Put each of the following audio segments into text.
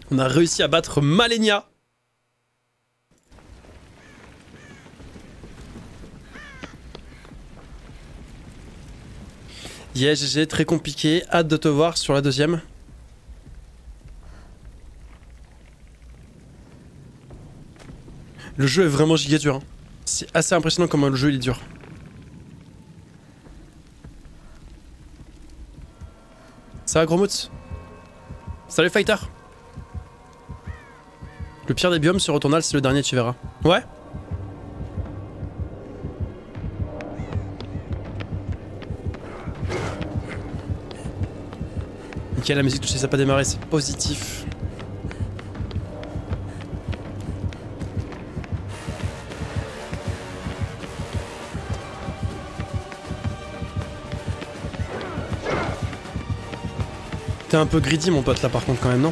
On a réussi à battre Malenia. Yeah, GG, très compliqué. Hâte de te voir sur la deuxième. Le jeu est vraiment giga dur. Hein. C'est assez impressionnant comment le jeu il est dur. Ça va, gros mout? Salut, fighter. Le pire des biomes sur Returnal, c'est le dernier, tu verras. Ouais? Nickel, la musique touchée, ça n'a pas démarré, c'est positif. T'es un peu greedy mon pote là par contre quand même, non?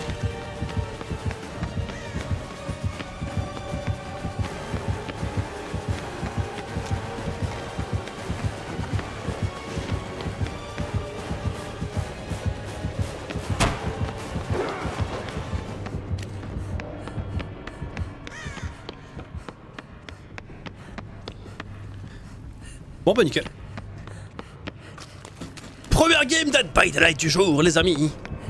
Bon bah nickel. Première game Dead by Daylight du jour les amis.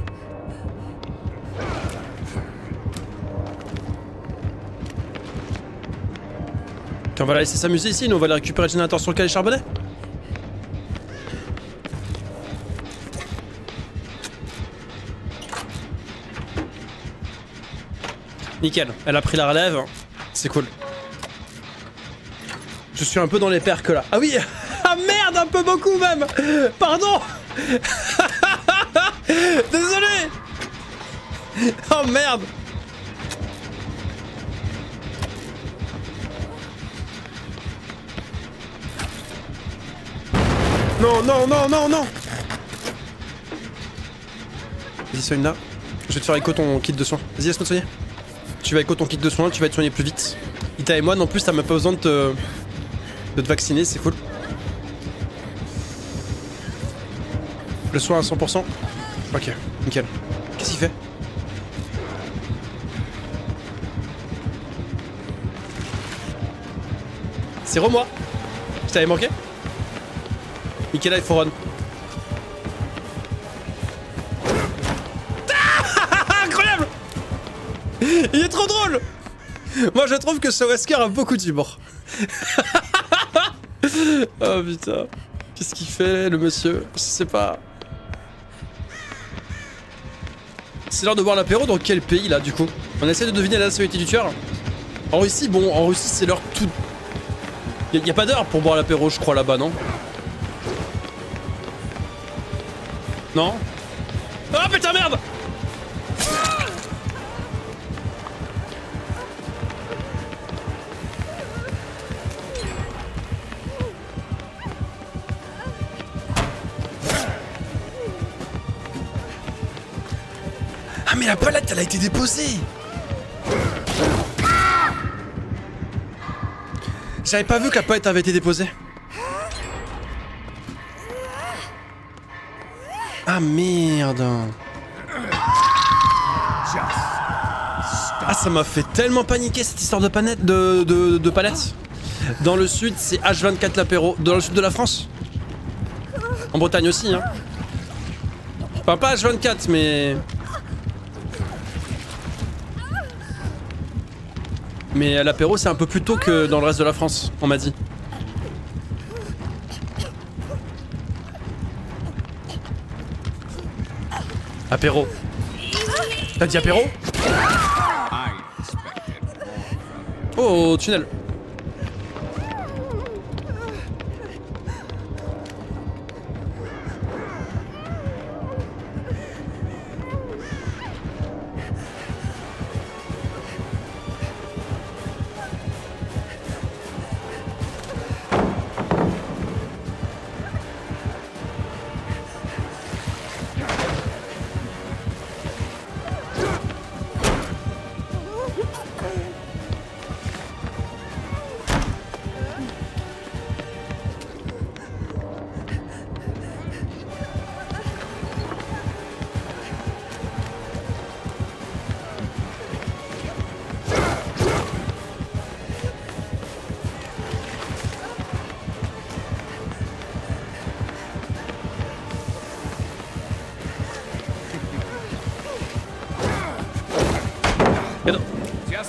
On va la laisser s'amuser ici, nous on va aller récupérer le générateur sur lequel est charbonné. Nickel, elle a pris la relève, c'est cool. Je suis un peu dans les perques là. Ah oui. Ah merde, un peu beaucoup même. Pardon. Désolé. Oh merde. Non, non, non, non, non. Vas-y, soigne là. Je vais te faire écho ton kit de soins. Vas-y, laisse-moi te soigner. Tu vas écho ton kit de soins, tu vas te soigner plus vite. Ita et moi, non plus, t'as même pas besoin de te vacciner, c'est cool. Le soin à 100%. Ok, nickel. Qu'est-ce qu'il fait? C'est re-moi. Je t'avais manqué? Nickel, là, il faut run. Ah, incroyable. Il est trop drôle. Moi, je trouve que ce Wesker a beaucoup d'humour. Oh putain. Qu'est-ce qu'il fait, le monsieur? Je sais pas. C'est l'heure de boire l'apéro dans quel pays, là, du coup? On essaie de deviner la nationalité du tueur. En Russie, bon, en Russie, c'est l'heure tout... Y a pas d'heure pour boire l'apéro, je crois, là-bas, non? Non? Oh putain, merde! Ah mais la palette, elle a été déposée! J'avais pas vu que la palette avait été déposée. Ah merde. Ah ça m'a fait tellement paniquer cette histoire de palette. De palette. Dans le sud c'est H24 l'apéro. Dans le sud de la France. En Bretagne aussi hein. Enfin pas H24 mais... Mais l'apéro c'est un peu plus tôt que dans le reste de la France, on m'a dit. Apéro. T'as dit apéro? Oh, tunnel.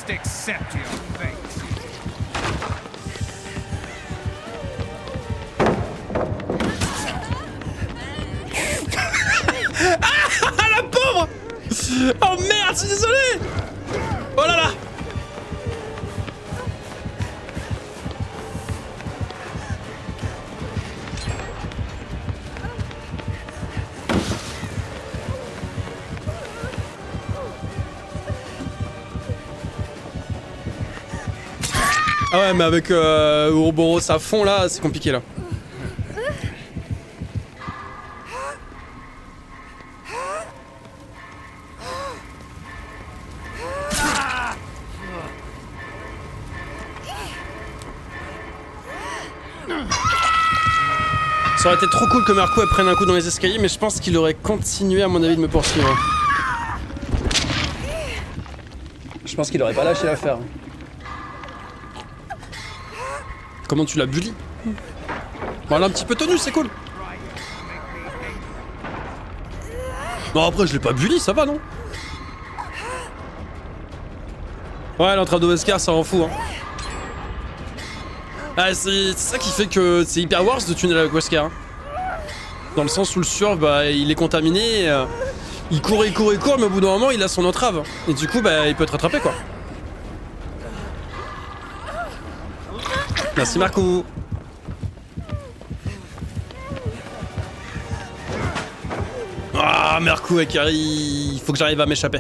Just accept your fate. Ah la pauvre! Oh merde, je suis désolé! Oh là là! Ah ouais, mais avec Ouroboros à fond là, c'est compliqué là. Ça aurait été trop cool que Marco elle prenne un coup dans les escaliers, mais je pense qu'il aurait continué à mon avis de me poursuivre. Je pense qu'il aurait pas lâché l'affaire. Comment tu l'as bully? Bon, elle est un petit peu tenue, c'est cool. Non, après je l'ai pas bully, ça va non? Ouais, l'entrave de Wesker, ça en fout hein. Ah, c'est ça qui fait que c'est hyper worse de tunnel avec Wesker. Hein. Dans le sens où le surf, bah, il est contaminé, il court, mais au bout d'un moment, il a son entrave. Et du coup, bah, il peut te rattraper, quoi. Merci, Marco. Ah, Marco et Carrie, il faut que j'arrive à m'échapper.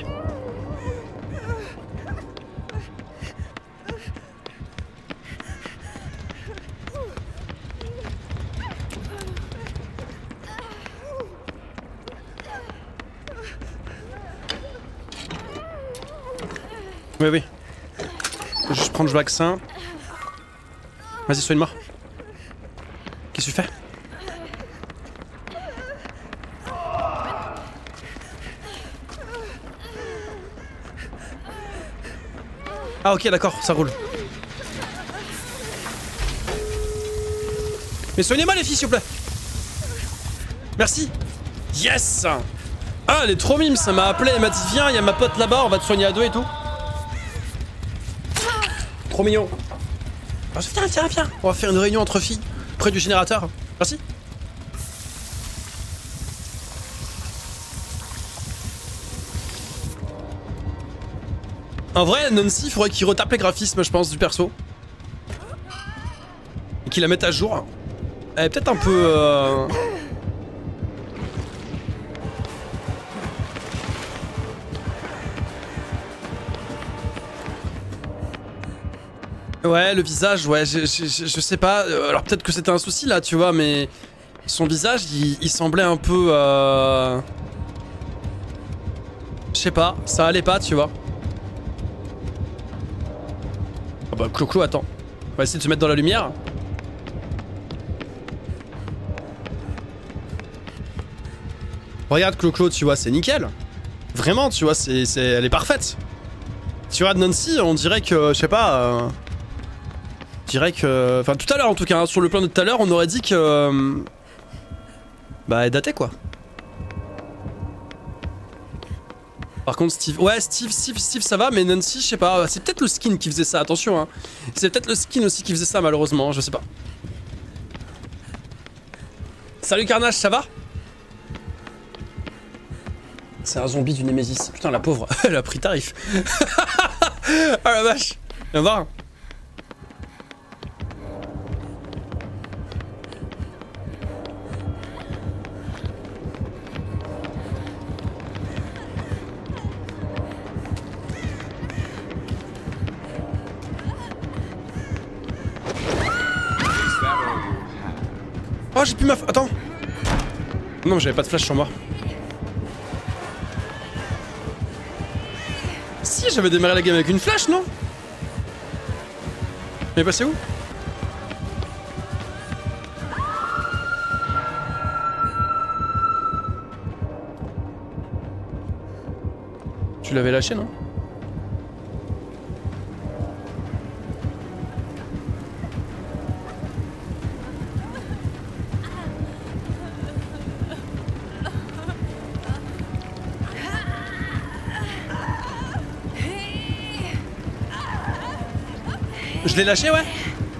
Oui, oui. Je vais juste prendre le vaccin. Vas-y, soigne-moi. Qu'est-ce que tu fais? Ah ok, d'accord, ça roule. Mais soignez-moi les filles, s'il vous plaît. Merci. Yes. Ah, elle est trop mime, ça m'a appelé, elle m'a dit viens, il y a ma pote là-bas, on va te soigner à deux et tout. Trop mignon. Oh, viens. On va faire une réunion entre filles, près du générateur. Merci. En vrai, Nancy, il faudrait qu'il retape les graphismes, je pense, du perso. Et qu'il la mette à jour. Elle est peut-être un peu... Ouais, le visage, ouais, je sais pas. Alors peut-être que c'était un souci là, tu vois, mais son visage, il semblait un peu... Je sais pas, ça allait pas, tu vois. Ah bah, Clo-Clo, attends. On va essayer de se mettre dans la lumière. Regarde Clo-Clo, tu vois, c'est nickel. Vraiment, tu vois, elle est parfaite. Tu vois, Nancy, on dirait que, je sais pas... Je dirais que... Enfin, tout à l'heure en tout cas, hein, sur le plan de tout à l'heure, on aurait dit que... bah, elle datait quoi. Par contre, Steve... Ouais, Steve, ça va, mais Nancy, je sais pas. C'est peut-être le skin qui faisait ça, attention. Hein. C'est peut-être le skin aussi qui faisait ça, malheureusement, je sais pas. Salut Carnage, ça va? C'est un zombie du Nemesis. Putain, la pauvre, elle a pris tarif. Oh la vache. Viens voir. Oh, j'ai plus ma... Attends. Non, j'avais pas de flash sur moi. Si, j'avais démarré la game avec une flash, non? Elle est passée où? Tu l'avais lâché, non? l'ai lâché, ouais.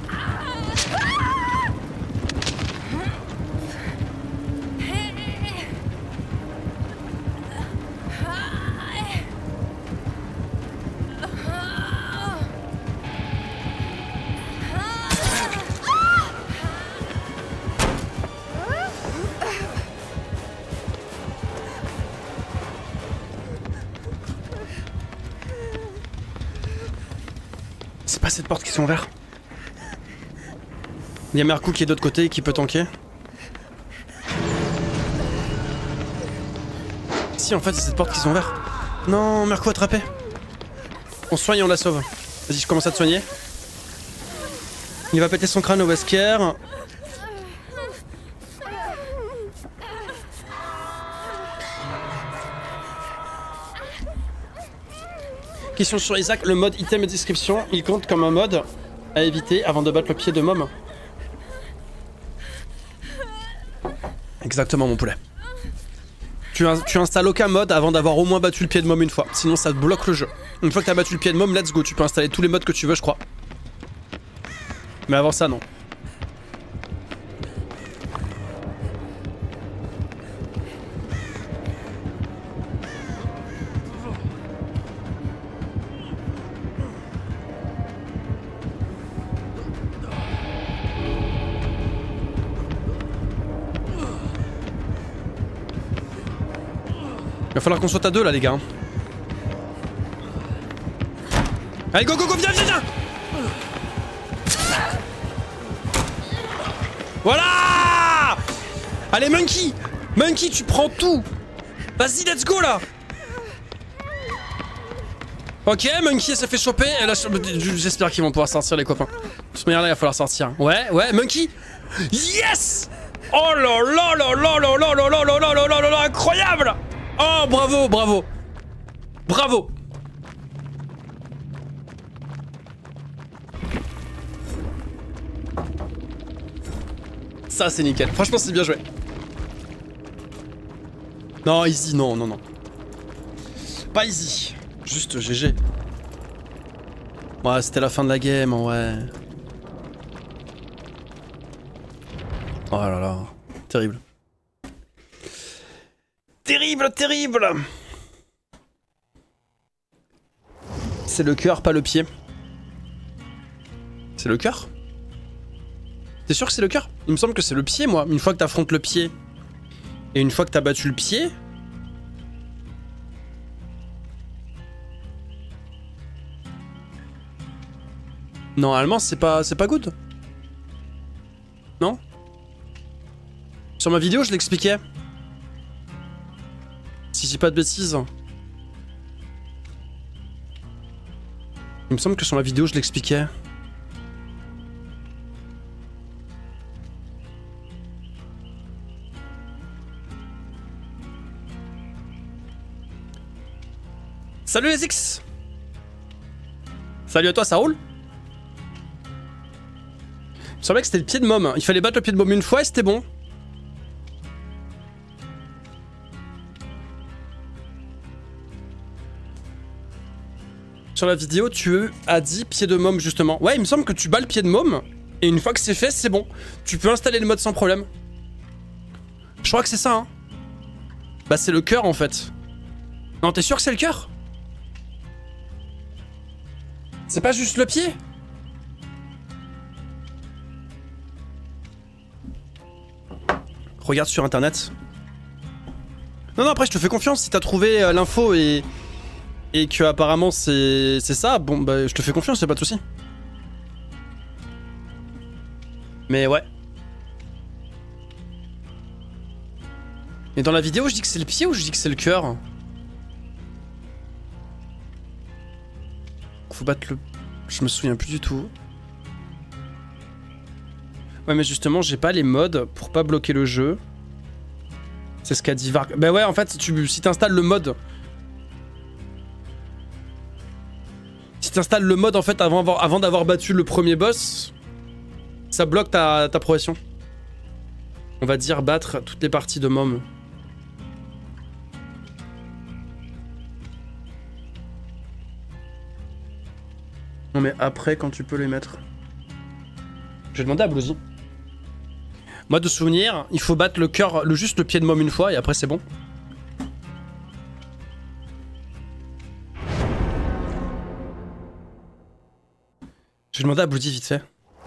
C'est pas cette porte qui sont ouvertes. Il y a Mercou qui est de l'autre côté et qui peut tanker. Si en fait c'est cette porte qui sont ouvertes. Non, Mercou attrapé. On se soigne et on la sauve. Vas-y, je commence à te soigner. Il va péter son crâne au Wesker. Question sur Isaac, le mode item et description, il compte comme un mode à éviter avant de battre le pied de Mom. Exactement mon poulet. Tu installes aucun mode avant d'avoir au moins battu le pied de Mom une fois, sinon ça te bloque le jeu. Une fois que t'as battu le pied de Mom, let's go, tu peux installer tous les modes que tu veux je crois. Mais avant ça non. Il va falloir qu'on saute à deux là les gars. Allez go go go, viens viens viens. Voilà. Allez Monkey. Monkey tu prends tout. Vas-y let's go là. Ok Monkey elle s'est fait choper. J'espère qu'ils vont pouvoir sortir les copains. De toute manière là il va falloir sortir. Ouais ouais Monkey. Yes. Oh là là là là là là là là là là là là là, incroyable. Oh bravo, bravo. Bravo. Ça c'est nickel, franchement c'est bien joué. Non easy, non non non. Pas easy, juste GG. Ouais c'était la fin de la game, ouais. Oh là là, terrible. Terrible, terrible. C'est le cœur, pas le pied. C'est le cœur? T'es sûr que c'est le cœur? Il me semble que c'est le pied, moi. Une fois que t'affrontes le pied, et une fois que t'as battu le pied... Normalement, c'est pas good. Non? Sur ma vidéo, je l'expliquais. Si j'ai pas de bêtises. Il me semble que sur ma vidéo je l'expliquais. Salut les X. Salut à toi, ça roule? Il me semblait que c'était le pied de Mom. Il fallait battre le pied de Mom une fois et c'était bon. Sur la vidéo, tu as dit pied de Mom justement. Ouais, il me semble que tu bats le pied de Mom. Et une fois que c'est fait, c'est bon. Tu peux installer le mode sans problème. Je crois que c'est ça, hein. Bah c'est le cœur en fait. Non, t'es sûr que c'est le cœur? C'est pas juste le pied? Regarde sur internet. Non, non, après je te fais confiance si t'as trouvé l'info et que apparemment c'est ça, bon bah je te fais confiance, y'a pas de soucis. Mais ouais. Et dans la vidéo je dis que c'est le pied ou je dis que c'est le cœur? Faut battre le... Je me souviens plus du tout. Ouais mais justement j'ai pas les modes pour pas bloquer le jeu. C'est ce qu'a dit Varg. Bah ouais en fait si t'installes le mode... Si t'installes le mode en fait avant d'avoir battu le premier boss, ça bloque ta progression. On va dire battre toutes les parties de Mom. Non mais après, quand tu peux les mettre. Je vais demander à Bluesy. Moi de souvenir, il faut battre le cœur, juste le pied de môme une fois et après c'est bon. Je vais demander à Bluesy vite fait.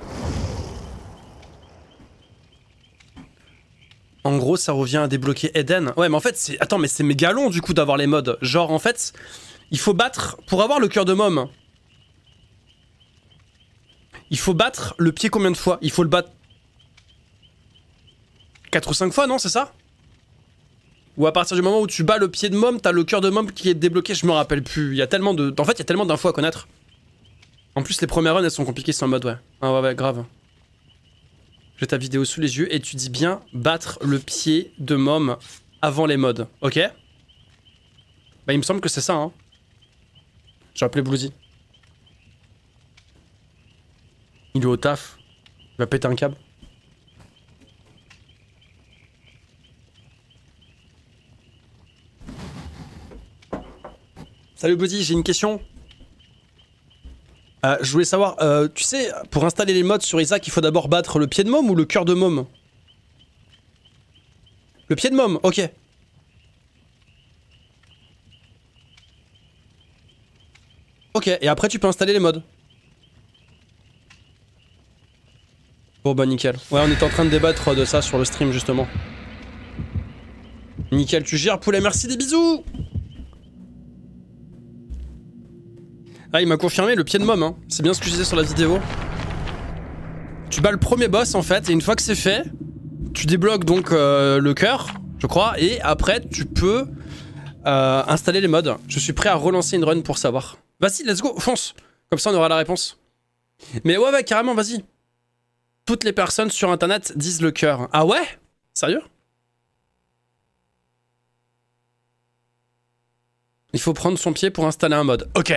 En gros, ça revient à débloquer Eden. Ouais, mais en fait, c'est... Attends, mais c'est méga long, du coup, d'avoir les modes. Genre, en fait, il faut battre... Pour avoir le cœur de môme, il faut battre le pied combien de fois? Il faut le battre... 4 ou 5 fois, non? C'est ça? Ou à partir du moment où tu bats le pied de môme, t'as le cœur de môme qui est débloqué? Je me rappelle plus. Il y a tellement de... En fait, il y a tellement d'infos à connaître. En plus, les premières runs, elles sont compliquées, c'est en mode, ouais. Ah ouais, grave. J'ai ta vidéo sous les yeux et tu dis bien battre le pied de môme avant les modes, ok? Bah il me semble que c'est ça, hein. J'ai appelé Bluesy. Il est au taf. Il va péter un câble. Salut Bluesy, j'ai une question. Je voulais savoir, tu sais, pour installer les mods sur Isaac, il faut d'abord battre le pied de môme ou le cœur de môme? Le pied de môme, ok. Ok, et après tu peux installer les mods. Bon bah nickel. Ouais, on était en train de débattre de ça sur le stream justement. Nickel, tu gères poulet, merci, des bisous. Ah, il m'a confirmé le pied de môme, hein. C'est bien ce que je disais sur la vidéo. Tu bats le premier boss en fait, et une fois que c'est fait, tu débloques donc le cœur, je crois, et après tu peux installer les mods. Je suis prêt à relancer une run pour savoir. Vas-y, let's go, fonce. Comme ça on aura la réponse. Mais ouais, carrément, vas-y. Toutes les personnes sur internet disent le cœur. Ah ouais? Sérieux? Il faut prendre son pied pour installer un mod. Ok.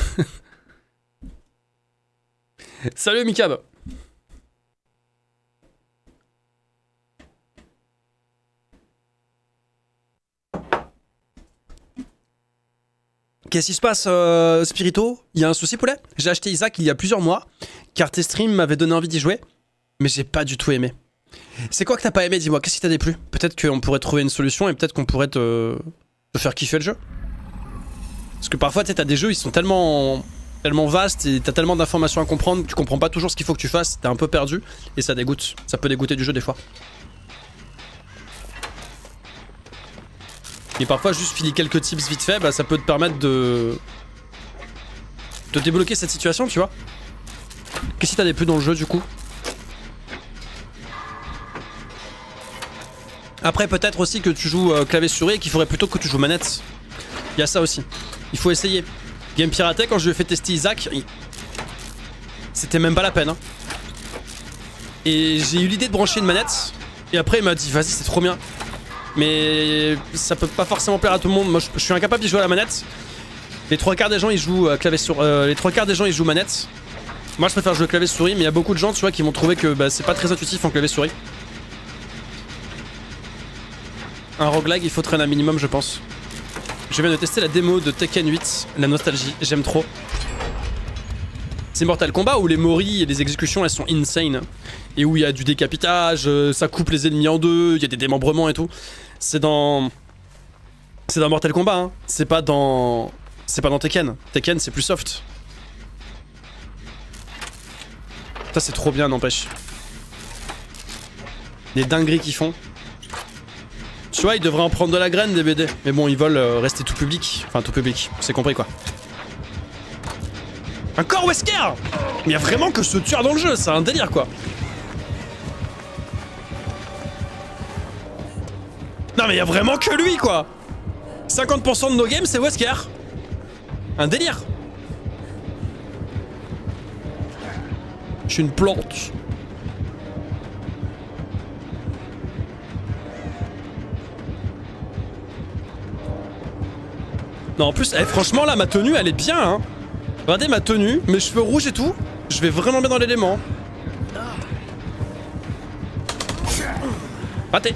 Salut Mikab. Qu'est-ce qui se passe, Spirito? Il y a un souci, poulet? J'ai acheté Isaac il y a plusieurs mois, car tes streams m'avaient donné envie d'y jouer, mais j'ai pas du tout aimé. C'est quoi que t'as pas aimé, dis-moi? Qu'est-ce qui t'a déplu? Peut-être qu'on pourrait trouver une solution et peut-être qu'on pourrait te faire kiffer le jeu. Parce que parfois, tu sais, t'as des jeux, ils sont tellement vastes et t'as tellement d'informations à comprendre, tu comprends pas toujours ce qu'il faut que tu fasses, t'es un peu perdu et ça dégoûte. Ça peut dégoûter du jeu des fois. Et parfois, juste filer quelques tips vite fait, bah ça peut te permettre de débloquer cette situation, tu vois. Qu'est-ce qui t'a déplu dans le jeu du coup? Après, peut-être aussi que tu joues clavier souris et qu'il faudrait plutôt que tu joues manette. Il y a ça aussi. Il faut essayer. Game piraté, quand je lui ai fait tester Isaac, c'était même pas la peine. Hein. Et j'ai eu l'idée de brancher une manette. Et après, il m'a dit, vas-y, c'est trop bien. Mais ça peut pas forcément plaire à tout le monde. Moi, je suis incapable d'y jouer à la manette. Les trois quarts des gens, ils jouent clavier souris. Les trois quarts des gens, ils jouent manette. Moi, je préfère jouer clavier souris, mais il y a beaucoup de gens, tu vois, qui vont trouver que bah, c'est pas très intuitif en clavier souris. Un roguelike, il faut traîner un minimum, je pense. Je viens de tester la démo de Tekken 8, la nostalgie, j'aime trop. C'est Mortal Kombat où les moris et les exécutions elles sont insane. Et où il y a du décapitage, ça coupe les ennemis en deux, il y a des démembrements et tout. C'est dans Mortal Kombat, hein. C'est pas dans Tekken. Tekken c'est plus soft. Ça c'est trop bien, n'empêche. Les dingueries qu'ils font. Tu vois, ils devraient en prendre de la graine des BD. Mais bon, ils veulent rester tout public. Enfin, tout public. C'est compris, quoi. Encore Wesker! Mais il y a vraiment que ce tueur dans le jeu. C'est un délire, quoi. Non, mais il y a vraiment que lui, quoi. 50% de nos games, c'est Wesker. Un délire. Je suis une plante. Non, en plus, franchement, là, ma tenue, elle est bien, hein. Regardez ma tenue, mes cheveux rouges et tout. Je vais vraiment bien dans l'élément. Raté.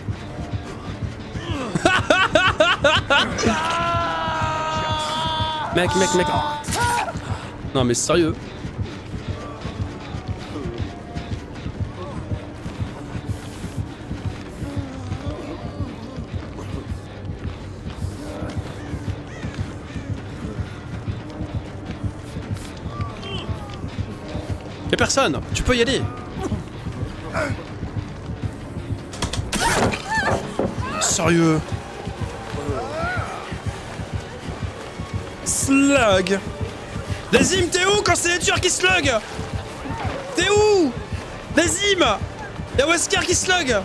Mec. Non, mais sérieux. personne. Tu peux y aller. Sérieux. Slug. Dazim, t'es où quand c'est les tueurs qui slug? T'es où? Dazim. Y'a Wesker qui slug.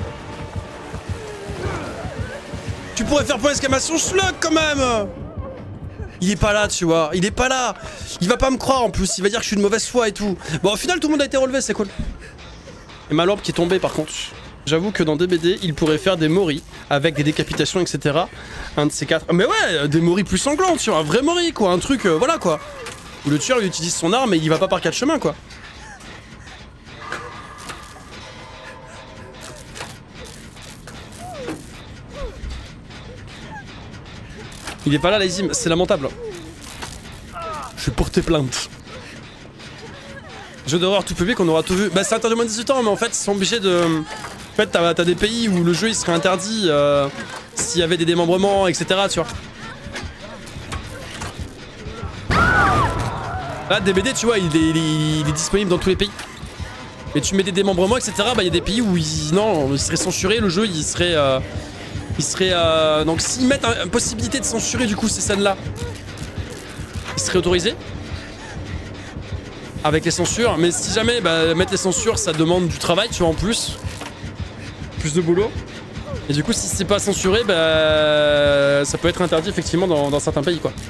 Tu pourrais faire point d'exclamation slug quand même. Il est pas là, tu vois. Il est pas là. Il va pas me croire en plus. Il va dire que je suis de mauvaise foi et tout. Bon, au final, tout le monde a été relevé, c'est cool. Et ma lampe qui est tombée par contre. J'avoue que dans DBD, il pourrait faire des moris avec des décapitations, etc. Un de ces quatre. Mais ouais, des moris plus sanglants, tu vois. Un vrai mori, quoi. Un truc, voilà, quoi. Où le tueur il utilise son arme et il va pas par quatre chemins, quoi. Il est pas là, Lazim. C'est lamentable. Je vais porter plainte. Jeu d'horreur tout public, on aura tout vu. Bah, c'est interdit moins de 18 ans, mais en fait, ils sont obligés de. En fait, t'as des pays où le jeu il serait interdit s'il y avait des démembrements, etc. Tu vois. Là, DBD, tu vois, il est disponible dans tous les pays. Et tu mets des démembrements, etc. Bah, il y a des pays où il serait censuré, le jeu il serait. Donc, s'ils mettent une possibilité de censurer du coup ces scènes-là, il serait autorisé. Avec les censures, mais si jamais bah, mettre les censures ça demande du travail, tu vois, en plus. Plus de boulot. Et du coup, si c'est pas censuré, bah, ça peut être interdit effectivement dans certains pays, quoi.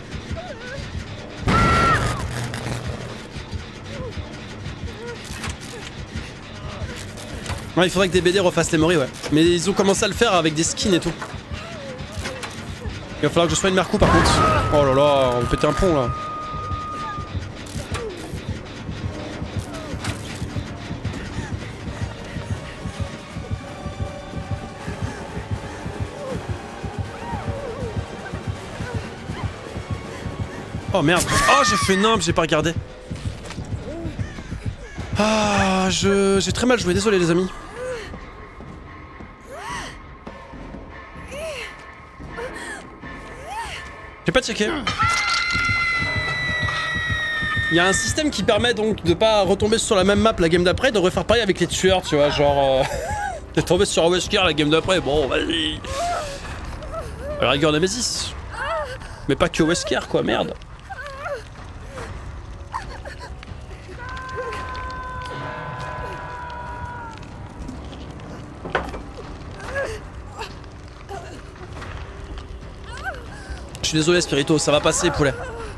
Ouais, il faudrait que DBD refasse les moris, ouais. Mais ils ont commencé à le faire avec des skins et tout. Il va falloir que je soigne Mercou par contre. Oh là là, on va péter un pont là. Oh merde. Oh, j'ai fait nimble, j'ai pas regardé. Ah, j'ai très mal joué, désolé les amis. J'ai pas checké. Il y a un système qui permet donc de pas retomber sur la même map la game d'après, de refaire pareil avec les tueurs, tu vois, genre... T'es tombé sur un Wesker la game d'après, bon vas-y. À la rigueur Nemesis. Mais pas que Wesker quoi, merde. Je suis désolé Spirito, ça va passer poulet.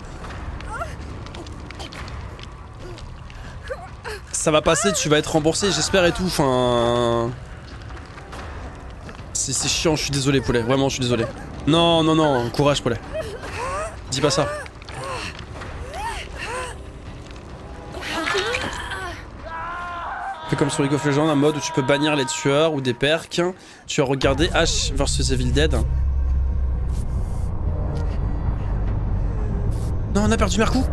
Ça va passer, tu vas être remboursé j'espère et tout, enfin... C'est chiant, je suis désolé poulet, vraiment je suis désolé. Non, non, non, courage poulet. Dis pas ça. Fais comme sur League of Legends, un mode où tu peux bannir les tueurs ou des perks. Tu as regardé H vs Evil Dead. Non, on a perdu Mercou.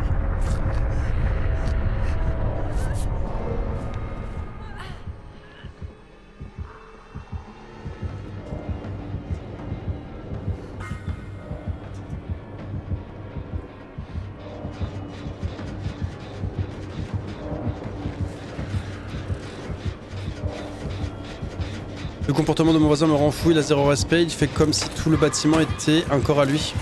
Le comportement de mon voisin me rend fou, il a zéro respect, il fait comme si tout le bâtiment était un corps à lui.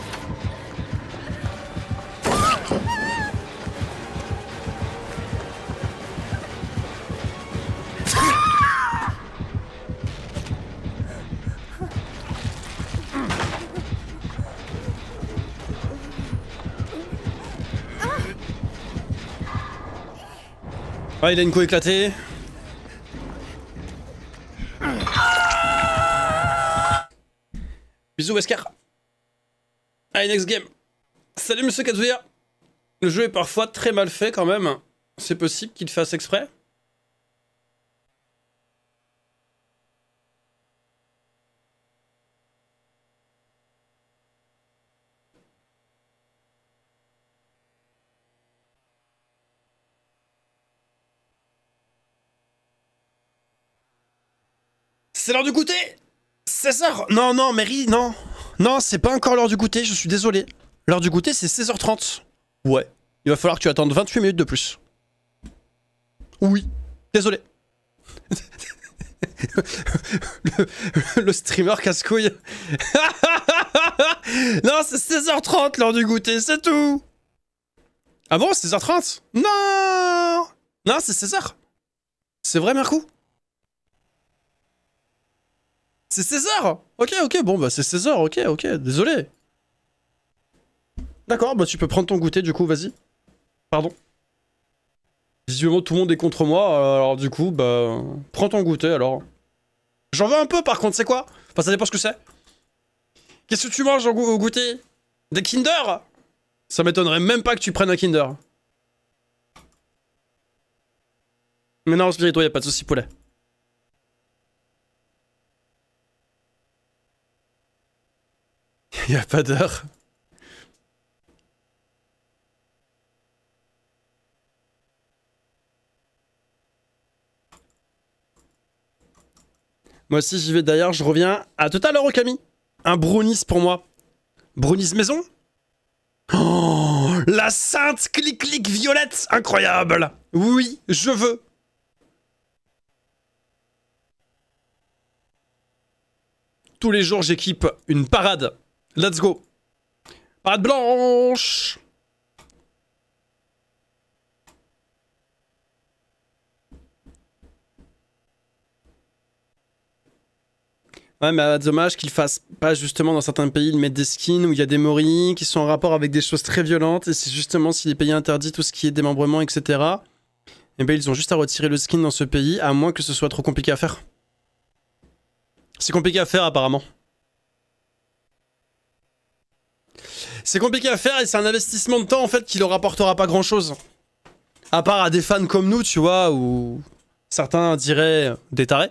Ah, il a une couille éclatée. Bisous Wesker. Allez, next game. Salut monsieur Kazuya. Le jeu est parfois très mal fait quand même. C'est possible qu'il fasse exprès? C'est l'heure du goûter. César. Non, non, Mary, non. Non, c'est pas encore l'heure du goûter, je suis désolé. L'heure du goûter, c'est 16h30. Ouais. Il va falloir que tu attendes 28 minutes de plus. Oui. Désolé. le streamer casse-couille. Non, c'est 16h30 l'heure du goûter, c'est tout. Ah bon, 16h30? Non. Non, c'est 16h. C'est vrai, Mercou? C'est 16h. Ok, bon, bah c'est 16h, ok, désolé. D'accord, bah tu peux prendre ton goûter du coup, vas-y. Pardon. Visiblement tout le monde est contre moi, alors du coup, bah... Prends ton goûter alors. J'en veux un peu par contre, c'est quoi? Enfin, ça dépend ce que c'est. Qu'est-ce que tu manges au goûter? Des Kinder? Ça m'étonnerait même pas que tu prennes un Kinder. Mais non, Spirito, y'a pas de soucis poulet. Y'a pas d'heure. Moi aussi j'y vais d'ailleurs, je reviens. À tout à l'heure, Camille. Un brownies pour moi. Brownies maison? Oh, la sainte clic-clic violette, incroyable. Oui, je veux. Tous les jours j'équipe une parade. Let's go. Parade blanche. Ouais, mais dommage qu'ils fassent pas justement dans certains pays, ils mettent des skins où il y a des moris qui sont en rapport avec des choses très violentes, et c'est justement si les pays interdits tout ce qui est démembrement, etc. Et ben ils ont juste à retirer le skin dans ce pays, à moins que ce soit trop compliqué à faire. C'est compliqué à faire apparemment. C'est compliqué à faire et c'est un investissement de temps en fait qui leur rapportera pas grand chose. À part à des fans comme nous, tu vois, ou certains diraient des tarés.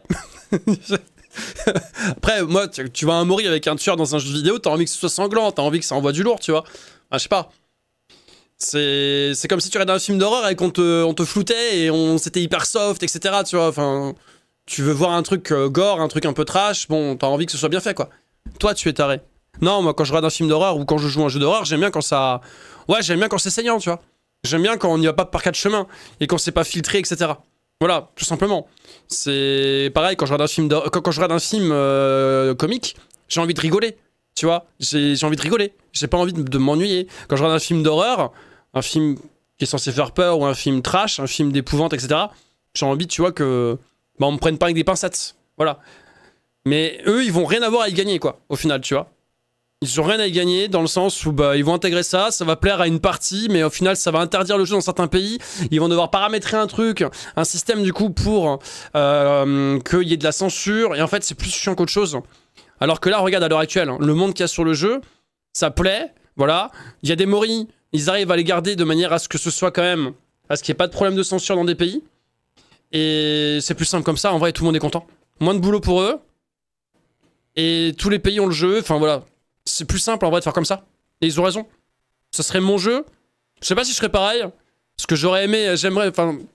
Après, moi, tu vois un mori avec un tueur dans un jeu vidéo, t'as envie que ce soit sanglant, t'as envie que ça envoie du lourd, tu vois. Ah, je sais pas. C'est comme si tu regardais un film d'horreur et qu'on te floutait et c'était hyper soft, etc. Tu vois, enfin... Tu veux voir un truc gore, un truc un peu trash, bon, t'as envie que ce soit bien fait, quoi. Toi, tu es taré. Non, moi, quand je regarde un film d'horreur ou quand je joue un jeu d'horreur, j'aime bien quand ça... Ouais, j'aime bien quand c'est saignant, tu vois. J'aime bien quand on n'y va pas par quatre chemins et quand c'est pas filtré, etc. Voilà, tout simplement. C'est pareil, quand je regarde un film, quand je regarde un film comique, j'ai envie de rigoler, tu vois. J'ai envie de rigoler, j'ai pas envie de m'ennuyer. Quand je regarde un film d'horreur, un film qui est censé faire peur ou un film trash, un film d'épouvante, etc., j'ai envie, tu vois, que... Bah, on me prenne pas avec des pincettes, voilà. Mais eux, ils vont rien avoir à y gagner, quoi, au final, tu vois. Ils ont rien à y gagner dans le sens où bah, ils vont intégrer ça, ça va plaire à une partie, mais au final ça va interdire le jeu dans certains pays. Ils vont devoir paramétrer un truc, un système du coup pour qu'il y ait de la censure, et en fait c'est plus chiant qu'autre chose. Alors que là, regarde à l'heure actuelle, hein, le monde qu'il y a sur le jeu, ça plaît, voilà. Il y a des moris, ils arrivent à les garder de manière à ce que ce soit quand même, à ce qu'il n'y ait pas de problème de censure dans des pays. Et c'est plus simple comme ça, en vrai tout le monde est content. Moins de boulot pour eux, et tous les pays ont le jeu, enfin voilà. C'est plus simple en vrai de faire comme ça. Et ils ont raison. Ce serait mon jeu. Je sais pas si je serais pareil. Parce que j'aurais aimé, j'aimerais,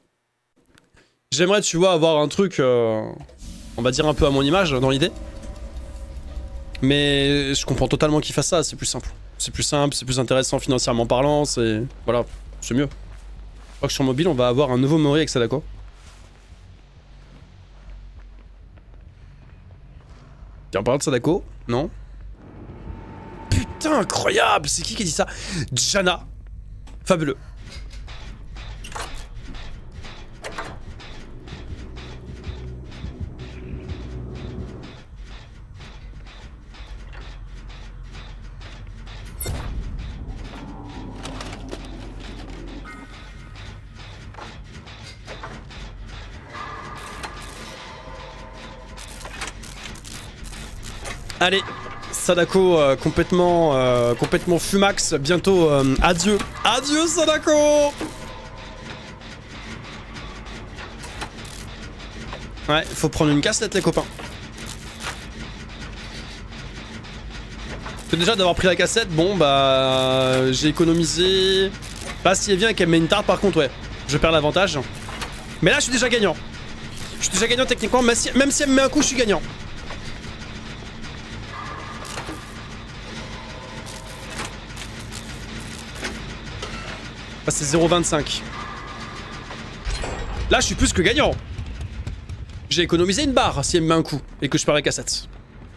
tu vois, avoir un truc, on va dire un peu à mon image dans l'idée. Mais je comprends totalement qu'ils fassent ça, c'est plus simple. C'est plus simple, c'est plus intéressant financièrement parlant, c'est... Voilà, c'est mieux. Je crois que sur mobile, on va avoir un nouveau Mori avec Sadako. Tiens, en parlant de Sadako, non? Putain, incroyable! C'est qui a dit ça? Jana. Fabuleux. Allez, Sadako complètement fumax, bientôt adieu. Adieu Sadako. Ouais, faut prendre une cassette les copains. Déjà d'avoir pris la cassette, bon bah j'ai économisé. Là si elle vient et qu'elle met une tarte par contre ouais, je perds l'avantage. Mais là je suis déjà gagnant. Je suis déjà gagnant techniquement, même si elle me met un coup je suis gagnant. Ah, c'est 0,25. Là, je suis plus que gagnant. J'ai économisé une barre si elle me met un coup et que je perds la cassette.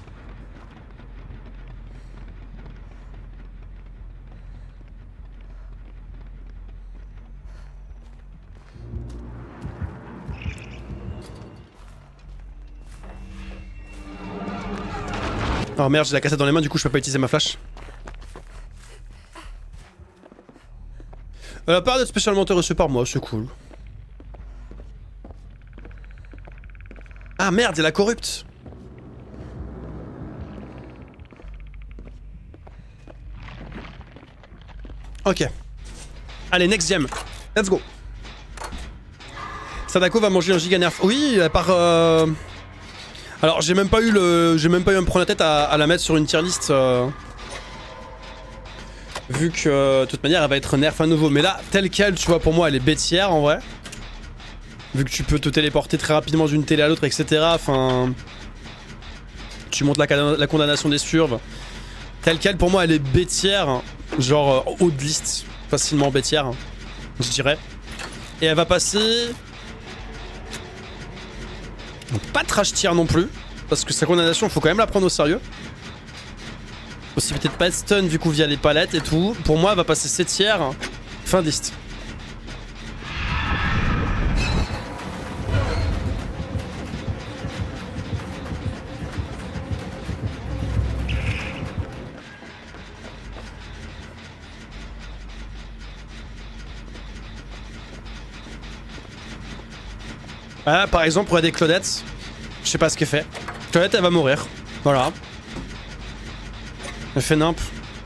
Oh merde, j'ai la cassette dans les mains, du coup je peux pas utiliser ma flash. Elle a pas d'être spécialement intéressée par moi, c'est cool. Ah merde, il y a la corrupte. Ok. Allez, next gem. Let's go. Sadako va manger un giga nerf. Oui, à part... Alors j'ai même pas eu à me prendre la tête à la mettre sur une tier list. Vu que de toute manière elle va être nerf à nouveau. Mais là, telle quelle, tu vois, pour moi elle est bêtière en vrai. Vu que tu peux te téléporter très rapidement d'une télé à l'autre, etc. Enfin... Tu montes la condamnation des surves. Telle quelle, pour moi elle est bêtière. Genre haut de liste. Facilement bêtière, je dirais. Et elle va passer... Pas trash tier non plus, parce que sa condamnation, faut quand même la prendre au sérieux. Possibilité de pas être stun du coup via les palettes et tout. Pour moi, elle va passer 7 tiers, fin de liste. Ah, par exemple, pour aider Claudette, je sais pas ce qu'elle fait. Claudette, elle va mourir. Voilà. Elle fait nimp.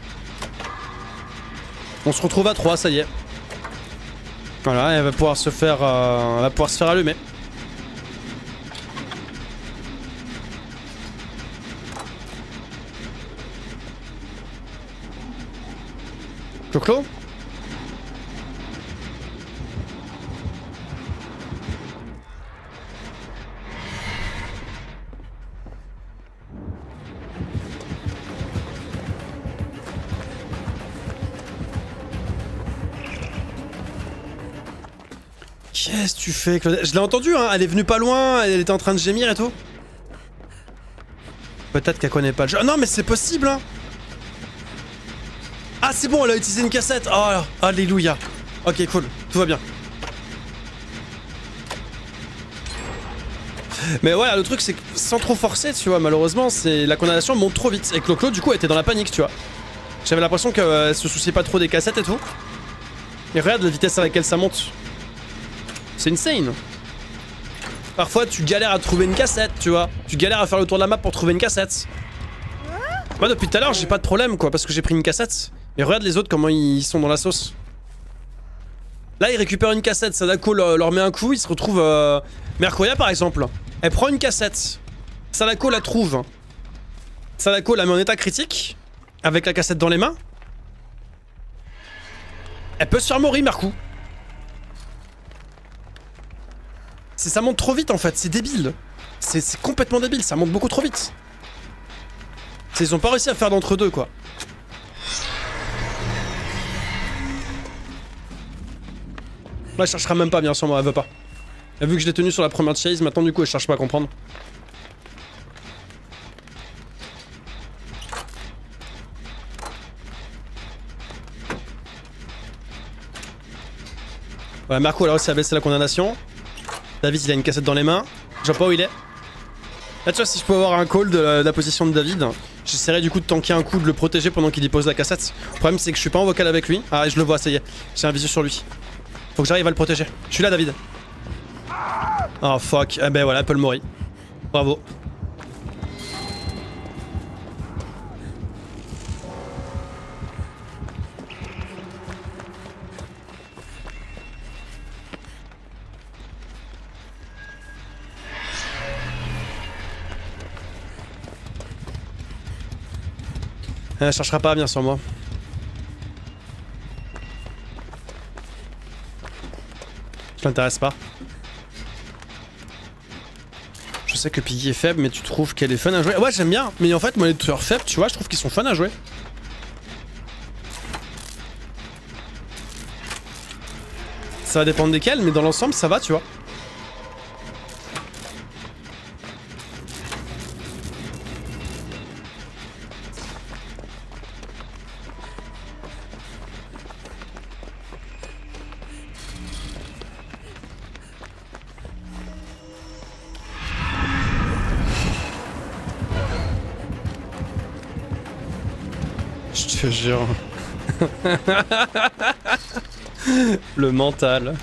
On se retrouve à 3, ça y est. Voilà, elle va pouvoir se faire, allumer. Clo-Clo ? Qu'est-ce que tu fais, Claudette? Je l'ai entendu, hein, elle est venue pas loin, elle était en train de gémir et tout. Peut-être qu'elle connaît pas le jeu. Ah non, mais c'est possible, hein. Ah, c'est bon, elle a utilisé une cassette. Oh, alléluia. Ok, cool, tout va bien. Mais voilà, le truc, c'est que sans trop forcer, tu vois, malheureusement, c'est la condamnation monte trop vite. Et Clo-Clo, du coup, elle était dans la panique, tu vois. J'avais l'impression qu'elle se souciait pas trop des cassettes et tout. Et regarde la vitesse à laquelle ça monte. C'est insane. Parfois tu galères à trouver une cassette, tu vois. Tu galères à faire le tour de la map pour trouver une cassette. Moi depuis tout à l'heure j'ai pas de problème quoi parce que j'ai pris une cassette. Mais regarde les autres comment ils sont dans la sauce. Là ils récupèrent une cassette, Sadako leur met un coup, ils se retrouvent... Mercoya par exemple, elle prend une cassette. Sadako la trouve. Sadako la met en état critique. Avec la cassette dans les mains. Elle peut se faire mourir Mercou. Ça monte trop vite en fait, c'est débile. C'est complètement débile, ça monte beaucoup trop vite. Ils ont pas réussi à faire d'entre deux quoi. Là elle cherchera même pas bien sûr moi, elle veut pas. Elle a vu que je l'ai tenu sur la première chase, maintenant du coup elle cherche pas à comprendre. Ouais, Marco elle a réussi à baisser la condamnation. David il a une cassette dans les mains. Je vois pas où il est. Là tu vois si je peux avoir un call de la position de David, j'essaierai du coup de tanker un coup, de le protéger pendant qu'il y pose la cassette. Le problème c'est que je suis pas en vocal avec lui. Ah je le vois, ça y est. J'ai un visu sur lui. Faut que j'arrive à le protéger. Je suis là David. Oh fuck. Eh ben voilà, elle peut le mourir. Bravo. Elle cherchera pas bien sur moi. Je l'intéresse pas. Je sais que Piggy est faible, mais tu trouves qu'elle est fun à jouer? Ouais, j'aime bien, mais en fait, moi les tueurs faibles, tu vois, je trouve qu'ils sont fun à jouer. Ça va dépendre desquels, mais dans l'ensemble, ça va, tu vois. Je te jure. Le mental.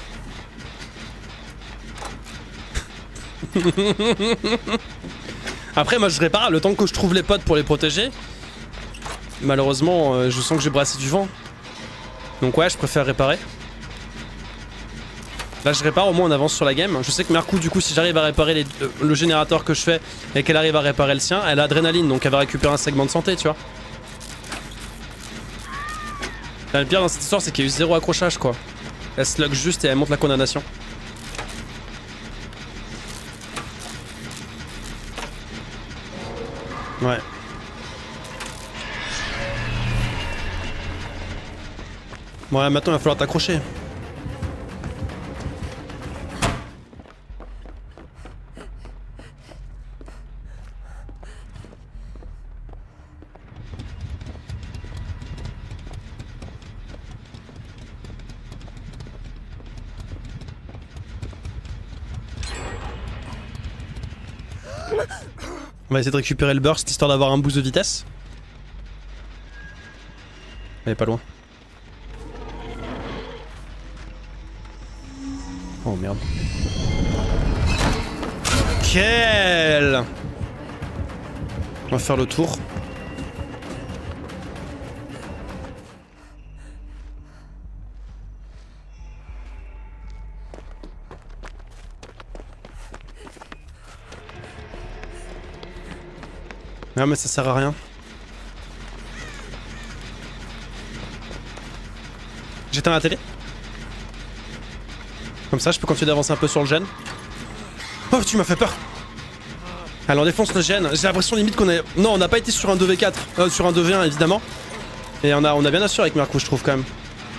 Après moi je répare le temps que je trouve les potes pour les protéger. Malheureusement je sens que j'ai brassé du vent. Donc ouais je préfère réparer. Là je répare, au moins on avance sur la game. Je sais que Mercou du coup si j'arrive à réparer le générateur que je fais et qu'elle arrive à réparer le sien, elle a adrénaline donc elle va récupérer un segment de santé tu vois. Là, le pire dans cette histoire c'est qu'il y a eu 0 accrochage quoi. Elle slug juste et elle monte la condamnation. Ouais. Bon là maintenant il va falloir t'accrocher. On va essayer de récupérer le burst histoire d'avoir un boost de vitesse. Elle est pas loin. Oh merde. Quel! On va faire le tour. Non mais ça sert à rien. J'éteins la télé. Comme ça je peux continuer d'avancer un peu sur le gène. Oh tu m'as fait peur. Allez on défonce le gène. J'ai l'impression limite qu'on est... Non on n'a pas été sur un 2v4. Sur un 2v1 évidemment. Et on a bien assuré avec Mercou je trouve quand même.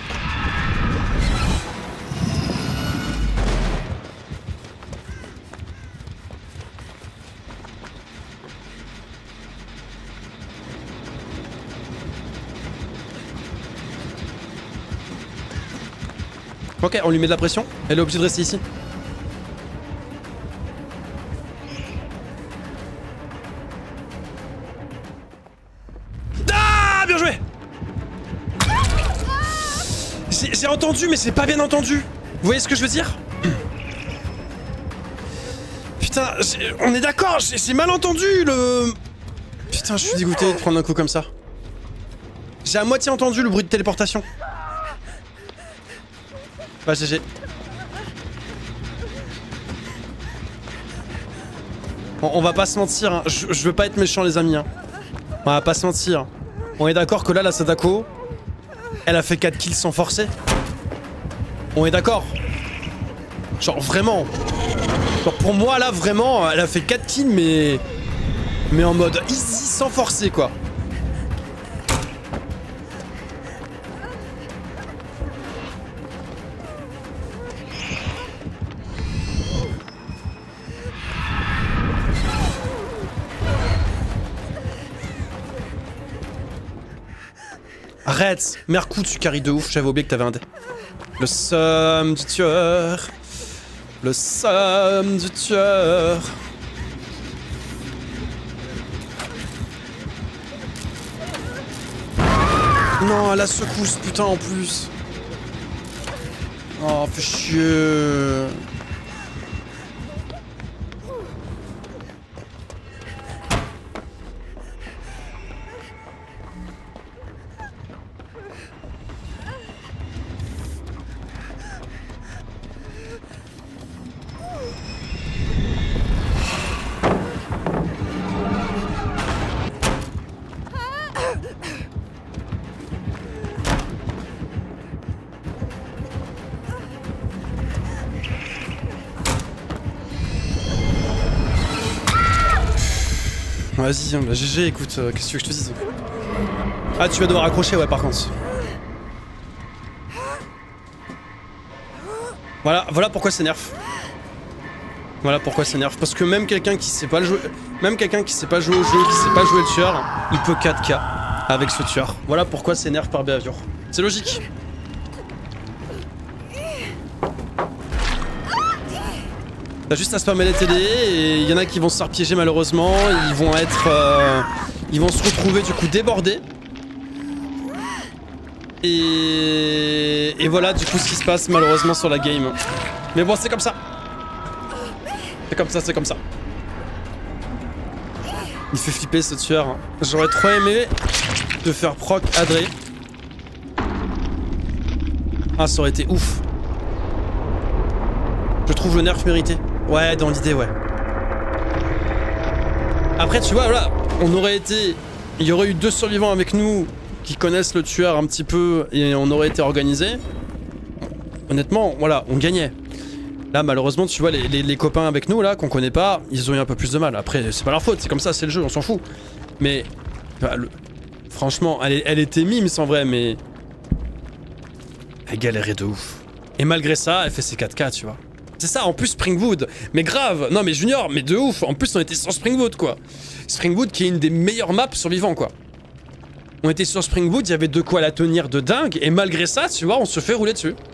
Ok, on lui met de la pression. Elle est obligée de rester ici. Ah, bien joué. J'ai entendu, mais c'est pas bien entendu. Vous voyez ce que je veux dire? Putain, on est d'accord, j'ai mal entendu le... Putain, je suis dégoûté de prendre un coup comme ça. J'ai à moitié entendu le bruit de téléportation. Bah GG. On va pas se mentir, hein. Je veux pas être méchant les amis. Hein. On va pas se mentir. On est d'accord que là, la Sadako, elle a fait 4 kills sans forcer. On est d'accord. Genre vraiment. Genre pour moi là, vraiment, elle a fait 4 kills mais en mode easy sans forcer quoi. Arrête! Mercou, tu carries de ouf, j'avais oublié que t'avais un dé. Le somme du tueur. Le somme du tueur. Non, la secousse, putain, en plus. Oh, fais chier. Vas-y, bah GG, écoute, qu'est-ce que tu veux que je te dise? Ah, tu vas devoir accrocher, ouais, par contre. Voilà pourquoi c'est nerf. Voilà pourquoi c'est nerf. Parce que même quelqu'un qui sait pas le jouer, même quelqu'un qui sait pas jouer au jeu, qui sait pas jouer le tueur, il peut 4K avec ce tueur. Voilà pourquoi c'est nerf par behavior. C'est logique. T'as juste à spammer les TD et il y en a qui vont se faire piéger malheureusement, ils vont être... ils vont se retrouver du coup débordés. Et voilà du coup ce qui se passe malheureusement sur la game. Mais bon, c'est comme ça. C'est comme ça, c'est comme ça. Il fait flipper ce tueur. J'aurais trop aimé te faire proc Adré. Ah, ça aurait été ouf. Je trouve le nerf mérité. Ouais, dans l'idée, ouais. Après, tu vois, voilà, on aurait été... Il y aurait eu 2 survivants avec nous qui connaissent le tueur un petit peu et on aurait été organisé. Honnêtement, voilà, on gagnait. Là, malheureusement, tu vois, les copains avec nous, là, qu'on connaît pas, ils ont eu un peu plus de mal. Après, c'est pas leur faute, c'est comme ça, c'est le jeu, on s'en fout. Mais, bah, franchement, elle était mimes en vrai, mais... Elle galérait de ouf. Et malgré ça, elle fait ses 4K, tu vois. C'est ça, en plus Springwood. Mais grave, non mais Junior, mais de ouf. En plus, on était sur Springwood, quoi. Springwood qui est une des meilleures maps survivantes, quoi. On était sur Springwood, il y avait de quoi la tenir de dingue. Et malgré ça, tu vois, on se fait rouler dessus.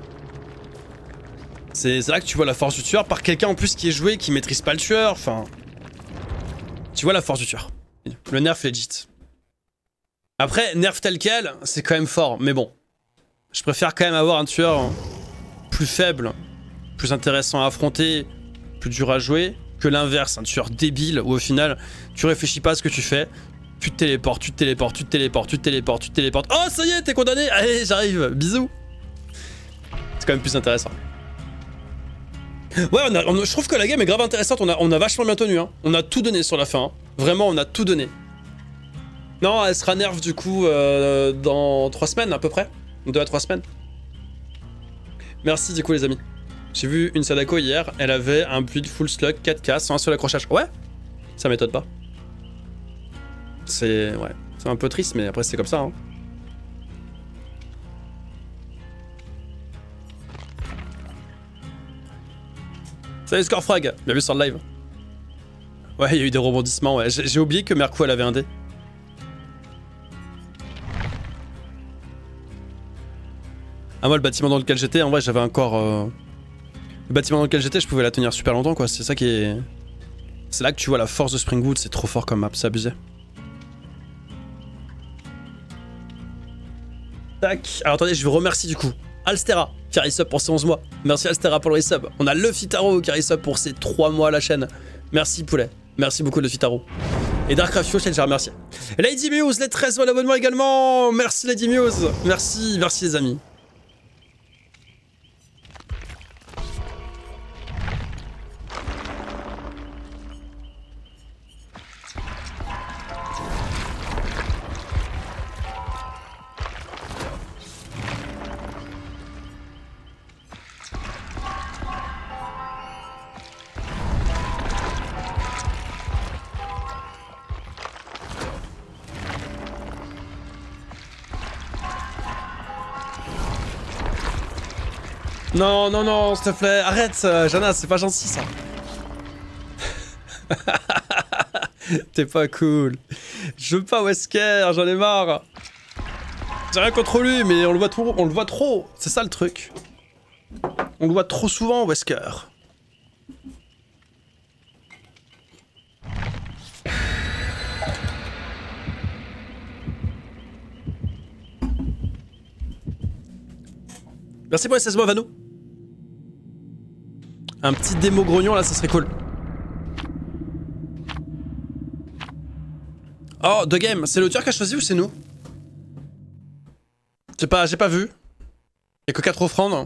C'est là que tu vois la force du tueur par quelqu'un en plus qui est joué, qui maîtrise pas le tueur, enfin... Tu vois la force du tueur. Le nerf legit. Après, nerf tel quel, c'est quand même fort, mais bon. Je préfère quand même avoir un tueur plus faible, plus intéressant à affronter, plus dur à jouer, que l'inverse, un tueur débile où au final, tu réfléchis pas à ce que tu fais, tu te téléportes, tu te téléportes, tu te téléportes, tu te téléportes, tu te téléportes. Oh, ça y est, t'es condamné! Allez, j'arrive, bisous! C'est quand même plus intéressant. Ouais, je trouve que la game est grave intéressante, on a vachement bien tenu, hein. On a tout donné sur la fin, hein. Vraiment, on a tout donné. Non, elle sera nerf du coup dans 3 semaines à peu près. 2 à 3 semaines. Merci du coup les amis. J'ai vu une Sadako hier, elle avait un build full slug 4K sans un seul accrochage. Ouais, ça m'étonne pas. C'est... ouais, c'est un peu triste mais après c'est comme ça, hein. Salut Scorefrag, bien vu sur le live. Ouais, il y a eu des rebondissements, ouais. J'ai oublié que Mercou elle avait un dé. Ah, moi le bâtiment dans lequel j'étais, en vrai j'avais encore... Le bâtiment dans lequel j'étais, je pouvais la tenir super longtemps, quoi. C'est ça qui est... C'est là que tu vois la force de Springwood, c'est trop fort comme map, c'est abusé. Tac. Alors attendez, je vous remercie du coup. Alstera, qui a resub pour ses 11 mois. Merci Alstera pour le resub. On a Luffy Taro qui a resub pour ses 3 mois à la chaîne. Merci poulet. Merci beaucoup Luffy Taro. Et Darkcraft Fuel, j'ai remercié. Lady Muse, les 13 mois d'abonnement également. Merci Lady Muse. Merci, merci les amis. Non, non, non, s'il te plaît, arrête, Jana, c'est pas gentil ça. T'es pas cool. Je veux pas Wesker, j'en ai marre. J'ai rien contre lui, mais on le voit trop. C'est ça le truc. On le voit trop souvent, Wesker. Merci pour les 16 mois, Vano. Un petit démo grognon là, ça serait cool. Oh, The Game, c'est le tueur qui a choisi ou c'est nous? J'ai pas vu. Y'a que 4 offrandes.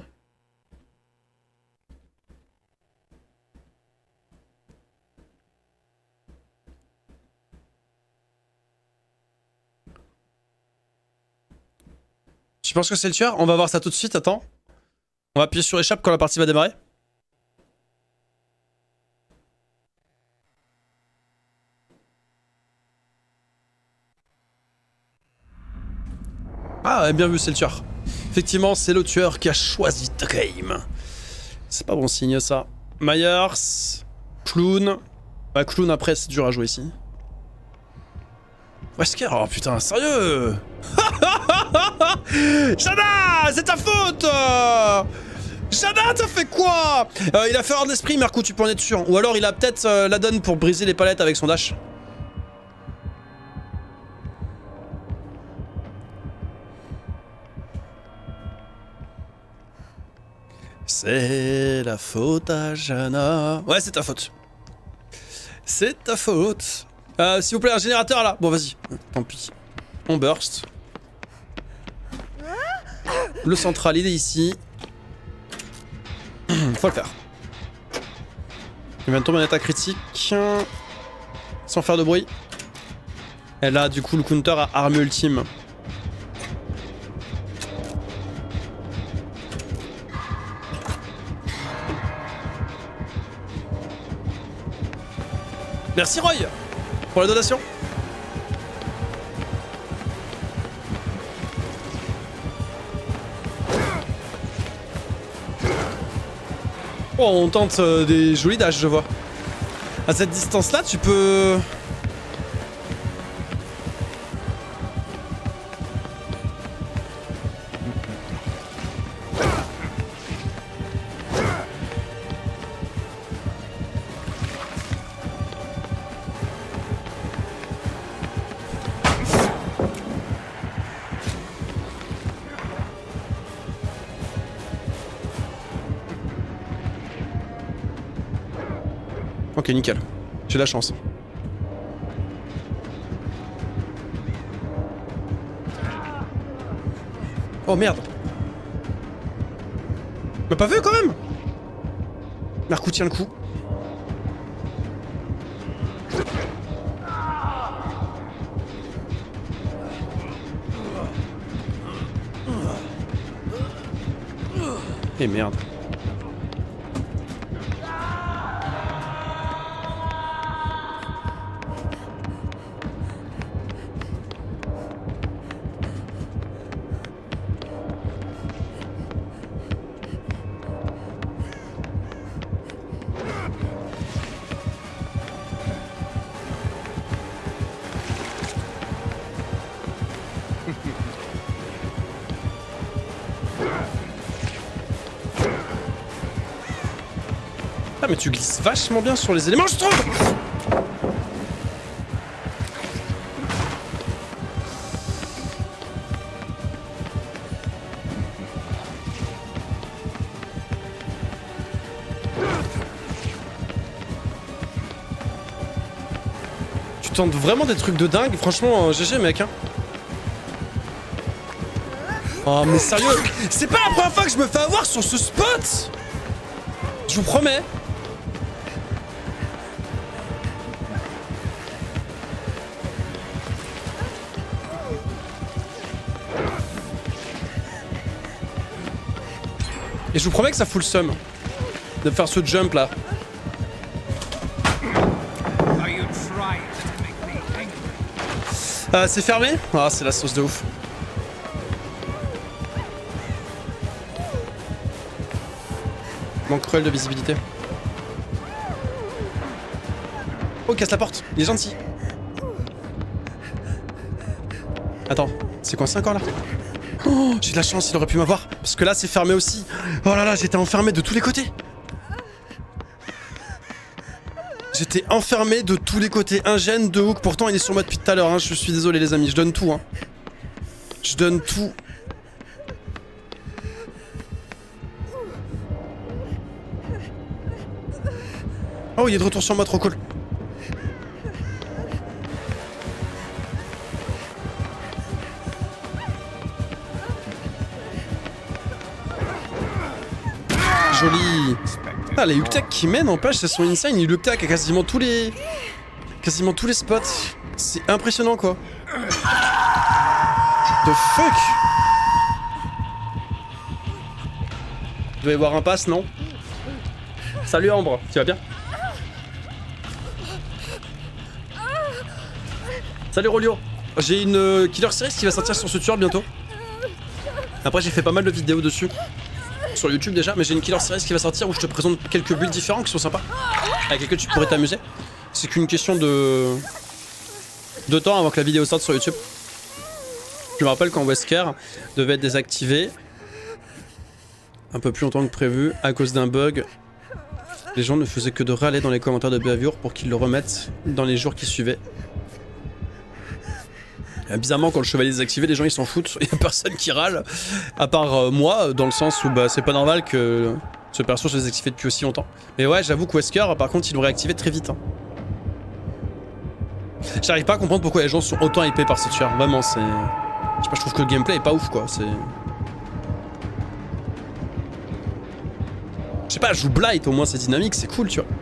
Tu penses que c'est le tueur? On va voir ça tout de suite, attends. On va appuyer sur échappe quand la partie va démarrer. Ah, bien vu, c'est le tueur. Effectivement, c'est le tueur qui a choisi The Game. C'est pas bon signe ça. Myers, Clown. Bah, Clown après, c'est dur à jouer ici. Wesker, oh putain, sérieux. Jana, c'est ta faute. Jana, t'as fait quoi? Il a fait hors d'esprit, Mercou, tu peux en être sûr. Ou alors il a peut-être la donne pour briser les palettes avec son dash. C'est la faute à Jana. Ouais, c'est ta faute. C'est ta faute. S'il vous plaît, un générateur là. Bon, vas-y. Tant pis. On burst. Le central, il est ici. Faut le faire. Il vient de tomber en état critique. Sans faire de bruit. Et là, du coup, le counter a arme ultime. Merci Roy pour la donation. Oh, on tente des jolis dashs, je vois. À cette distance-là, tu peux... Ok, nickel. J'ai la chance. Oh merde. M'a pas vu quand même. Marcou tient le coup. Et merde. Ah mais tu glisses vachement bien sur les éléments, je trouve. Tu tentes vraiment des trucs de dingue, franchement, GG mec hein. Oh mais sérieux, c'est pas la première fois que je me fais avoir sur ce spot. Je vous promets. Et je vous promets que ça fout le seum de faire ce jump là. C'est fermé? Ah, c'est la sauce de ouf. Manque cruel de visibilité. Oh, casse la porte. Il est gentil. Attends, c'est coincé encore là? Oh, j'ai de la chance, il aurait pu m'avoir. Parce que là, c'est fermé aussi. Oh là là, j'étais enfermé de tous les côtés. J'étais enfermé de tous les côtés. Un gène de hook. Pourtant, il est sur moi depuis tout à l'heure. Hein. Je suis désolé, les amis. Je donne tout. Hein. Je donne tout. Oh, il est de retour sur moi. Trop cool. Joli. Ah, les Uktak qui mènent en page, ça sont insane. Il Uktak à quasiment tous les spots. C'est impressionnant quoi. The fuck. Il doit y avoir un pass, non? Salut Ambre, tu vas bien? Salut Rolio. J'ai une Killer Series qui va sortir sur ce tueur bientôt. Après j'ai fait pas mal de vidéos dessus. Sur YouTube déjà, mais j'ai une Killer Series qui va sortir où je te présente quelques builds différents qui sont sympas, avec lesquels tu pourrais t'amuser. C'est qu'une question de temps avant que la vidéo sorte sur YouTube. Je me rappelle quand Wesker devait être désactivé un peu plus longtemps que prévu à cause d'un bug. Les gens ne faisaient que de râler dans les commentaires de Behavior pour qu'ils le remettent dans les jours qui suivaient. Bizarrement, quand le chevalier est désactivé, les gens ils s'en foutent, il y a personne qui râle, à part moi, dans le sens où bah, c'est pas normal que ce perso soit désactivé depuis aussi longtemps. Mais ouais, j'avoue que Wesker, par contre, ils l'ont réactivé très vite. Hein. J'arrive pas à comprendre pourquoi les gens sont autant hypés par ce tueur, vraiment, c'est... Je sais pas, je trouve que le gameplay est pas ouf, quoi, c'est... Je sais pas, je joue Blight, au moins c'est dynamique, c'est cool, tu vois.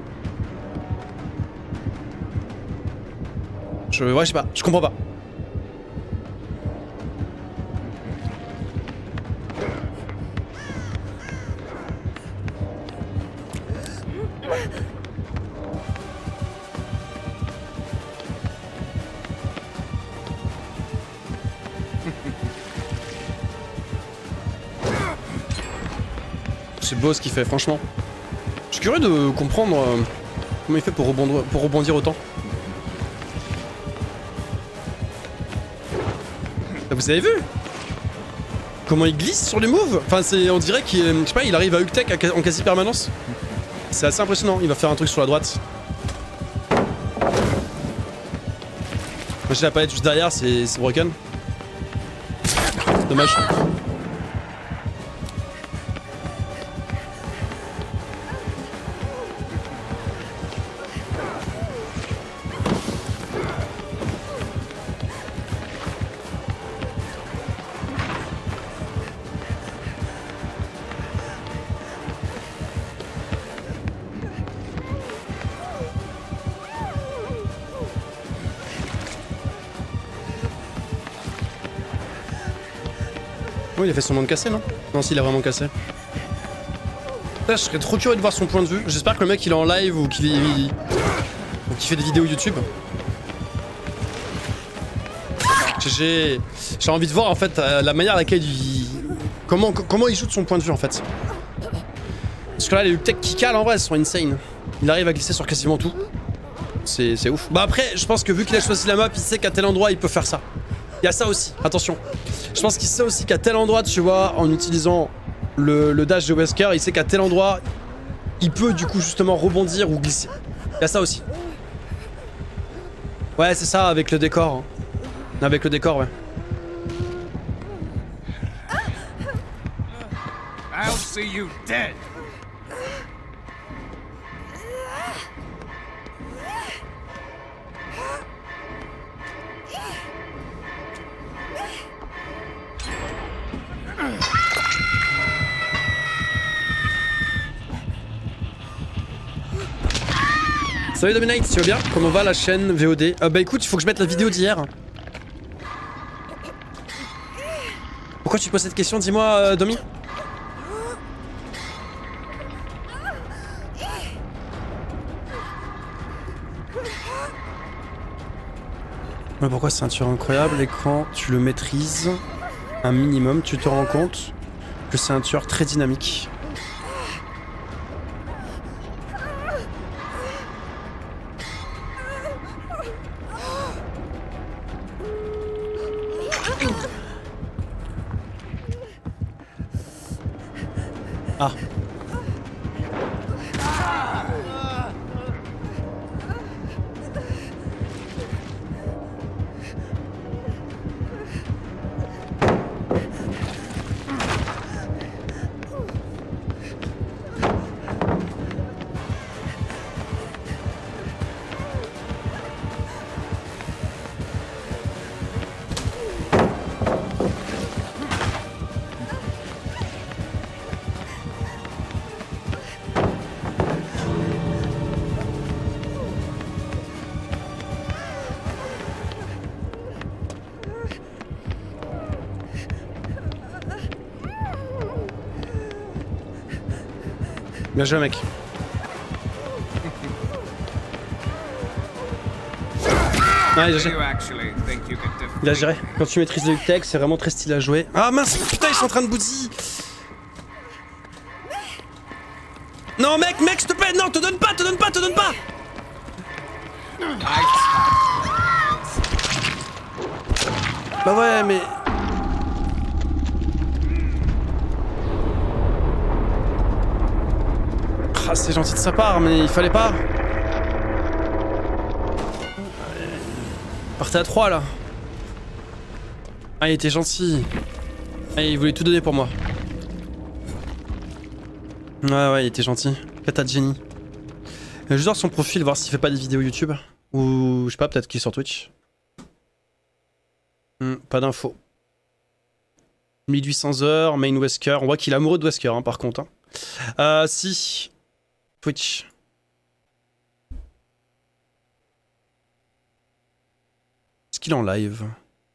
Ouais, je sais pas, je comprends pas. C'est beau ce qu'il fait, franchement. Je suis curieux de comprendre comment il fait pour rebondir autant. Vous avez vu comment il glisse sur les moves? Enfin, on dirait qu'il, je sais pas, il arrive à Uktech en quasi permanence. C'est assez impressionnant. Il va faire un truc sur la droite. Moi j'ai la palette juste derrière, c'est broken. Dommage. Oh, il a fait son monde cassé, non? Non, s'il a vraiment cassé. Là, je serais trop curieux de voir son point de vue. J'espère que le mec il est en live ou qu'il fait des vidéos YouTube. J'ai envie de voir en fait la manière à laquelle il... Comment il joue de son point de vue en fait. Parce que là, les Uktech qui calent en vrai, elles sont insane. Il arrive à glisser sur quasiment tout. C'est ouf. Bah après, je pense que vu qu'il a choisi la map, il sait qu'à tel endroit il peut faire ça. Il y a ça aussi, attention. Je pense qu'il sait aussi qu'à tel endroit, tu vois, en utilisant le dash de Wesker, il sait qu'à tel endroit, il peut du coup justement rebondir ou glisser. Il y a ça aussi. Ouais, c'est ça, avec le décor. Hein. Avec le décor, ouais. I'll see you dead. Salut Dominate, tu vas bien? Comment va la chaîne VOD? Bah écoute, il faut que je mette la vidéo d'hier. Pourquoi tu te poses cette question? Dis-moi, Domi. Mais pourquoi c'est un tueur incroyable et quand tu le maîtrises un minimum, tu te rends compte que c'est un tueur très dynamique. Ah. Bien joué mec. Ah, il a géré. Quand tu maîtrises le Uktech, c'est vraiment très stylé à jouer. Ah mince, putain, ils sont en train de bousiller. Non mec, s'il te plaît, non, te donne pas. Bah ouais, mais... Ah, c'est gentil de sa part, mais il fallait pas. Partez à 3 là. Ah, il était gentil. Ah, il voulait tout donner pour moi. Ouais, il était gentil. Cata de génie. Je vais voir son profil, voir s'il fait pas des vidéos YouTube. Ou, je sais pas, peut-être qu'il est sur Twitch. Pas d'infos. 1800 heures, main Wesker. On voit qu'il est amoureux de Wesker, hein, par contre. Hein. Si. Twitch. Est-ce qu'il est en live?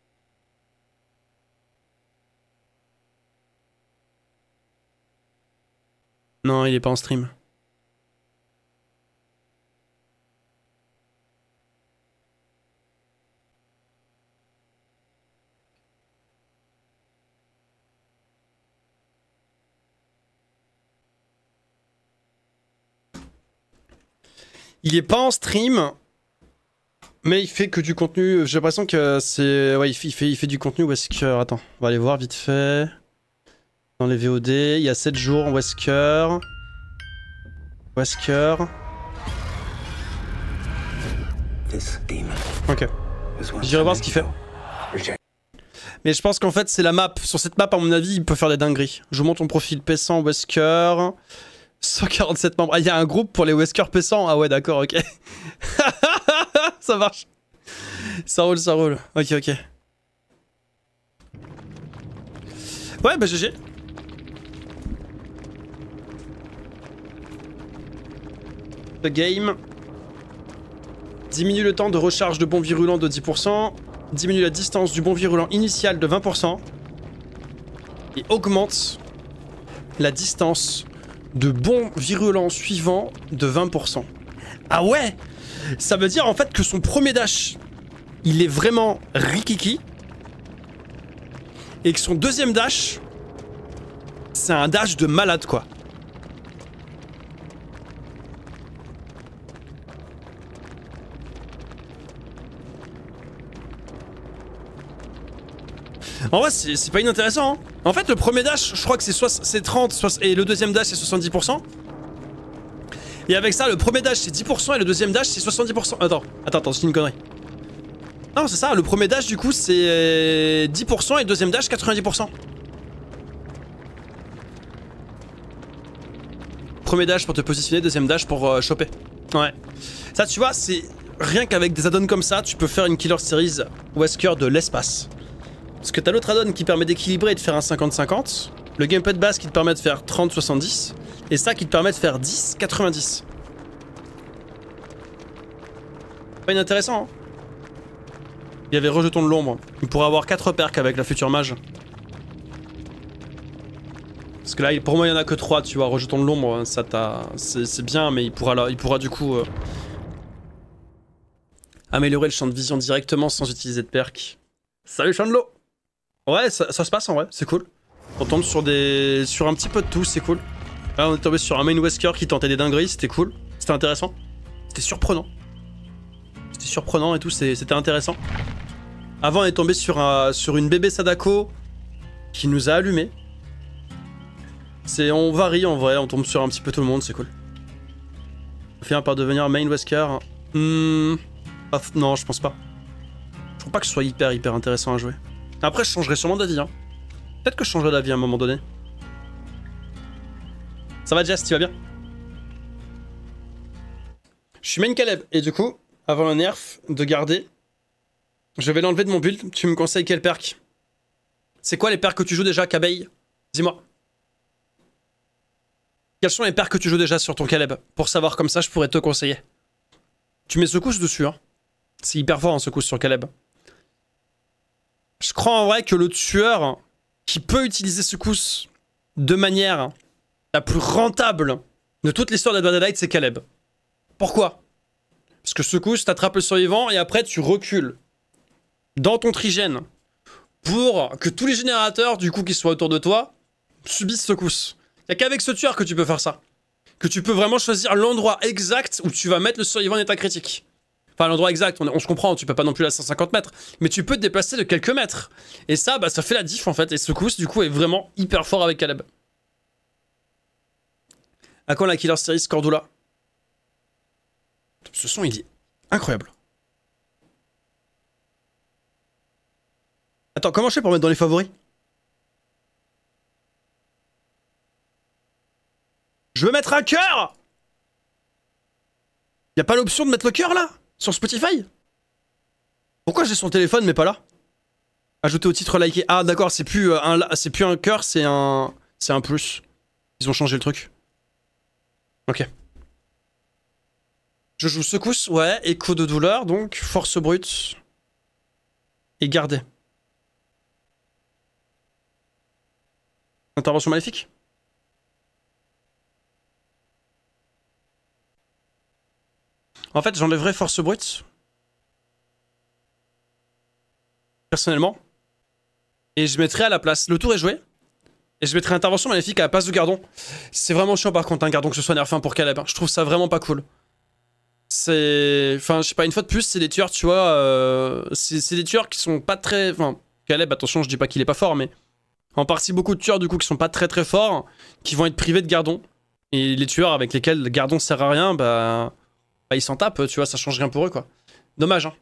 Non, il est pas en stream. Il est pas en stream, mais il fait que du contenu. J'ai l'impression que c'est... Ouais, il fait du contenu Wesker. Attends, on va aller voir vite fait. Dans les VOD, il y a 7 jours Wesker. Wesker. Ok. J'irai voir ce qu'il fait. Mais je pense qu'en fait c'est la map. Sur cette map à mon avis il peut faire des dingueries. Je vous montre ton profil P100 Wesker. 147 membres. Ah, il y a un groupe pour les Wesker P100. Ah ouais, d'accord, ok. Ça marche. Ça roule, ça roule. Ok, ok. Ouais, bah GG. The game. Diminue le temps de recharge de bons virulents de 10%. Diminue la distance du bon virulent initial de 20%. Et augmente la distance de bons virulents suivants de 20%. Ah ouais! Ça veut dire en fait que son premier dash, il est vraiment rikiki. Et que son deuxième dash, c'est un dash de malade quoi. En vrai, c'est pas inintéressant. Hein. En fait, le premier dash, je crois que c'est 30, et le deuxième dash, c'est 70%. Et avec ça, le premier dash, c'est 10%, et le deuxième dash, c'est 70%. Attends, c'est une connerie. Non, c'est ça, le premier dash, du coup, c'est 10%, et le deuxième dash, 90%. Premier dash pour te positionner, deuxième dash pour choper. Ouais. Ça, tu vois, c'est... Rien qu'avec des add-ons comme ça, tu peux faire une Killer Series Wesker de l'espace. Parce que t'as l'autre add-on qui permet d'équilibrer et de faire un 50-50, le gamepad de base qui te permet de faire 30-70, et ça qui te permet de faire 10-90. Pas inintéressant, hein. Il y avait Rejeton de l'ombre, il pourrait avoir 4 perks avec la future mage. Parce que là, pour moi, il y en a que 3, tu vois, Rejeton de l'ombre, ça c'est bien, mais il pourra du coup... améliorer le champ de vision directement sans utiliser de perk. Salut Chandlo! Ouais, ça se passe en vrai, c'est cool. On tombe sur un petit peu de tout, c'est cool. Là, on est tombé sur un main Wesker qui tentait des dingueries, c'était cool. C'était intéressant. C'était surprenant. C'était surprenant et tout, c'était intéressant. Avant, on est tombé sur une bébé Sadako qui nous a allumé. On varie en vrai, on tombe sur un petit peu tout le monde, c'est cool. On finit par devenir main Wesker. Non, je pense pas. Je trouve pas que ce soit hyper intéressant à jouer. Après, je changerai sûrement d'avis. Hein. Peut-être que je changerai d'avis à un moment donné. Ça va, Jess, tu vas bien? Je suis main Caleb. Et du coup, avant le nerf de garder, je vais l'enlever de mon build. Tu me conseilles quel perk? C'est quoi les perks que tu joues déjà, Kabeille? Dis-moi. Quels sont les perks que tu joues déjà sur ton Caleb? Pour savoir comme ça, je pourrais te conseiller. Tu mets secousse dessus, hein. C'est hyper fort en secousse sur Caleb. Je crois en vrai que le tueur qui peut utiliser secousse de manière la plus rentable de toute l'histoire de Dead by Daylight, c'est Caleb. Pourquoi? Parce que secousse, t'attrapes le survivant et après tu recules dans ton trigène pour que tous les générateurs du coup qui soient autour de toi subissent secousse. Y'a qu'avec ce tueur que tu peux faire ça. Que tu peux vraiment choisir l'endroit exact où tu vas mettre le survivant en état critique. Enfin, l'endroit exact, on se comprend, tu peux pas non plus à 150 mètres, mais tu peux te déplacer de quelques mètres. Et ça, bah, ça fait la diff en fait, et secousse, du coup, est vraiment hyper fort avec Caleb. À quand la Killer Series Cordula? Ce son, il est incroyable. Attends, comment je fais pour mettre dans les favoris? Je veux mettre un cœur! Y'a pas l'option de mettre le cœur là? Sur Spotify? Pourquoi j'ai son téléphone mais pas là? Ajouter au titre liké. Ah d'accord, c'est plus un cœur, c'est un plus. Ils ont changé le truc. Ok. Je joue secousse, ouais, écho de douleur, donc force brute. Et garder. Intervention maléfique? En fait, j'enlèverai force brute. Personnellement. Et je mettrai à la place. Le tour est joué. Et je mettrai intervention maléfique à la place de Gardon. C'est vraiment chiant par contre, un Gardon que ce soit nerfé pour Caleb. Je trouve ça vraiment pas cool. C'est... Enfin, je sais pas, une fois de plus, c'est des tueurs, tu vois... C'est des tueurs qui sont pas très... Enfin, Caleb, attention, je dis pas qu'il est pas fort, mais... En partie, beaucoup de tueurs, du coup, qui sont pas très forts, qui vont être privés de Gardon. Et les tueurs avec lesquels Gardon sert à rien, bah ils s'en tapent, tu vois, ça change rien pour eux, quoi. Dommage, hein.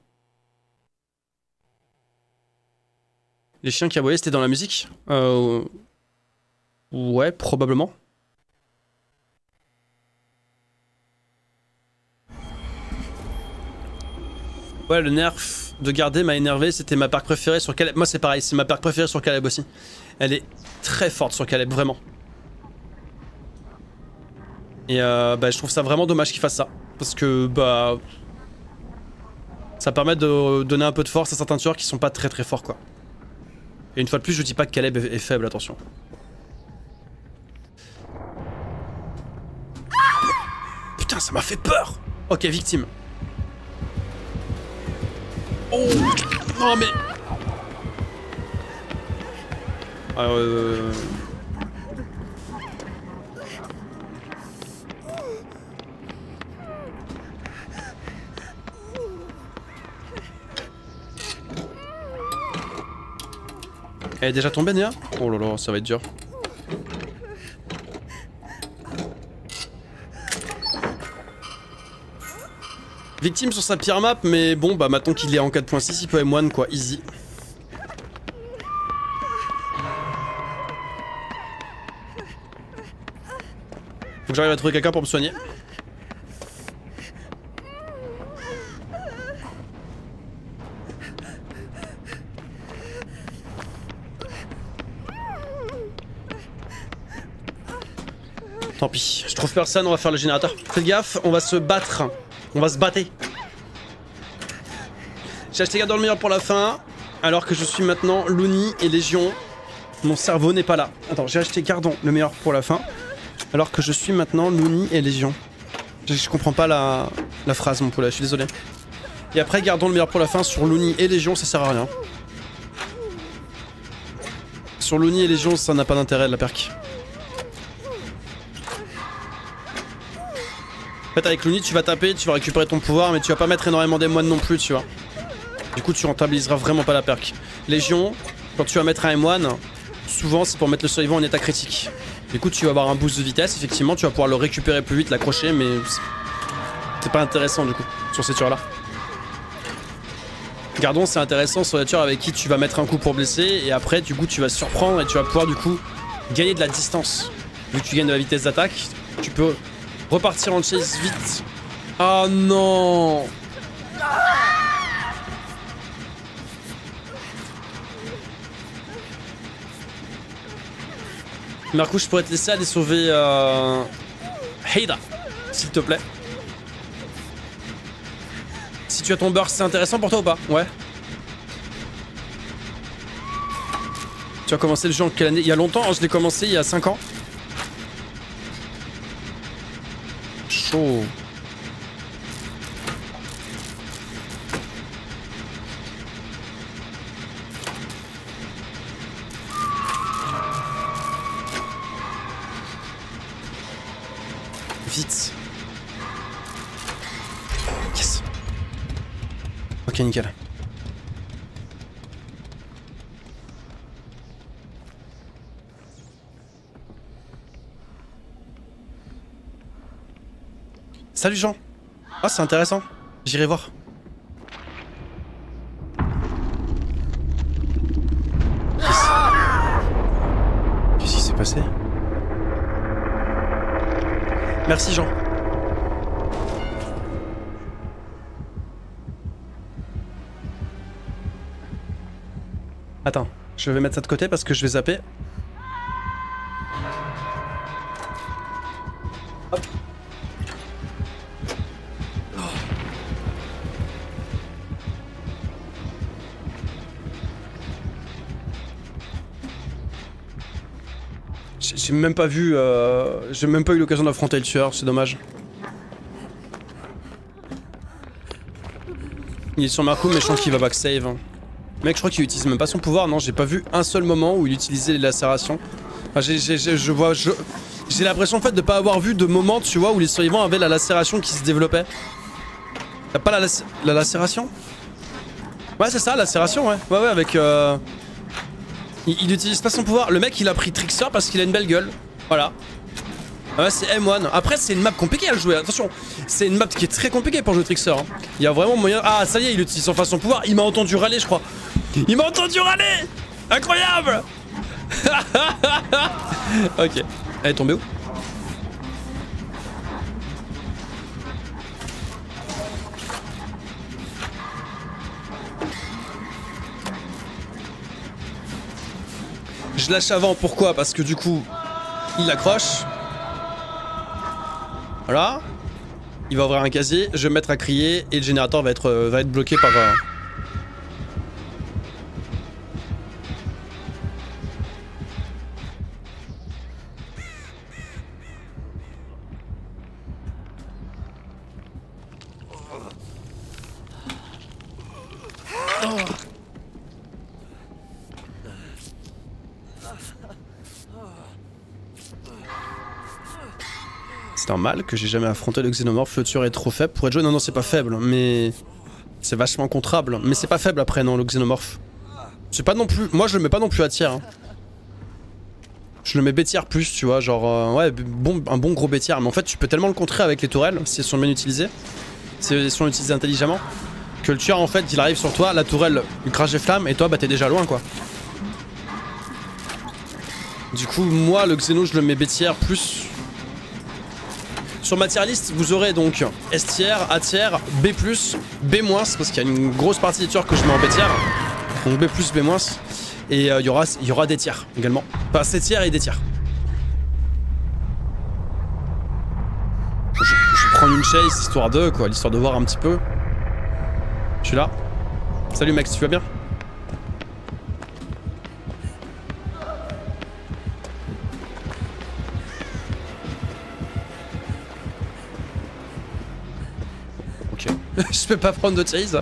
Les chiens qui aboyaient, c'était dans la musique? Ouais, probablement. Ouais, le nerf de garder m'a énervé, c'était ma perk préférée sur Caleb. Moi c'est pareil, c'est ma perk préférée sur Caleb aussi. Elle est très forte sur Caleb, vraiment. Et bah je trouve ça vraiment dommage qu'il fasse ça. Parce que bah... ça permet de donner un peu de force à certains tueurs qui sont pas très forts quoi. Et une fois de plus, je dis pas que Caleb est faible, attention. Putain, ça m'a fait peur! Ok, victime. Oh! Non mais... Elle est déjà tombée, Néa? Oh là là, ça va être dur. Victime sur sa pire map, mais bon, bah maintenant qu'il est en 4.6, il peut M1 quoi, easy. Faut que j'arrive à trouver quelqu'un pour me soigner. Tant pis, je trouve personne, on va faire le générateur. Faites gaffe, on va se battre. On va se battre. J'ai acheté Gardon le meilleur pour la fin, alors que je suis maintenant Looney et Légion. Mon cerveau n'est pas là. Attends, j'ai acheté Gardon le meilleur pour la fin, alors que je suis maintenant Looney et Légion. Je comprends pas la phrase, mon poulet, je suis désolé. Et après, Gardons le meilleur pour la fin sur Looney et Légion, ça sert à rien. Sur Looney et Légion, ça n'a pas d'intérêt de la perk. En fait avec Looney tu vas taper, tu vas récupérer ton pouvoir mais tu vas pas mettre énormément des moines non plus tu vois. Du coup tu rentabiliseras vraiment pas la perk. Légion, quand tu vas mettre un M1, souvent c'est pour mettre le survivant en état critique. Du coup tu vas avoir un boost de vitesse, effectivement tu vas pouvoir le récupérer plus vite, l'accrocher mais c'est pas intéressant du coup sur ces tueurs là. Gardon c'est intéressant sur les tueurs avec qui tu vas mettre un coup pour blesser et après du coup tu vas surprendre et tu vas pouvoir du coup gagner de la distance. Vu que tu gagnes de la vitesse d'attaque, tu peux repartir en chase vite. Oh non! Marcou, je pourrais te laisser aller sauver Heida, s'il te plaît. Si tu as ton burst, c'est intéressant pour toi ou pas? Ouais. Tu as commencé le jeu en quelle année? Il y a longtemps, je l'ai commencé il y a 5 ans. Chaud. Vite. Yes. Ok, nickel. Salut Jean. Ah c'est intéressant. J'irai voir. passé? Merci Jean. Attends, je vais mettre ça de côté parce que je vais zapper. Hop. J'ai même pas vu, j'ai même pas eu l'occasion d'affronter le tueur, c'est dommage. Il est sur Marco, mais je sens qu'il va backsave. Mec, je crois qu'il utilise même pas son pouvoir, non, j'ai pas vu un seul moment où il utilisait les lacérations. Enfin, j'ai l'impression en fait de pas avoir vu de moment, tu vois, où les survivants avaient la lacération qui se développait. T'as pas la lacération? Ouais, c'est ça, la lacération, ouais. Ouais, avec il utilise pas son pouvoir. Le mec, il a pris Trickster parce qu'il a une belle gueule. Voilà. Ouais, c'est M1. Après, c'est une map compliquée à le jouer. Attention, c'est une map qui est très compliquée pour jouer Trickster. Hein. Il y a vraiment moyen. Ah, ça y est, il utilise enfin son pouvoir. Il m'a entendu râler, je crois. Il m'a entendu râler! Incroyable! Ok. Elle est tombée où? Je lâche avant, pourquoi? Parce que du coup, il l'accroche. Voilà. Il va ouvrir un casier, je vais me mettre à crier et le générateur va être bloqué par... C'est normal que j'ai jamais affronté le xénomorphe, le tueur est trop faible pour être joué. Non, non, c'est pas faible, mais... C'est vachement contrable. Mais c'est pas faible après, non, le xénomorphe. C'est pas non plus... Moi, je le mets pas non plus à tiers. Hein. Je le mets B-tiers plus, tu vois, genre... ouais, un bon gros B-tiers. Mais en fait, tu peux tellement le contrer avec les tourelles, si elles sont bien utilisées. Si elles sont utilisées intelligemment. Que le tueur, en fait, il arrive sur toi, la tourelle lui crache des flammes, et toi, bah t'es déjà loin, quoi. Du coup, moi, le xéno, je le mets B-tiers plus... Sur ma tier list, vous aurez donc S tier, A tier, B+, B-, parce qu'il y a une grosse partie des tueurs que je mets en B tier. Donc B+, B-. Et il y aura des tiers également. Enfin, C tier et des tiers. Je vais prendre une chase histoire de quoi, l'histoire de voir un petit peu. Je suis là. Salut mec, tu vas bien? Je peux pas prendre de chase.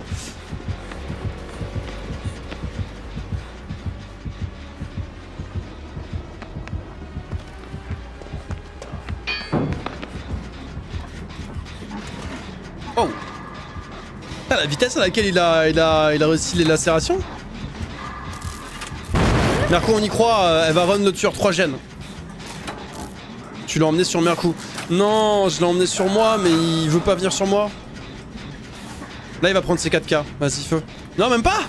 Oh. Ah, la vitesse à laquelle il a réussi les lacérations. Mercou, on y croit, elle va run le tueur 3 gènes. Tu l'as emmené sur Mercou. Non, je l'ai emmené sur moi, mais il veut pas venir sur moi. Là il va prendre ses 4K, vas-y feu. Non même pas.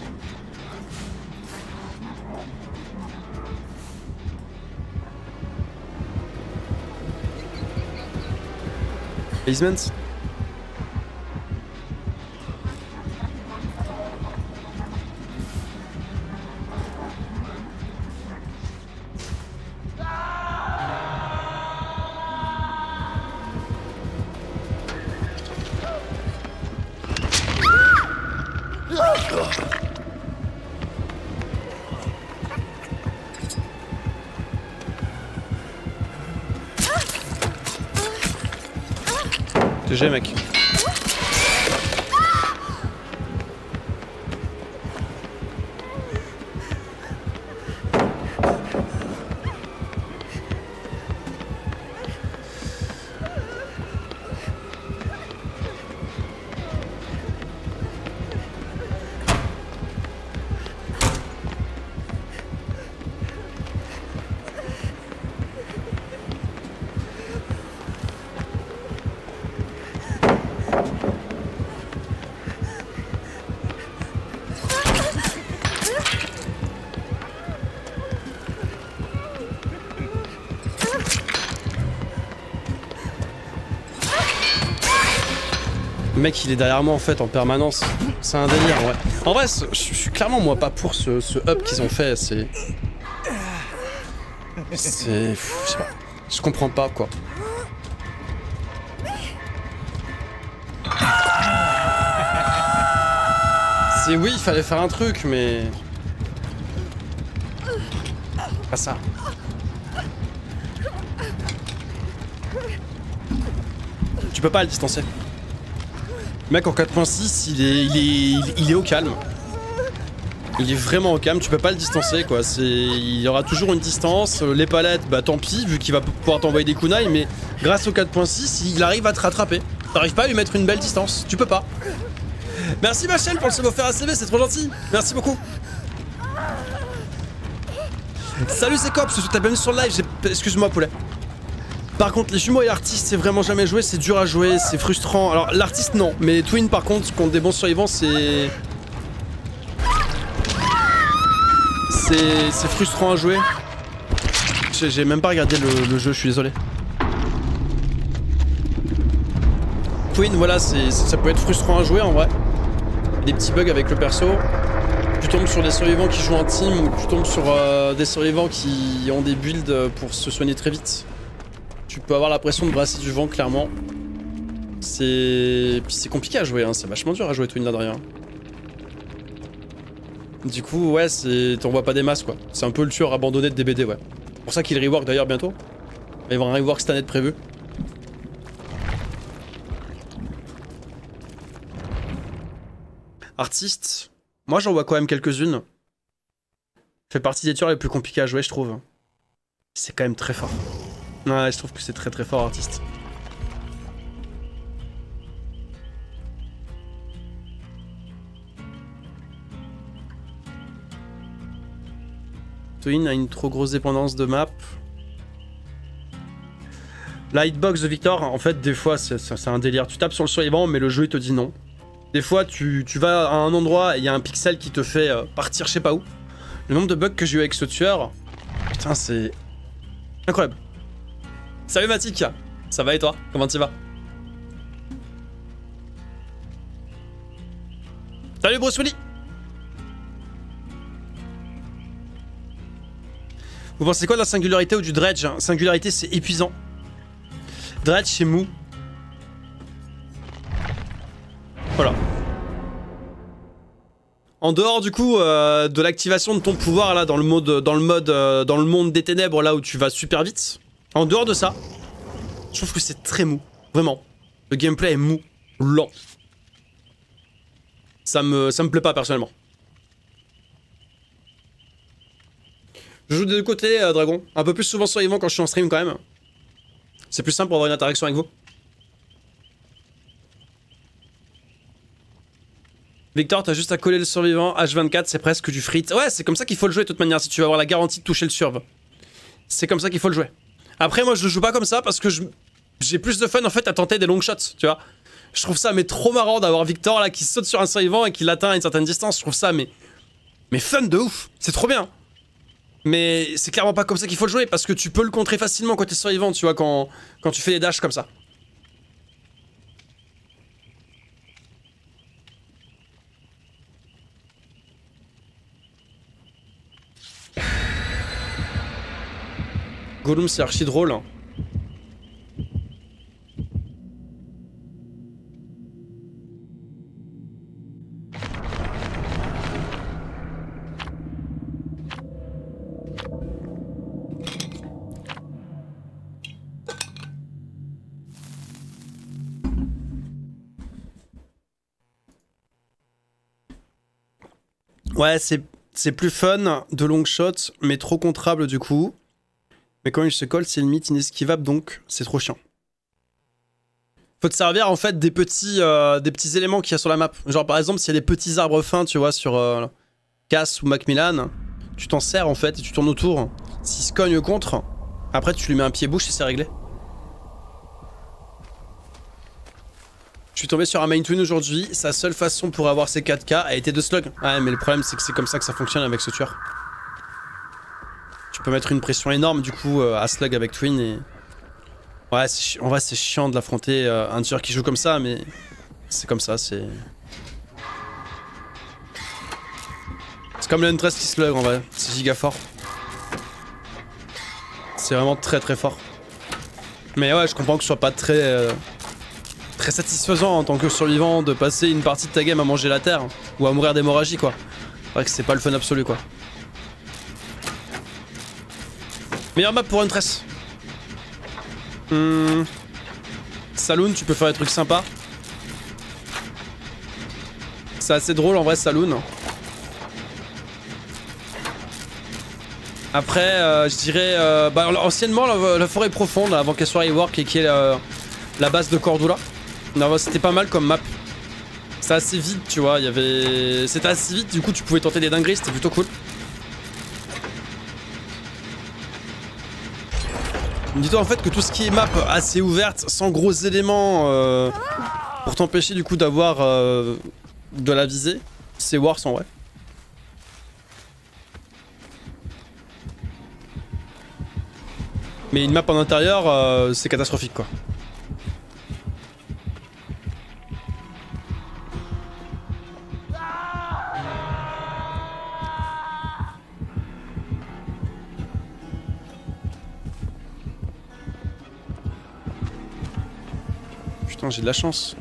Basement. GG mec. Le mec il est derrière moi en fait en permanence. C'est un délire ouais. En vrai je suis clairement moi pas pour ce up qu'ils ont fait. C'est... Je sais pas. Je comprends pas quoi. C'est oui il fallait faire un truc mais... Pas ça. Tu peux pas le distancer. Le mec en 4.6 il est au calme. Il est vraiment au calme, tu peux pas le distancer quoi. Il y aura toujours une distance. Les palettes, bah tant pis vu qu'il va pouvoir t'envoyer des kunai, mais grâce au 4.6 il arrive à te rattraper. T'arrives pas à lui mettre une belle distance, tu peux pas. Merci Machel pour le sub offert ACV, c'est trop gentil. Merci beaucoup. Salut c'est Cops, je suis bienvenue sur le live, excuse-moi poulet. Par contre les jumeaux et l'artiste c'est vraiment jamais joué, c'est dur à jouer, c'est frustrant. Alors l'artiste non, mais Twin par contre contre des bons survivants c'est frustrant à jouer. J'ai même pas regardé le jeu, je suis désolé. Twin voilà, ça peut être frustrant à jouer en vrai. Des petits bugs avec le perso. Tu tombes sur des survivants qui jouent en team ou tu tombes sur des survivants qui ont des builds pour se soigner très vite. Tu peux avoir l'impression de brasser du vent clairement. Puis c'est compliqué à jouer, hein. C'est vachement dur à jouer Twin là de rien. Du coup ouais t'en vois pas des masses quoi. C'est un peu le tueur abandonné de DBD ouais. C'est pour ça qu'il rework d'ailleurs bientôt. Il va y avoir un rework cette année de prévu. Artiste, moi j'en vois quand même quelques-unes. Fait partie des tueurs les plus compliqués à jouer je trouve. C'est quand même très fort. Ouais je trouve que c'est très très fort artiste. Twin a une trop grosse dépendance de map. La hitbox de Victor, en fait des fois c'est un délire. Tu tapes sur le survivant mais le jeu il te dit non. Des fois tu vas à un endroit et il y a un pixel qui te fait partir je sais pas où. Le nombre de bugs que j'ai eu avec ce tueur, putain c'est incroyable. Salut Matic, ça va et toi? Comment tu vas? Salut Bruce Willis. Vous pensez quoi de la singularité ou du dredge? Singularité c'est épuisant. Dredge c'est mou. Voilà. En dehors du coup de l'activation de ton pouvoir là dans le monde des ténèbres là où tu vas super vite. En dehors de ça, je trouve que c'est très mou. Vraiment. Le gameplay est mou. Lent. Ça me plaît pas personnellement. Je joue des deux côtés, Dragon. Un peu plus souvent survivant quand je suis en stream quand même. C'est plus simple pour avoir une interaction avec vous. Victor, t'as juste à coller le survivant. H24, c'est presque du frit. Ouais, c'est comme ça qu'il faut le jouer de toute manière, si tu veux avoir la garantie de toucher le surv. C'est comme ça qu'il faut le jouer. Après, moi, je le joue pas comme ça parce que j'ai plus de fun en fait à tenter des long shots, tu vois. Je trouve ça mais trop marrant d'avoir Victor là qui saute sur un survivant et qui l'atteint à une certaine distance. Je trouve ça mais fun de ouf. C'est trop bien. Mais c'est clairement pas comme ça qu'il faut le jouer parce que tu peux le contrer facilement quand t'es survivant, tu vois, quand tu fais des dashs comme ça. Gollum c'est archi drôle. Hein. Ouais, c'est plus fun de long shot, mais trop contrable du coup. Mais quand il se colle, c'est limite inesquivable, donc c'est trop chiant. Faut te servir en fait des petits éléments qu'il y a sur la map. Genre par exemple, s'il y a des petits arbres fins, tu vois, sur Cass ou Macmillan, tu t'en sers en fait et tu tournes autour. S'il se cogne contre, après tu lui mets un pied-bouche et c'est réglé. Je suis tombé sur un main twin aujourd'hui, sa seule façon pour avoir ses 4K a été de slug. Ouais mais le problème c'est que c'est comme ça que ça fonctionne avec ce tueur. Tu peux mettre une pression énorme du coup à slug avec twin et... Ouais en vrai c'est chiant de l'affronter un tueur qui joue comme ça mais C'est comme ça, c'est... C'est comme le N13 qui se log en vrai, c'est giga fort. C'est vraiment très très fort. Mais ouais, je comprends que ce soit pas très... très satisfaisant en tant que survivant de passer une partie de ta game à manger la terre. Ou à mourir d'hémorragie quoi. C'est vrai que c'est pas le fun absolu quoi. Meilleure map pour N13. Saloon, tu peux faire des trucs sympas. C'est assez drôle en vrai, Saloon. Après, je dirais... bah, anciennement, la forêt profonde, avant qu'elle soit rework et qui est la base de Cordula. C'était pas mal comme map. C'était assez vite, tu vois. C'était assez vite, du coup, tu pouvais tenter des dingueries, c'était plutôt cool. Dis-toi en fait que tout ce qui est map assez ouverte, sans gros éléments pour t'empêcher du coup d'avoir de la visée, c'est worse en vrai. Mais une map en intérieur, c'est catastrophique quoi. Putain, j'ai de la chance.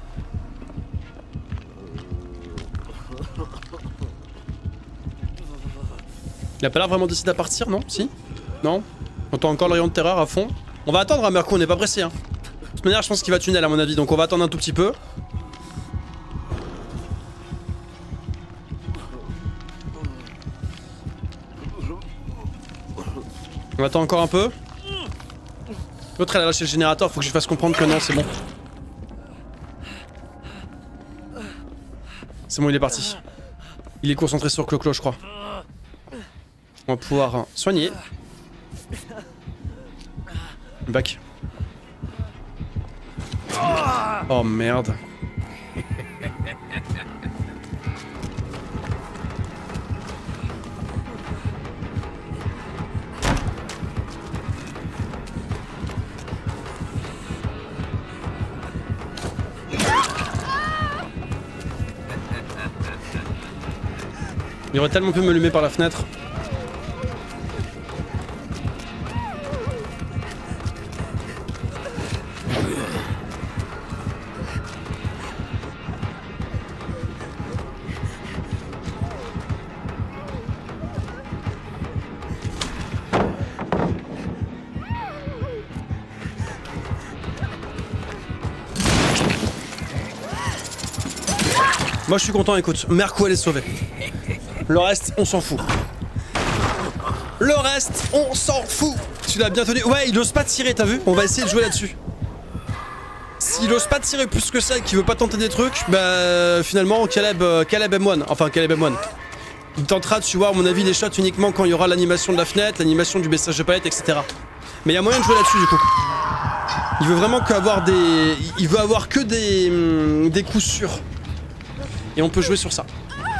Il a pas l'air vraiment décidé à partir, non? Si? Non? On entend encore le rayon de terreur à fond. On va attendre, hein, Merco, on n'est pas pressé. Hein. De toute manière, je pense qu'il va tunnel à mon avis, donc on va attendre un tout petit peu. On attend encore un peu. L'autre elle a lâché le générateur, faut que je fasse comprendre que non, c'est bon. C'est bon, il est parti. Il est concentré sur Clo-Clo, je crois. On va pouvoir soigner. Back. Oh merde. Il aurait tellement pu me l'allumer par la fenêtre. Moi je suis content, écoute, Merco elle est sauvée. Le reste, on s'en fout. Le reste, on s'en fout. Tu l'as bien tenu. Ouais, il ose pas tirer, t'as vu? On va essayer de jouer là-dessus. S'il ose pas tirer plus que ça et qu'il veut pas tenter des trucs, bah finalement Caleb M1. Enfin Caleb M1. Il tentera, tu vois, à mon avis, les shots uniquement quand il y aura l'animation de la fenêtre, l'animation du baissage de palette, etc. Mais il y a moyen de jouer là-dessus du coup. Il veut vraiment qu'avoir des... Il veut avoir que des coups sûrs. Et on peut jouer sur ça.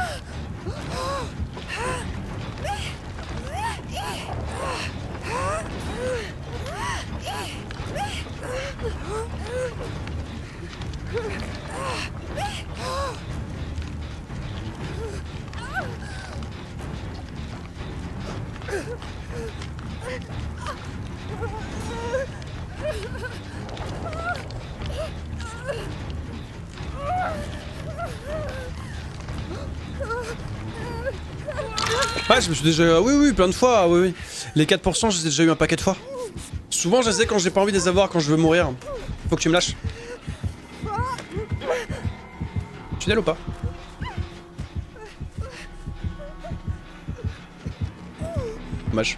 Ouais, je me suis déjà... Oui, plein de fois, oui. Les 4%, je les ai déjà eu un paquet de fois. Souvent, je les ai quand j'ai pas envie de les avoir, quand je veux mourir. Faut que tu me lâches. Tunnel ou pas? Dommage.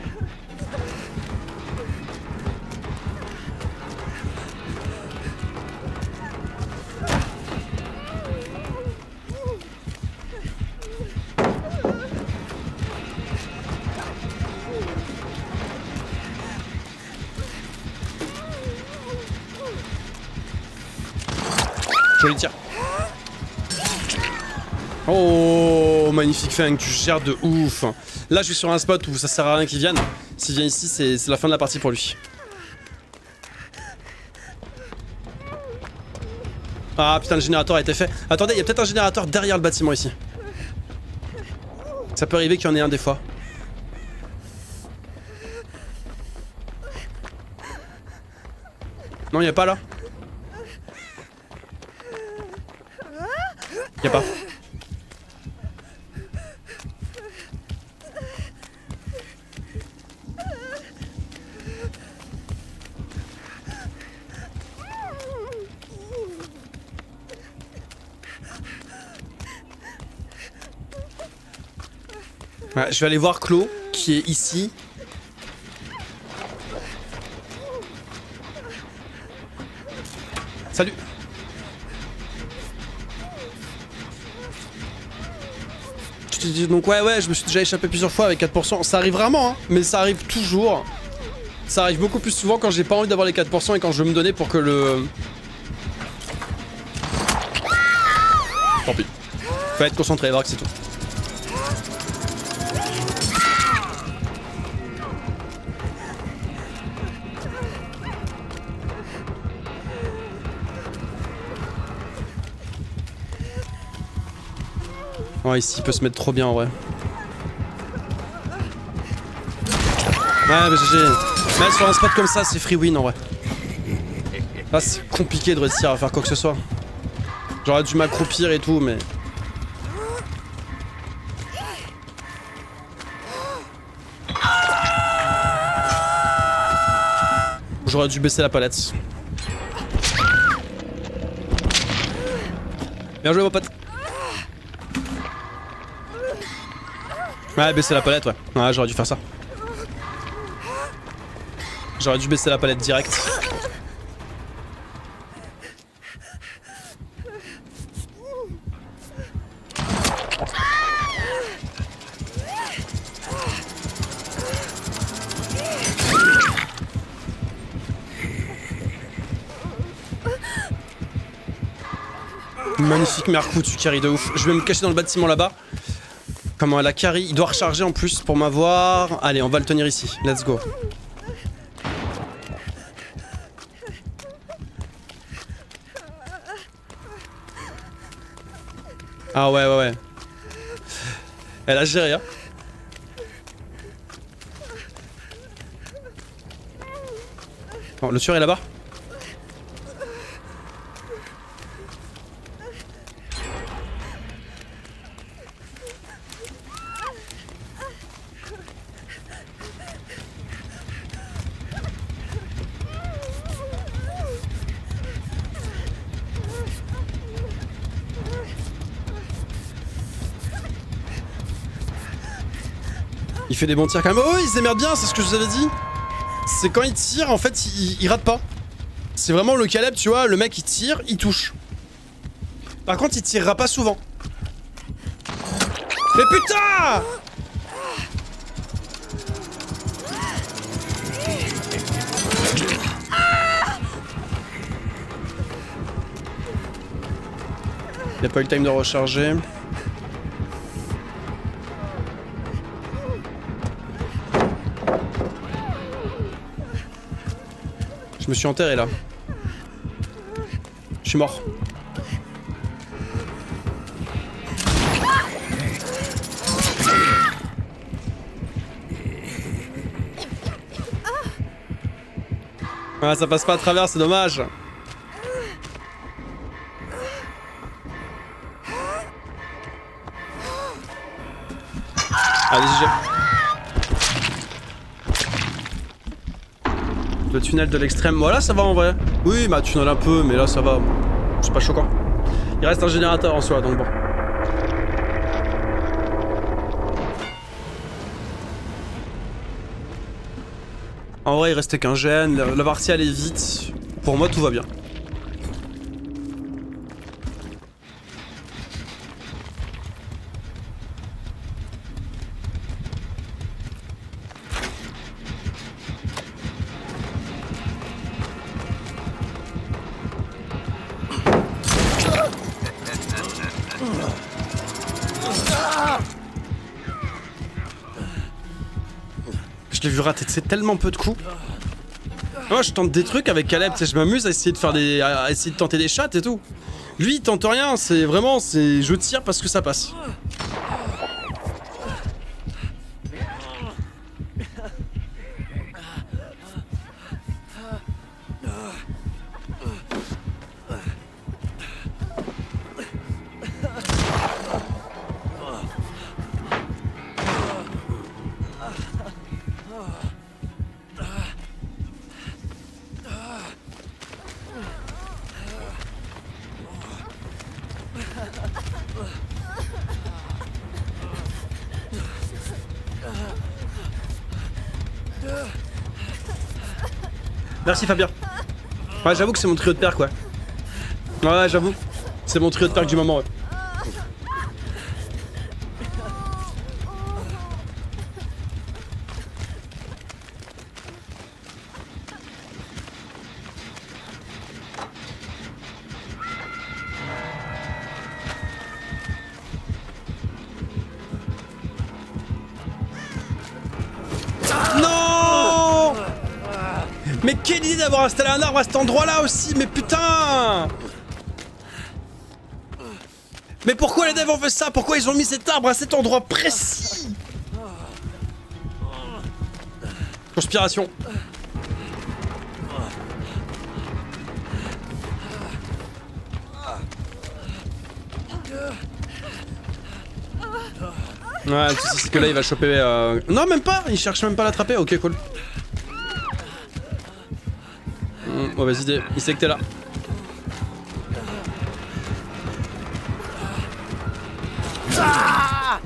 Joli tir. Oh, magnifique Feng, tu gères de ouf. Là, je suis sur un spot où ça sert à rien qu'il vienne. S'il vient ici, c'est la fin de la partie pour lui. Ah putain, le générateur a été fait. Attendez, il y a peut-être un générateur derrière le bâtiment ici. Ça peut arriver qu'il y en ait un des fois. Non, il n'y a pas là. Il n'y a pas. Ouais, je vais aller voir Claude qui est ici. Salut. Donc ouais, je me suis déjà échappé plusieurs fois avec 4%. Ça arrive vraiment, hein, mais ça arrive toujours. Ça arrive beaucoup plus souvent quand j'ai pas envie d'avoir les 4% et quand je veux me donner pour que le... Tant pis. Faut être concentré, Drac, c'est tout. Ouais, ici il peut se mettre trop bien en vrai. Ouais, mais GG. Mais sur un spot comme ça, c'est free win en vrai. Là, c'est compliqué de réussir à faire quoi que ce soit. J'aurais dû m'accroupir et tout, mais. J'aurais dû baisser la palette. Bien joué, mon pote. Ouais, baisser la palette, ouais. Ouais, j'aurais dû faire ça. J'aurais dû baisser la palette direct. Magnifique Mercou, tu carry de ouf. Je vais me cacher dans le bâtiment là-bas. Comment elle a carry, il doit recharger en plus pour m'avoir. Allez, on va le tenir ici. Let's go. Ah ouais. Elle a géré, hein. Bon, le tueur est là-bas. Il fait des bons tirs quand même. Oh, il se démerde bien, c'est ce que je vous avais dit. C'est quand il tire, en fait, il rate pas. C'est vraiment le Caleb, tu vois, le mec il tire, il touche. Par contre, il tirera pas souvent. Mais putain! Il a pas eu le time de recharger. Je me suis enterré là. Je suis mort. Ah, ça passe pas à travers, c'est dommage. Allez, GG. Le tunnel de l'extrême, voilà, ça va en vrai. Oui, bah tunnel un peu, mais là ça va. C'est pas choquant. Il reste un générateur en soi, donc bon. En vrai, il restait qu'un gène. La partie allait vite. Pour moi, tout va bien. Je l'ai vu rater tellement peu de coups. Moi je tente des trucs avec Caleb, tu sais, je m'amuse à essayer de faire des. À essayer de tenter des shots et tout. Lui il tente rien, c'est vraiment, c'est je tire parce que ça passe. Merci Fabien. Ouais, j'avoue que c'est mon trio de père quoi. Ouais, j'avoue. C'est mon trio de père du moment. Ouais. Non! Mais quelle idée d'avoir installé un arbre à cet endroit-là aussi, mais putain! Mais pourquoi les devs ont fait ça? Pourquoi ils ont mis cet arbre à cet endroit précis? Conspiration. Ouais, le souci c'est que là il va choper... Non même pas, il cherche même pas à l'attraper, ok cool. Mauvaise idée, il sait que t'es là. Ah!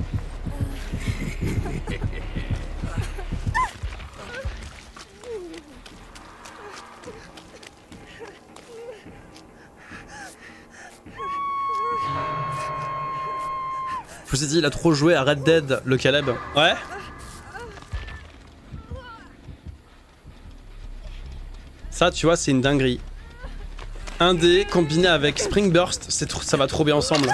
Je vous ai dit, il a trop joué à Red Dead, le Caleb. Ouais. Ça, tu vois, c'est une dinguerie. 1D combiné avec Spring Burst, ça va trop bien ensemble.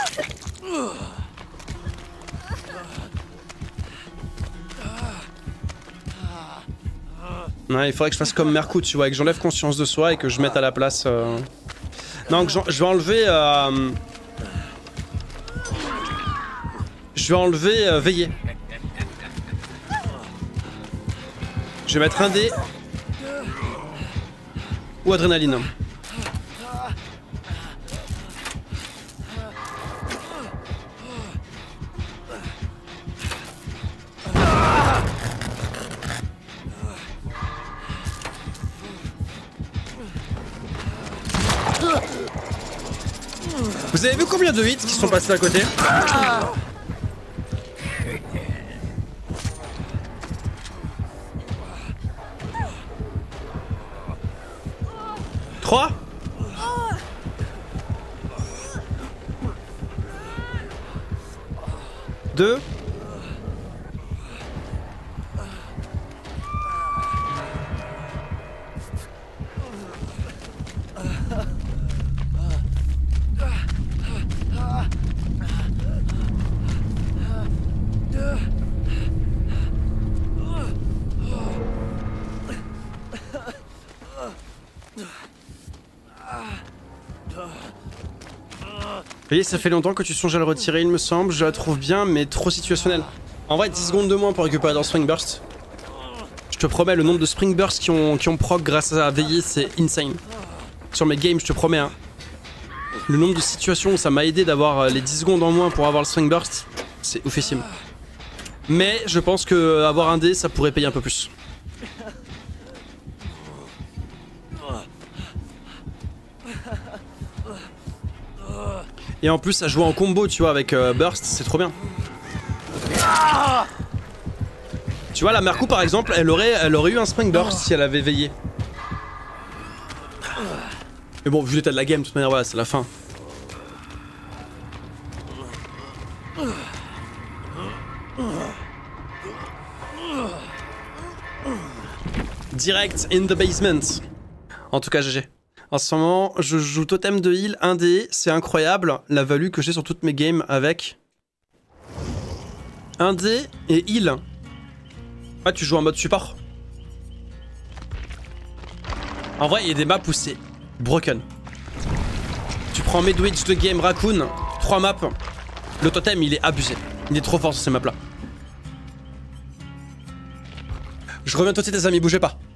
Ouais, il faudrait que je fasse comme Mercou, tu vois, et que j'enlève conscience de soi et que je mette à la place... Non, que je vais enlever... Je vais enlever veiller. Je vais mettre 1D ou adrénaline. Vous avez vu combien de hits qui sont passés à côté? 3 2 Vous voyez, ça fait longtemps que tu songes à le retirer, il me semble. Je la trouve bien, mais trop situationnelle. En vrai, 10 secondes de moins pour récupérer dans Spring Burst. Je te promets, le nombre de Spring Burst qui ont proc grâce à veiller, c'est insane. Sur mes games, je te promets. Hein. Le nombre de situations où ça m'a aidé d'avoir les 10 secondes en moins pour avoir le Spring Burst, c'est oufissime. Mais je pense que avoir un dé, ça pourrait payer un peu plus. Et en plus, ça joue en combo, tu vois, avec Burst, c'est trop bien. Tu vois, la Mercou, par exemple, elle aurait eu un Spring Burst si elle avait veillé. Mais bon, vu l'état de la game, de toute manière, voilà, c'est la fin. Direct in the basement. En tout cas, GG. En ce moment, je joue totem de heal 1D, c'est incroyable la value que j'ai sur toutes mes games avec 1D et heal. Ouais, tu joues en mode support. En vrai, il y a des maps où c'est broken. Tu prends Medwitch, The Game, Raccoon, 3 maps. Le totem, il est abusé. Il est trop fort sur ces maps-là. Je reviens tout de suite, les amis, bougez pas.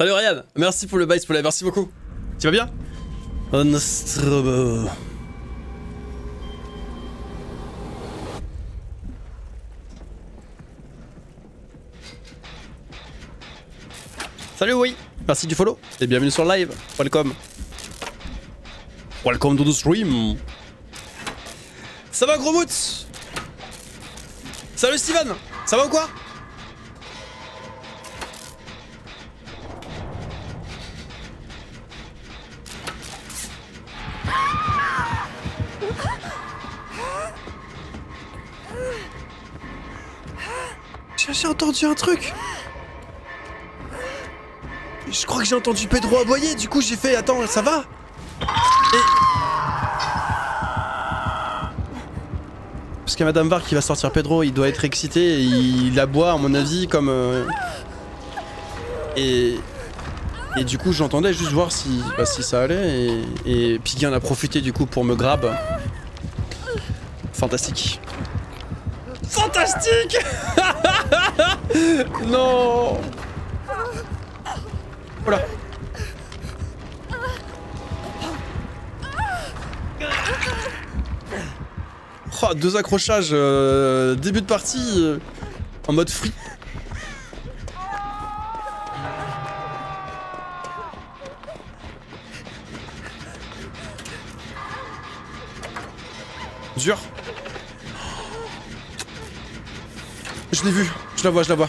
Salut Ryan, merci pour le bail, merci beaucoup. Tu vas bien? Nostromo. Salut oui, merci du follow et bienvenue sur le live. Welcome. Welcome to the stream. Ça va gros boot? Salut Steven, ça va ou quoi? J'ai entendu un truc. Je crois que j'ai entendu Pedro aboyer, du coup j'ai fait attends, ça va? Parce que Madame Var qui va sortir Pedro, il doit être excité et il aboie à mon avis comme... Et du coup j'entendais juste voir si, si ça allait et Piggy en a profité du coup pour me grab. Fantastique. Fantastique. Non. Voilà. Oh, 2 accrochages début de partie en mode free. Dur. Je l'ai vu, je la vois, je la vois.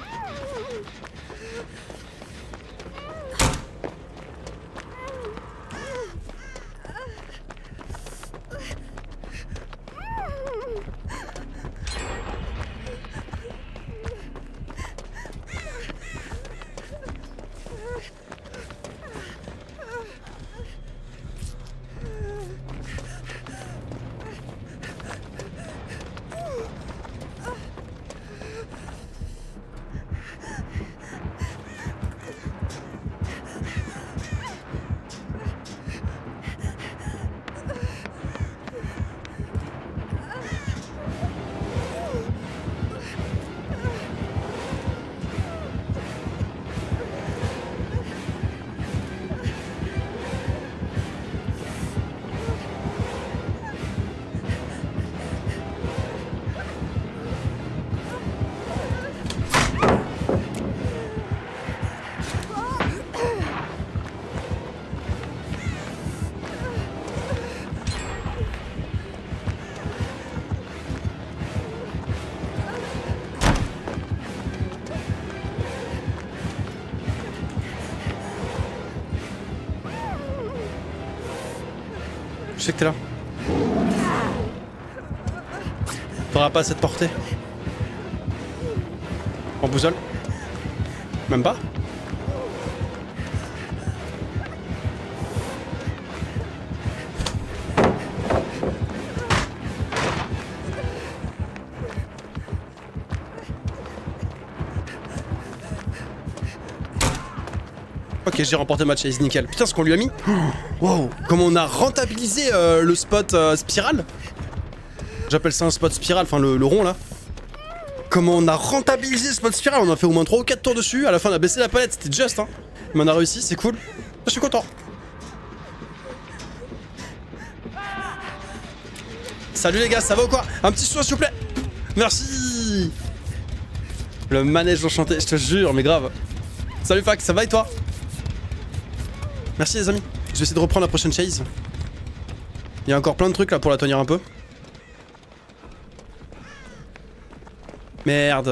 Je sais que t'es là. T'auras pas cette portée. En boussole. Même pas. Ok, j'ai remporté le match, c'est nickel. Putain, ce qu'on lui a mis. Wow, comment on a rentabilisé le spot spirale. J'appelle ça un spot spirale, enfin le rond là. Comment on a rentabilisé le spot spirale. On a fait au moins 3 ou 4 tours dessus. À la fin, on a baissé la palette, c'était juste, hein. Mais on a réussi, c'est cool. Je suis content. Salut les gars, ça va ou quoi? Un petit soin s'il vous plaît. Merci. Le manège enchanté, je te jure, mais grave. Salut Fac, ça va et toi? Merci les amis, je vais essayer de reprendre la prochaine chase. Il y a encore plein de trucs là pour la tenir un peu. Merde.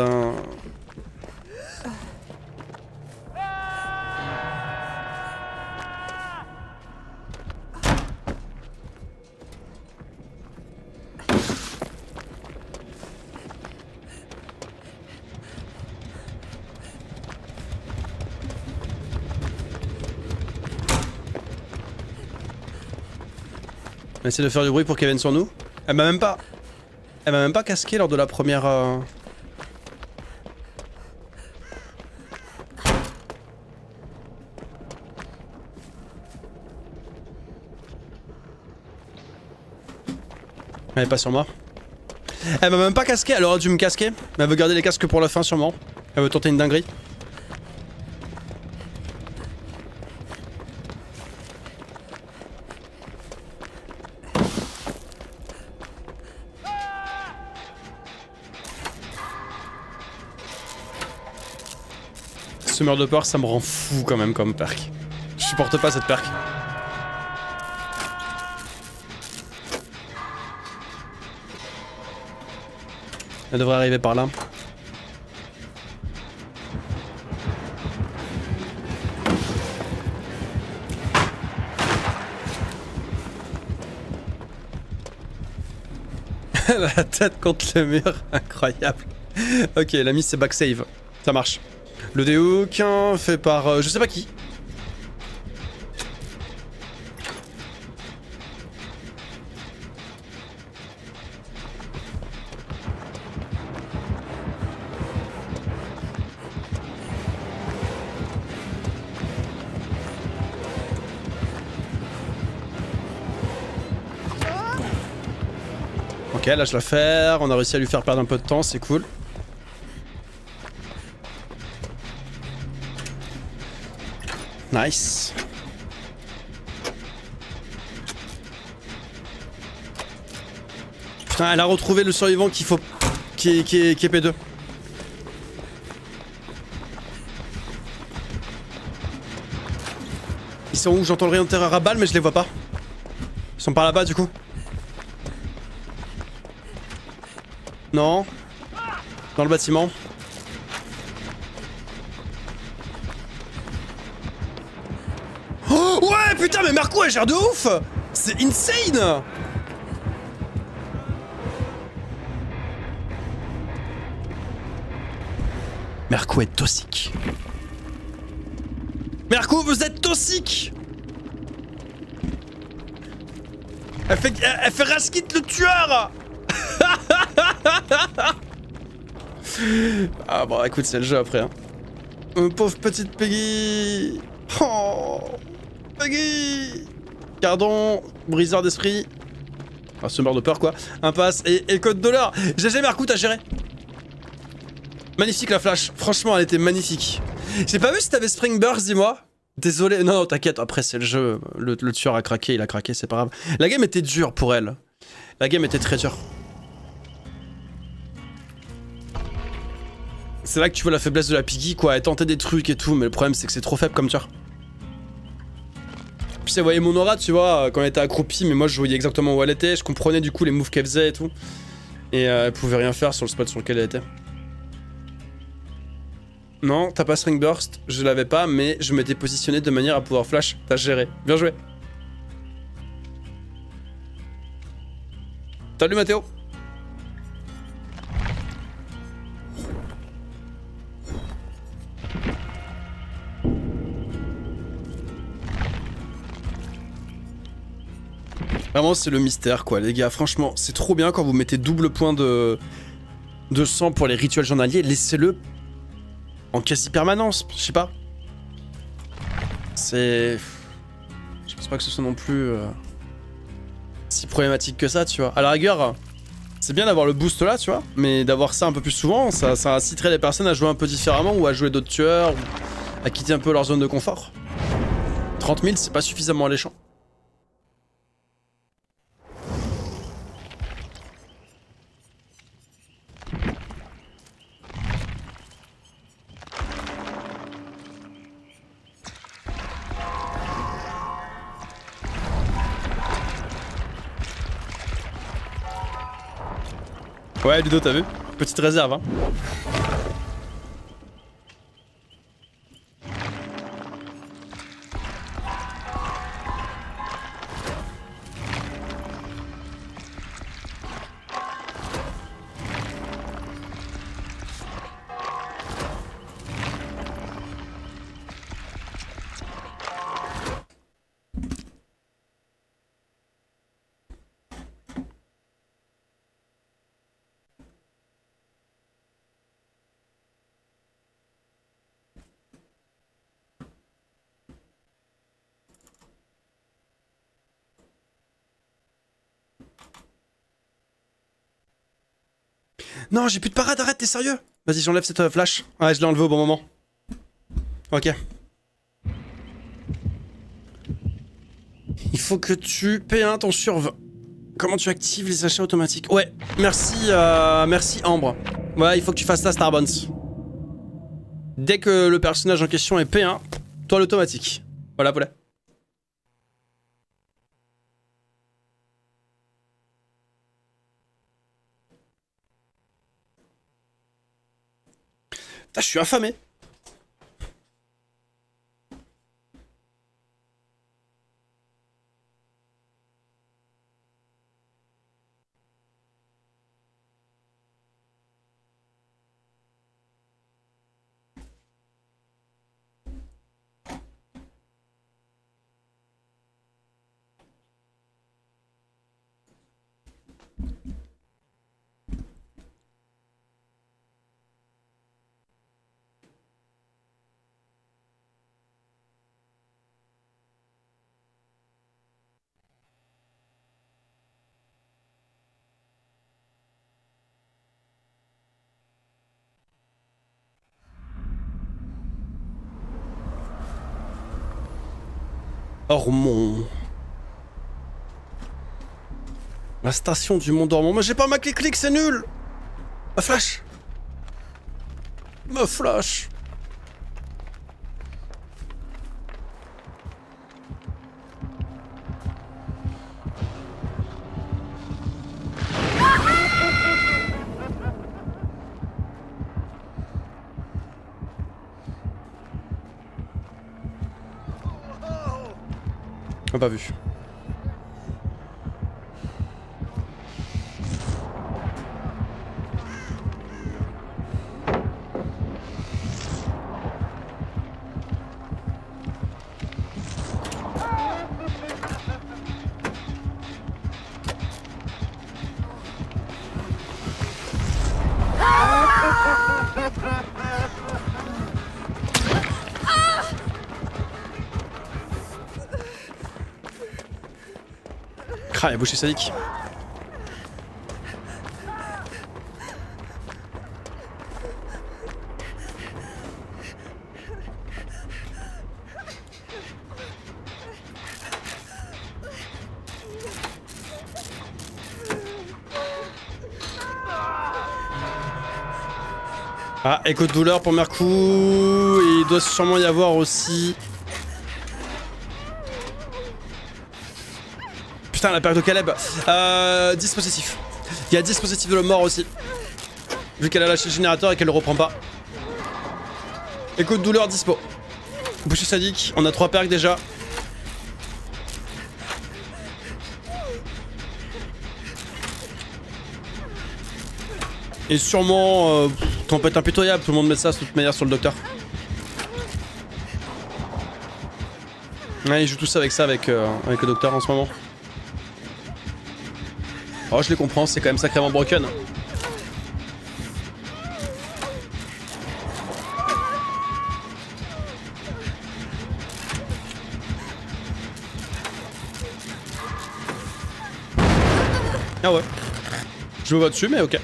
On va essayer de faire du bruit pour qu'elle vienne sur nous. Elle m'a même pas... Elle m'a même pas casqué lors de la première... Elle est pas sur moi. Elle m'a même pas casqué, elle aurait dû me casquer. Mais elle veut garder les casques pour la fin sûrement. Elle veut tenter une dinguerie. Semeur de peur, ça me rend fou quand même comme perk. Je supporte pas cette perk. Elle devrait arriver par là. La tête contre le mur, incroyable. Ok, la mise c'est back save, ça marche. Le déhook fait par je sais pas qui. Ok, lâche l'affaire, on a réussi à lui faire perdre un peu de temps, c'est cool. Nice. Putain, elle a retrouvé le survivant qu'il faut... qui est P2. Ils sont où? J'entends le rayon de terreur à balle mais je les vois pas. Ils sont par là-bas du coup. Non. Dans le bâtiment. Oh ouais putain mais Marco elle gère de ouf. C'est insane. Marco est toxique. Marco vous êtes toxique. Elle fait Raskit le tueur. Ah bon écoute c'est le jeu après hein. Pauvre petite Peggy. Oh Peggy. Cardon, briseur d'esprit. Ah semeur de peur quoi. Impasse et code dollar. GG Marco t'as géré. Magnifique la flash, franchement elle était magnifique. J'ai pas vu si t'avais Spring Burst dis-moi. Désolé, non t'inquiète, après c'est le jeu, le tueur a craqué, il a craqué, c'est pas grave. La game était dure pour elle. La game était très dure. C'est là que tu vois la faiblesse de la Piggy quoi, elle tentait des trucs et tout, mais le problème c'est que c'est trop faible comme tueur. Puis elle voyait mon aura tu vois, quand elle était accroupie, mais moi je voyais exactement où elle était, je comprenais du coup les moves qu'elle faisait et tout. Et elle pouvait rien faire sur le spot sur lequel elle était. Non, t'as pas String Burst, je l'avais pas, mais je m'étais positionné de manière à pouvoir flash. T'as géré. Bien joué. Salut Mathéo. Vraiment, c'est le mystère quoi, les gars. Franchement, c'est trop bien quand vous mettez double point de sang pour les rituels journaliers. Laissez-le en quasi permanence, je sais pas. C'est... Je pense pas que ce soit non plus si problématique que ça, tu vois. À la rigueur, c'est bien d'avoir le boost là, tu vois, mais d'avoir ça un peu plus souvent, ça inciterait les personnes à jouer un peu différemment ou à jouer d'autres tueurs, ou à quitter un peu leur zone de confort. 30 000, c'est pas suffisamment alléchant. Ouais Ludo t'as vu? Petite réserve hein. Non, j'ai plus de parade, arrête, t'es sérieux? Vas-y, j'enlève cette flash. Ouais, je l'ai enlevé au bon moment. Ok. Il faut que tu P1 ton surve. Comment tu actives les achats automatiques? Ouais, merci, merci Ambre. Ouais, il faut que tu fasses ça, Starbuns. Dès que le personnage en question est P1, toi l'automatique. Voilà, voilà. Putain, je suis affamé. Ormond. La station du Mont d'Ormond. Mais j'ai pas ma clic-clic, c'est nul. Ma flash. Ma flash. Pas vu. Ah, la bouche est sadique. Ah, écho de douleur pour Mercou. Et il doit sûrement y avoir aussi... Putain, la période de Caleb. Dispositif. Il y a dispositif de la mort aussi. Vu qu'elle a lâché le générateur et qu'elle le reprend pas. Écho de douleur dispo. Boucher sadique, on a 3 perks déjà. Et sûrement tempête impitoyable, tout le monde met ça de toute manière sur le docteur. Ouais, ils jouent tous avec ça avec le docteur en ce moment. Oh, je les comprends, c'est quand même sacrément broken. Ah ouais. Je me vois dessus, mais ok.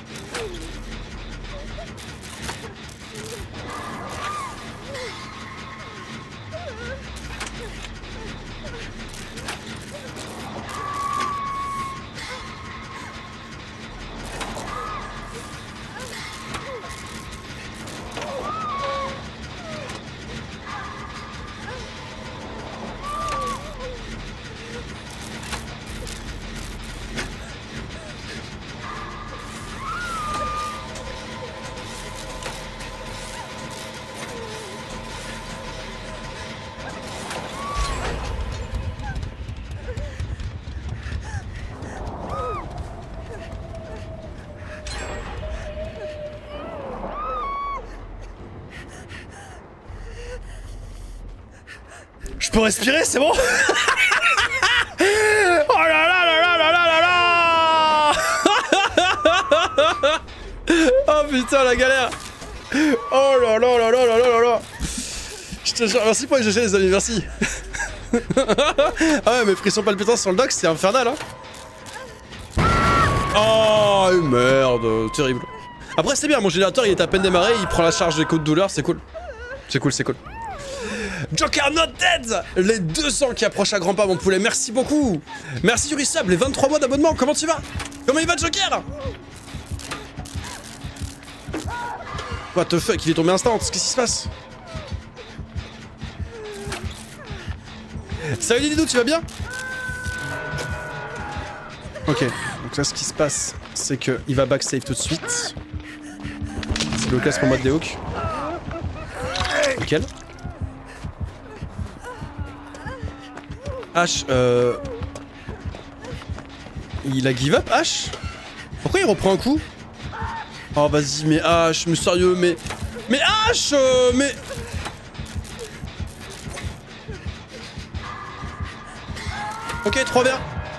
Je peux respirer, c'est bon. Oh là là là là là là là là. Oh putain la galère. Oh là là là là là là là. Je te jure, merci pour les GG les amis, merci. Ah ouais mais pression palpitante sur le dock c'est infernal hein. Oh merde, terrible. Après c'est bien, mon générateur il est à peine démarré, il prend la charge des coups de douleur, c'est cool. C'est cool, c'est cool. Joker not dead. Les 200 qui approchent à grands pas mon poulet, merci beaucoup. Merci Urisab, les 23 mois d'abonnement, comment tu vas? Comment il va Joker? What the fuck, il est tombé instant, qu'est-ce qui se passe? Salut Lidou, tu vas bien? Ok, donc là ce qui se passe, c'est que il va backsave tout de suite. C'est l'occasion pour moi de déhook. Nickel. H, il a give up, H? Pourquoi il reprend un coup? Oh vas-y, mais H, mais sérieux, mais... Mais H, mais... Ok, trop bien.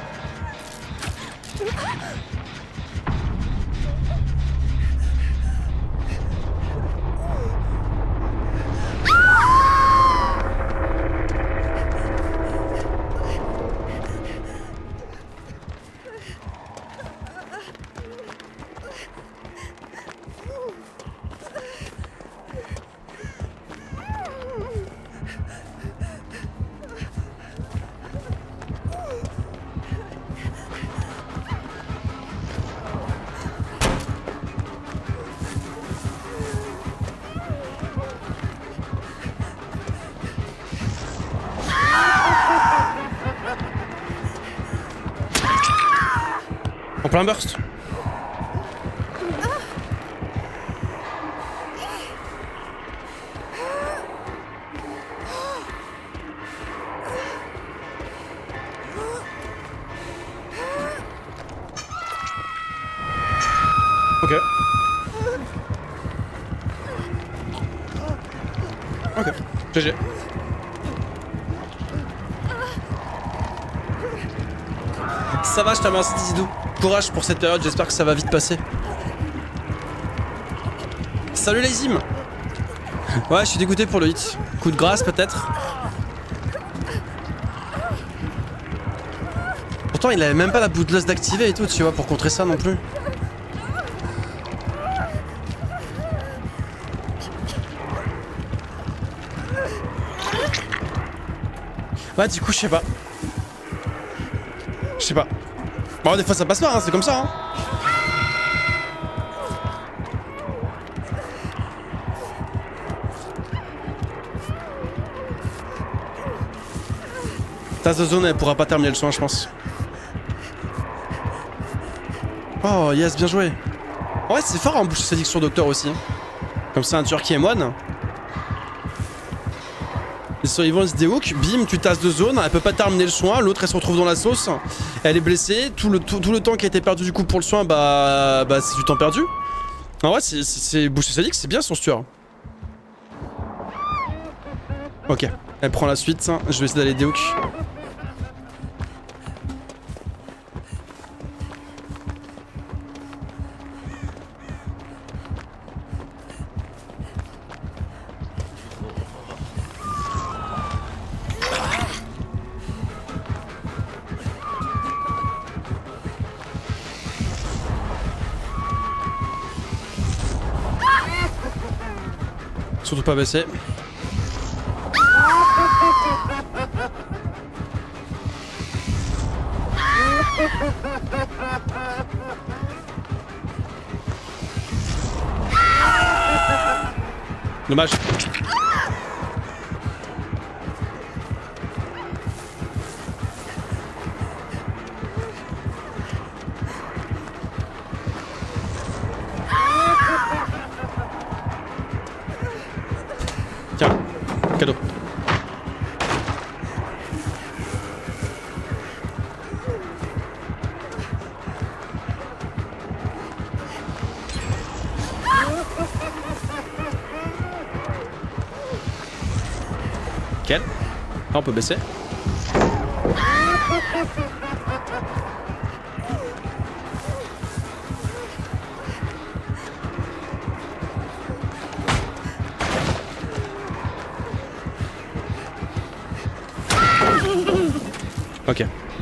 En plein burst. Ok. Ok. GG. Ça va, je te remercie Dizidou. Courage pour cette période, j'espère que ça va vite passer. Salut les Zim. Ouais, je suis dégoûté pour le hit. Coup de grâce peut-être. Pourtant il avait même pas la bouteleuse d'activer et tout, tu vois, pour contrer ça non plus. Ouais, du coup, je sais pas. Je sais pas. Bon, des fois ça passe pas, hein, c'est comme ça. Hein. Tasse de zone, elle pourra pas terminer le soin, je pense. Oh, yes, bien joué. Ouais, c'est fort en bouche sadique sur Docteur aussi. Hein. Comme ça, un tueur qui est moine. Les survivants ils se déhook, bim, tu tasses de zone, elle peut pas terminer le soin, l'autre elle se retrouve dans la sauce, elle est blessée, tout le temps qui a été perdu du coup pour le soin, bah c'est du temps perdu. En vrai, c'est bouche sadique, c'est bien son tueur. Ok, elle prend la suite, je vais essayer d'aller déhook. Surtout pas baisser. Dommage. Tiens, cadeau. Nickel. Là on peut baisser. Ok.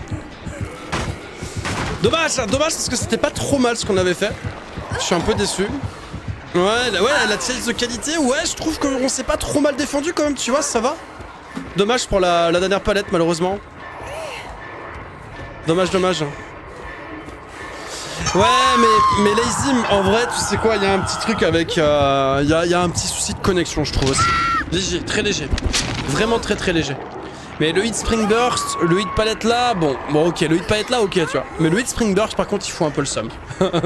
Dommage, dommage parce que c'était pas trop mal ce qu'on avait fait. Je suis un peu déçu. Ouais, la challenge de qualité, ouais, je trouve qu'on s'est pas trop mal défendu quand même, tu vois, ça va. Dommage pour la dernière palette, malheureusement. Dommage, dommage. Ouais, mais Lazim, en vrai, tu sais quoi, il y a un petit truc avec... Il y a un petit souci de connexion, je trouve aussi. Léger, très léger. Vraiment très très léger. Mais le hit Spring Burst, le hit palette là, bon ok, le hit palette là, ok, tu vois. Mais le hit Spring Burst, par contre, il faut un peu le seum.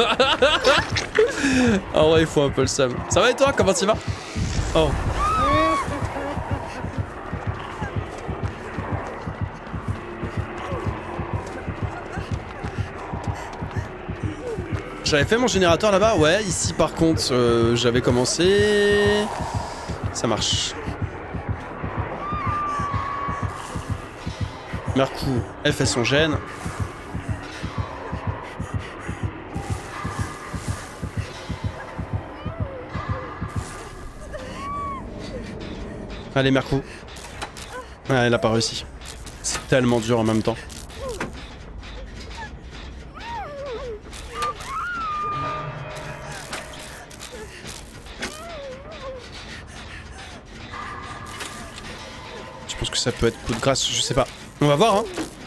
En vrai, il faut un peu le seum. Ça va et toi, comment tu vas? Oh. J'avais fait mon générateur là-bas, ouais, ici par contre, j'avais commencé... Ça marche. Mercou, elle fait son gène. Allez, Mercou. Ouais, elle a pas réussi. C'est tellement dur en même temps. Je pense que ça peut être coup de grâce, je sais pas. On va voir, hein.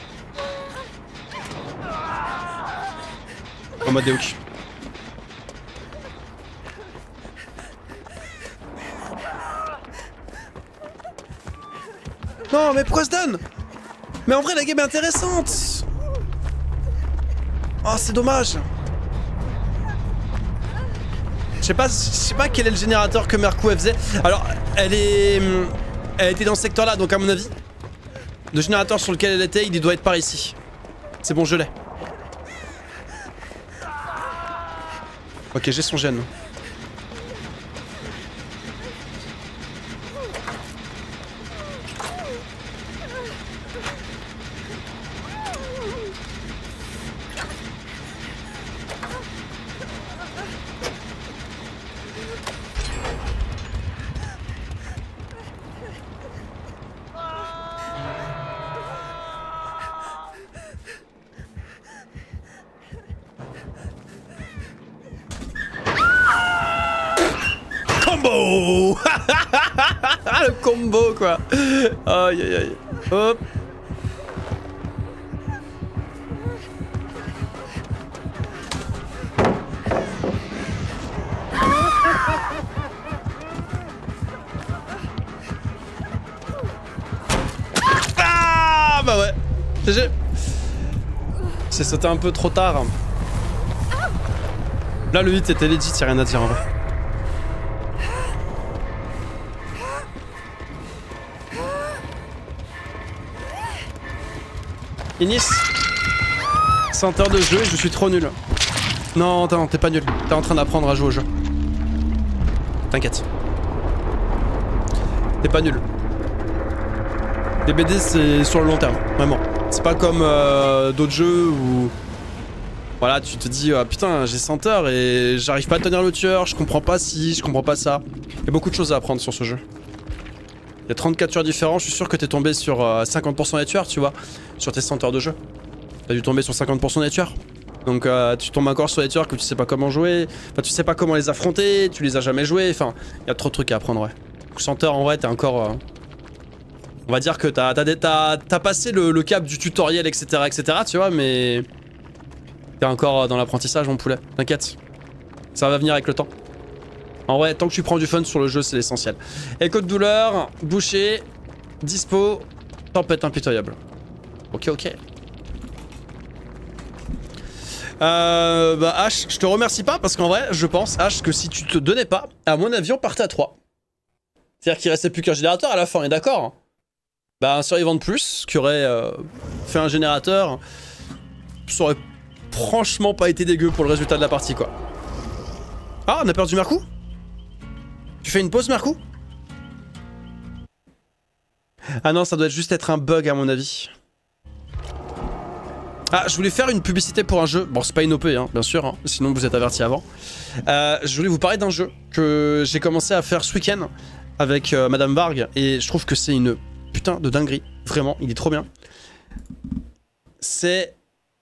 En mode Deuk. Non, mais pourquoi se donne? Mais en vrai, la game est intéressante. Oh, c'est dommage. Je sais pas quel est le générateur que Mercou elle faisait. Alors, elle était dans ce secteur là, donc à mon avis, le générateur sur lequel elle était, il doit être par ici. C'est bon, je l'ai. Ok, j'ai son gène. Combo. Le combo quoi. Aïe aïe aïe. Hop. Ah bah ouais. GG. C'est sauté un peu trop tard. Là le hit était legit, y'a rien à dire en vrai. Inis, 100 heures de jeu et je suis trop nul. Non, t'es pas nul. T'es en train d'apprendre à jouer au jeu. T'inquiète. T'es pas nul. Les BD c'est sur le long terme, vraiment. C'est pas comme d'autres jeux où... Voilà, tu te dis, ah, putain, j'ai 100 heures et j'arrive pas à tenir le tueur, je comprends pas ci, je comprends pas ça. Il y a beaucoup de choses à apprendre sur ce jeu. Il y a 34 tueurs différents, je suis sûr que t'es tombé sur 50% des tueurs, tu vois, sur tes 100 heures de jeu. T'as dû tomber sur 50% des tueurs. Donc tu tombes encore sur les tueurs que tu sais pas comment jouer, enfin tu sais pas comment les affronter, tu les as jamais joués, enfin, il y a trop de trucs à apprendre, ouais. Donc 100 heures en vrai, t'es encore... on va dire que t'as passé le cap du tutoriel, etc., tu vois, mais... T'es encore dans l'apprentissage, mon poulet, t'inquiète. Ça va venir avec le temps. En vrai, tant que tu prends du fun sur le jeu, c'est l'essentiel. Écho de douleur, boucher, dispo, tempête impitoyable. Ok, ok. Bah H, je te remercie pas parce qu'en vrai, je pense, H, que si tu te donnais pas, à mon avis, on partait à 3. C'est-à-dire qu'il restait plus qu'un générateur à la fin, on est d'accord hein. Bah un survivant de plus, qui aurait fait un générateur, ça aurait franchement pas été dégueu pour le résultat de la partie, quoi. Ah, on a perdu Mercou? Tu fais une pause, Mercou? Ah non, ça doit juste être un bug à mon avis. Ah, je voulais faire une publicité pour un jeu. Bon, c'est pas une OP, hein, bien sûr, hein, sinon vous êtes avertis avant. Je voulais vous parler d'un jeu que j'ai commencé à faire ce week-end avec Madame Varg, et je trouve que c'est une putain de dinguerie. Vraiment, il est trop bien. C'est...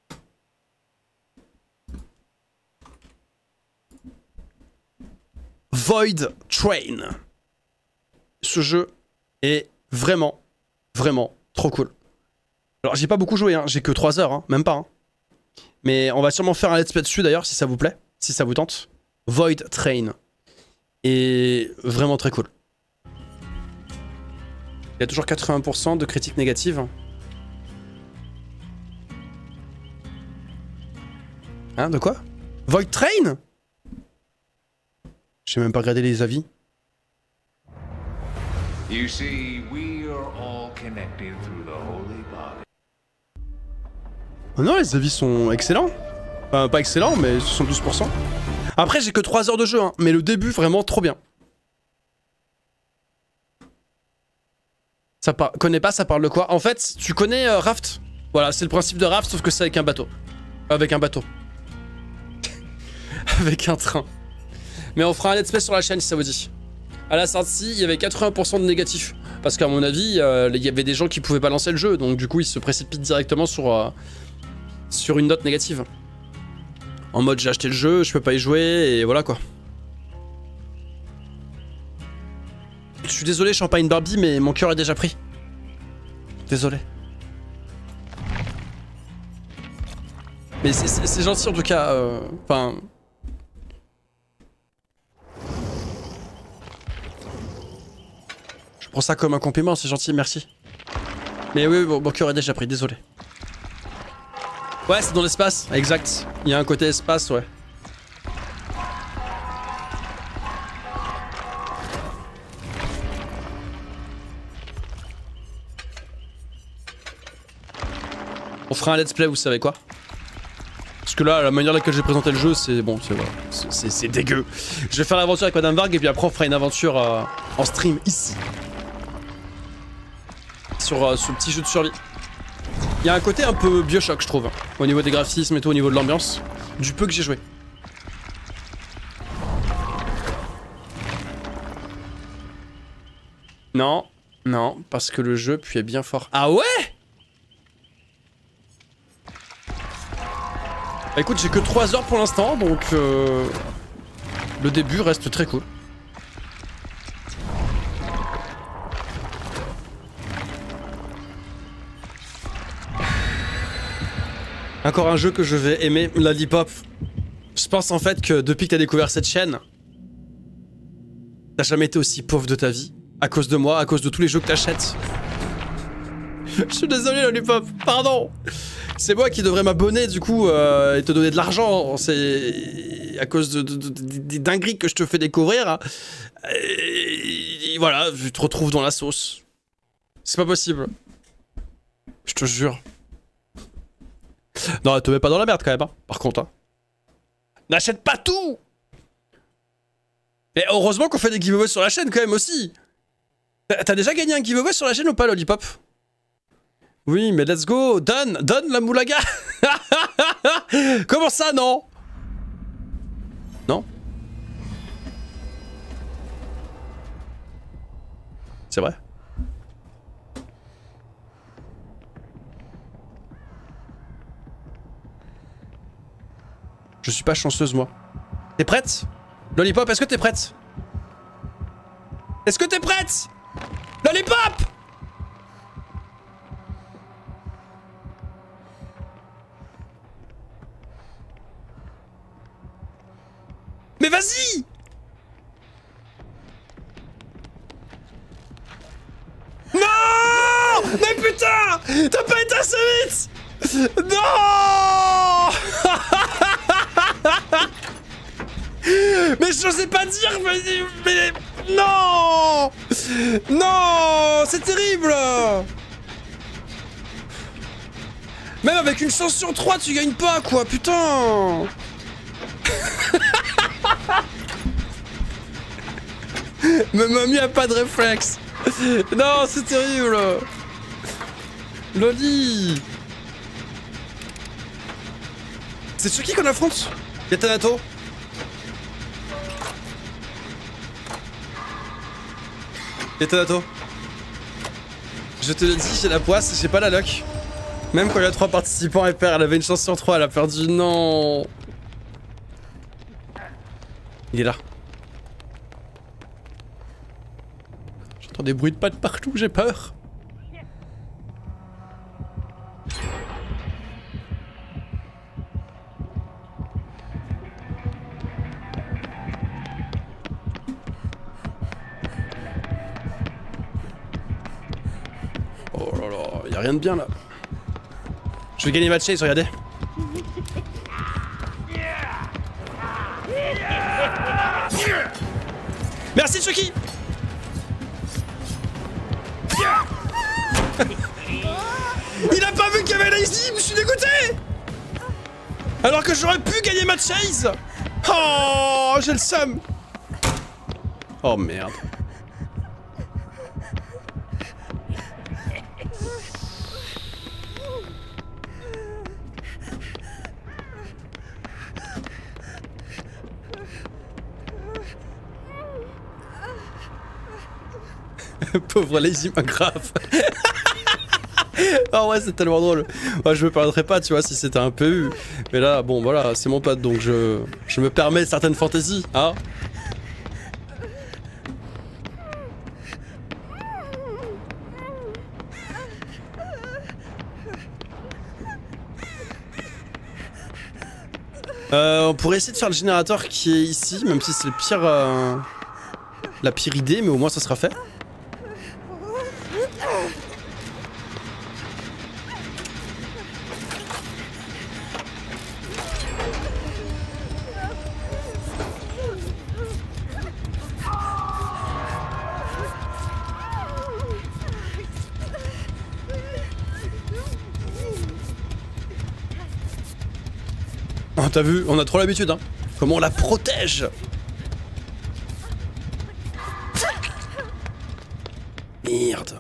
Void Train. Ce jeu est vraiment, vraiment trop cool. Alors j'ai pas beaucoup joué, hein. J'ai que 3 heures, hein. Même pas. Hein. Mais on va sûrement faire un let's play dessus d'ailleurs si ça vous plaît, si ça vous tente. Void Train. Et vraiment très cool. Il y a toujours 80% de critiques négatives. Hein, de quoi? Void Train? J'ai même pas regardé les avis. You see, we are all connected through the holy body. Oh non, les avis sont excellents. Enfin, pas excellents, mais 72%. Après, j'ai que 3 heures de jeu, hein, mais le début, vraiment trop bien. Ça connais pas, ça parle de quoi? En fait, tu connais Raft? Voilà, c'est le principe de Raft, sauf que c'est avec un bateau. Avec un bateau. Avec un train. Mais on fera un let's play sur la chaîne si ça vous dit. À la sortie, il y avait 80% de négatifs. Parce qu'à mon avis, il y avait des gens qui pouvaient pas lancer le jeu, donc du coup, ils se précipitent directement sur une note négative. En mode, j'ai acheté le jeu, je peux pas y jouer, et voilà quoi. Je suis désolé, Champagne Barbie, mais mon cœur est déjà pris. Désolé. Mais c'est gentil en tout cas, enfin... Je prends ça comme un compliment, c'est gentil, merci. Mais oui, bon, mon cœur est déjà pris, désolé. Ouais, c'est dans l'espace, exact. Il y a un côté espace, ouais. On fera un let's play, vous savez quoi? Parce que là, la manière laquelle j'ai présenté le jeu, c'est bon, c'est dégueu. Je vais faire l'aventure avec Madame Varg et puis après on fera une aventure en stream ici. Sur ce petit jeu de survie. Il y a un côté un peu Bioshock, je trouve, hein, au niveau des graphismes et tout, au niveau de l'ambiance, du peu que j'ai joué. Non, non, parce que le jeu puis est bien fort. Ah ouais? Bah écoute, j'ai que 3 heures pour l'instant, donc le début reste très cool. Encore un jeu que je vais aimer, Lollipop. Je pense en fait que depuis que t'as découvert cette chaîne, t'as jamais été aussi pauvre de ta vie. À cause de moi, à cause de tous les jeux que t'achètes. Je suis désolé, Lollipop, pardon. C'est moi qui devrais m'abonner du coup et te donner de l'argent. C'est à cause des dingueries que je te fais découvrir. Hein. Et voilà, je te retrouve dans la sauce. C'est pas possible. Je te jure. Non, te mets pas dans la merde quand même, hein, par contre. Hein. N'achète pas tout. Et heureusement qu'on fait des giveaways sur la chaîne quand même aussi. T'as déjà gagné un giveaway sur la chaîne ou pas, Lollipop? Oui, mais let's go. Donne la moulaga. Comment ça, non? Non? C'est vrai? Je suis pas chanceuse, moi. T'es prête? Lollipop, est-ce que t'es prête? Est-ce que t'es prête? Lollipop! Mais vas-y! Non! Mais putain! T'as pas été assez vite! Non! Mais je n'osais pas dire, mais non! Non! C'est terrible! Même avec une chance sur 3, tu gagnes pas, quoi, putain! Mais mamie a pas de réflexe! Non, c'est terrible! Loli! C'est sur qui qu'on affronte? Y'a Thanato? Y'a Thanato? Je te le dis, j'ai la poisse, j'ai pas la luck. Même quand il y a 3 participants, elle perd, elle avait une chance sur 3, elle a perdu, non. Il est là. J'entends des bruits de pas de partout, j'ai peur. Oh là là, y'a rien de bien là. Je vais gagner ma chase, regardez. Merci Chucky. Il a pas vu qu'il y avait Lazy, je suis dégoûté. Alors que j'aurais pu gagner ma chase. Oh, j'ai le seum. Oh merde. Pauvre Lazy grave. Oh ouais, c'est tellement drôle. Ouais, je me permettrais pas, tu vois, si c'était un PU. Mais là, bon, voilà, c'est mon pote, donc je me permets certaines fantaisies, hein. On pourrait essayer de faire le générateur qui est ici, même si c'est le pire, la pire idée, mais au moins ça sera fait. Oh, t'as vu, on a trop l'habitude, hein. Comment on la protège? Merde.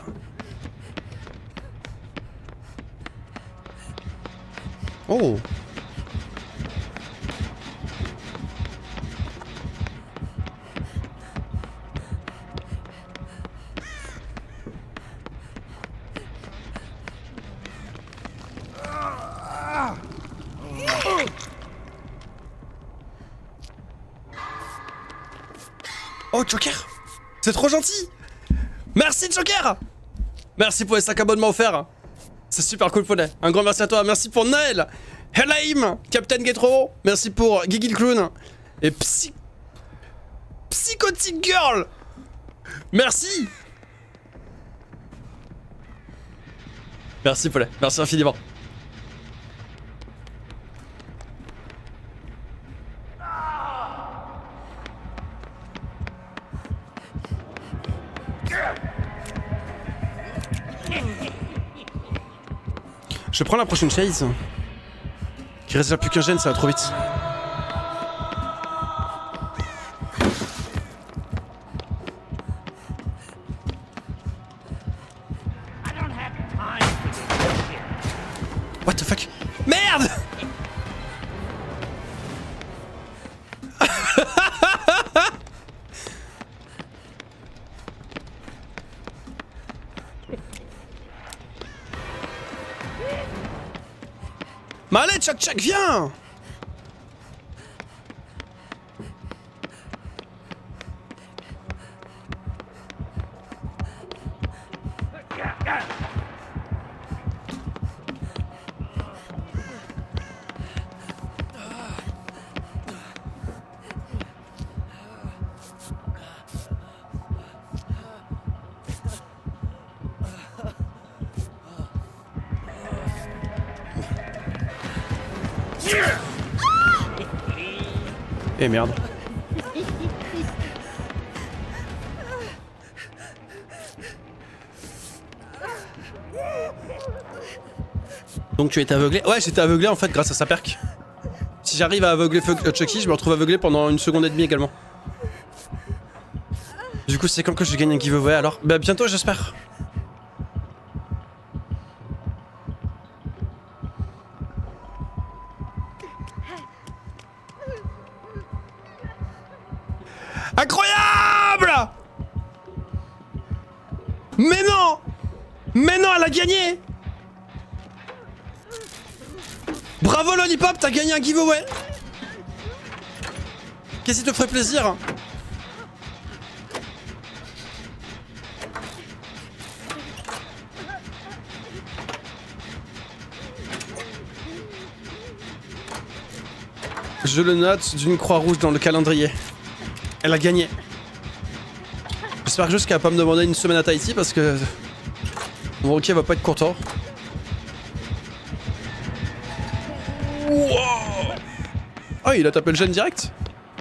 Oh. Oh, Joker! C'est trop gentil! Merci, Joker! Merci pour les 5 abonnements offerts! C'est super cool, Poney. Un grand merci à toi. Merci pour Naël! Helaim! Captain Getro! Merci pour Gigi le Clown! Et Psychotic Girl! Merci! Merci, Poney. Merci infiniment. Je prends la prochaine chase. Il reste plus qu'un gène, ça va trop vite. What the fuck? Merde! Mais allez, Chuck, viens! Eh merde. Donc tu étais aveuglé? Ouais, j'étais aveuglé en fait grâce à sa perk. Si j'arrive à aveugler Chucky, je me retrouve aveuglé pendant 1 seconde et demie également. Du coup, c'est quand que je gagne un giveaway alors? Bah bientôt, j'espère. Incroyable! Mais non! Mais non, elle a gagné! Bravo Lollipop, t'as gagné un giveaway! Qu'est-ce qui te ferait plaisir? Je le note d'une croix rouge dans le calendrier. Elle a gagné. J'espère juste qu'elle va pas me demander une semaine à Tahiti parce que... Bon, ok, va pas être content. Wow. Ah, il a tapé le gène direct.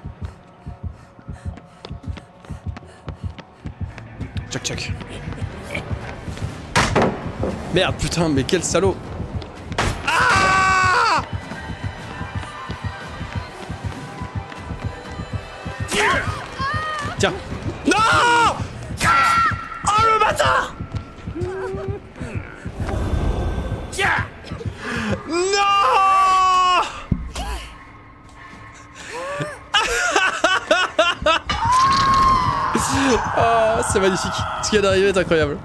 Tchac tchac. Merde, putain, mais quel salaud. Ah! Tiens. Non! Oh le bâtard! Non! Oh, c'est magnifique. Ce qui vient d'arriver est incroyable.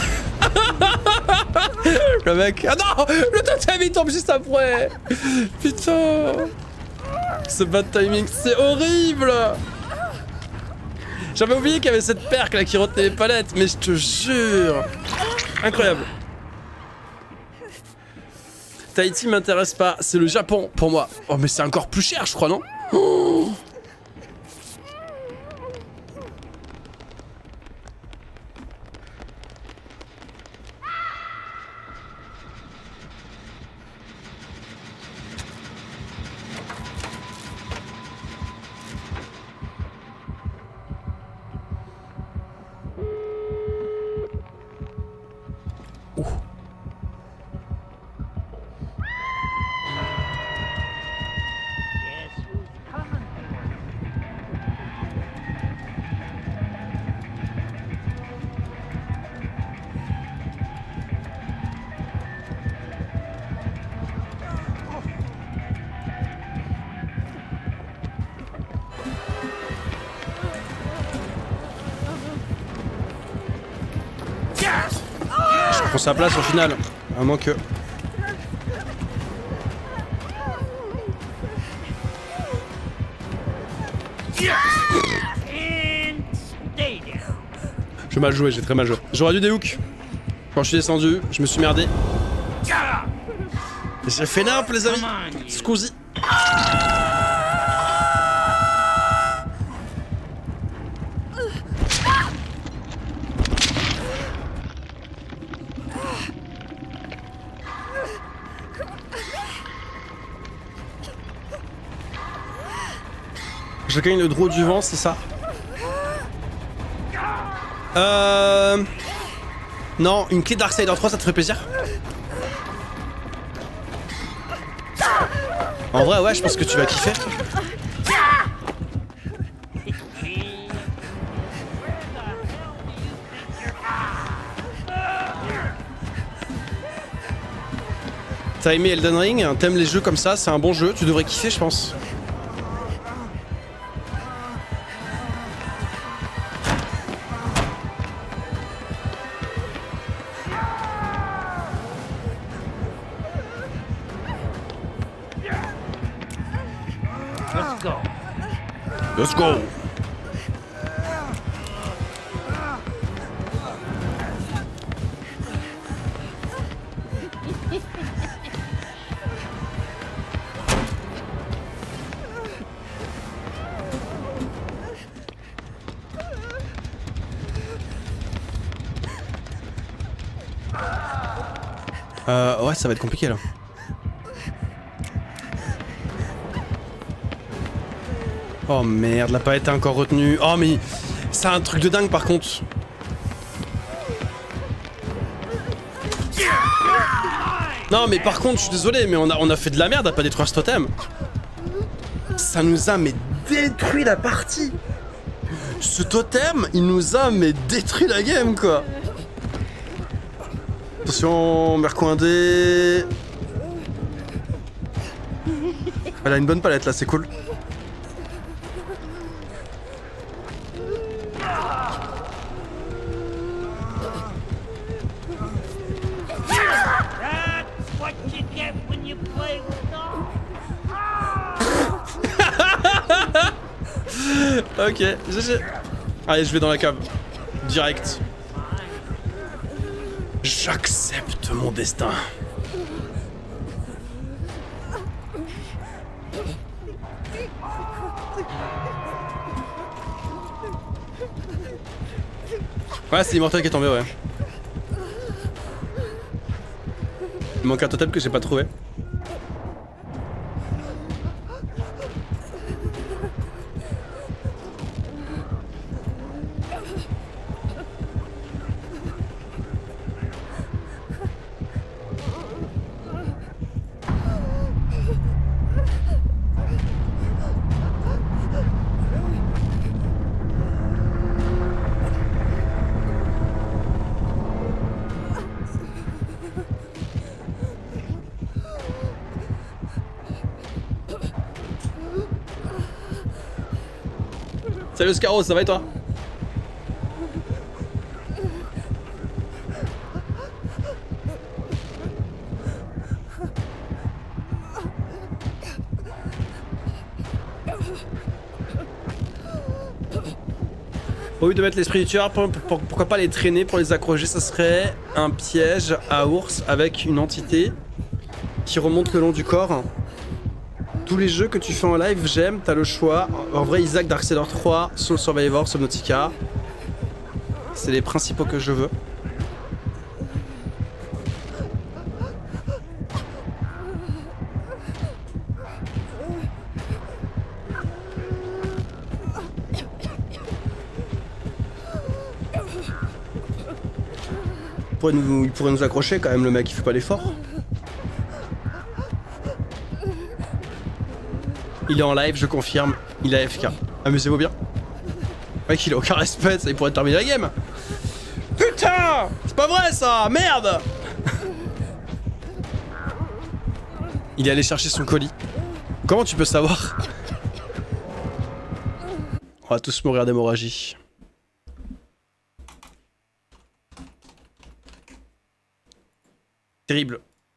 Le mec... Ah non! Le totem il tombe juste après. Putain. Ce bad timing, c'est horrible. J'avais oublié qu'il y avait cette perque là qui retenait les palettes, mais je te jure. Incroyable. Tahiti m'intéresse pas, c'est le Japon pour moi. Oh mais c'est encore plus cher je crois, non? Oh. Je prends sa place au final, à moins que... J'ai mal joué, j'ai très mal joué. J'aurais dû des hooks. Quand je suis descendu, je me suis merdé. J'ai fait nimp les amis. Scusi. Je gagne le draw du vent, c'est ça? Non, une clé Darksider 3, ça te ferait plaisir? En vrai, ouais, je pense que tu vas kiffer. T'as aimé Elden Ring? T'aimes les jeux comme ça? C'est un bon jeu, tu devrais kiffer, je pense. Let's go. Ouais, ça va être compliqué là. Oh merde, la palette est encore retenue. Oh mais c'est un truc de dingue par contre. Non mais par contre, je suis désolé, mais on a fait de la merde à pas détruire ce totem. Ça nous a mais détruit la partie. Ce totem, il nous a mais détruit la game quoi. Attention, Mercoindé. Elle a une bonne palette là, c'est cool. Ok, GG. Allez, je vais dans la cave. Direct. J'accepte mon destin. Ouais, c'est Immortal qui est tombé, ouais. Il manque un totem que j'ai pas trouvé. Salut Scaro, ça va et toi? Au lieu de mettre l'esprit du tueur, pourquoi pas les traîner pour les accrocher? Ça serait un piège à ours avec une entité qui remonte le long du corps. Tous les jeux que tu fais en live, j'aime, t'as le choix. En vrai, Isaac, Darkseller 3, Soul Survivor, Subnautica. C'est les principaux que je veux. Il pourrait nous accrocher quand même, le mec, il fait pas l'effort. Il est en live, je confirme. Il est AFK. Amusez-vous bien. Le mec, il a aucun respect, ça il pourrait terminer la game. Putain! C'est pas vrai ça! Merde! Il est allé chercher son colis. Comment tu peux savoir? On va tous mourir d'hémorragie. Terrible.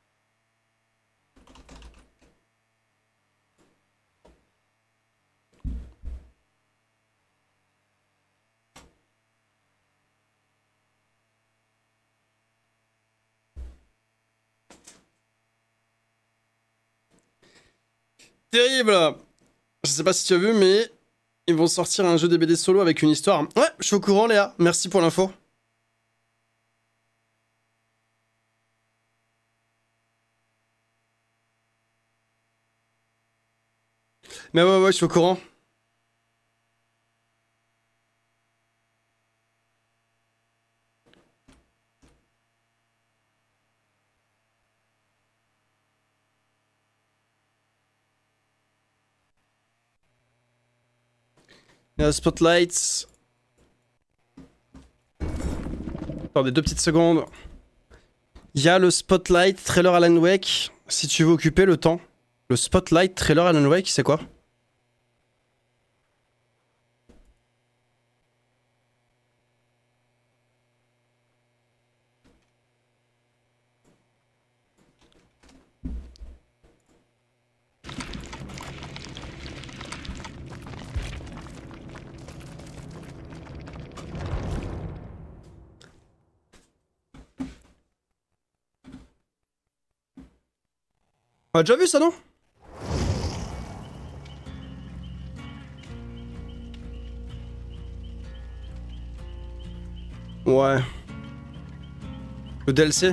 Terrible. Je sais pas si tu as vu, mais ils vont sortir un jeu DBD solo avec une histoire. Ouais, je suis au courant, Léa. Merci pour l'info. Mais ouais, je suis au courant. Spotlights. Attendez 2 petites secondes. Il y a le Spotlight trailer Alan Wake. Si tu veux occuper le temps. Le Spotlight trailer Alan Wake, c'est quoi? On a déjà vu ça, non? Ouais. Le DLC.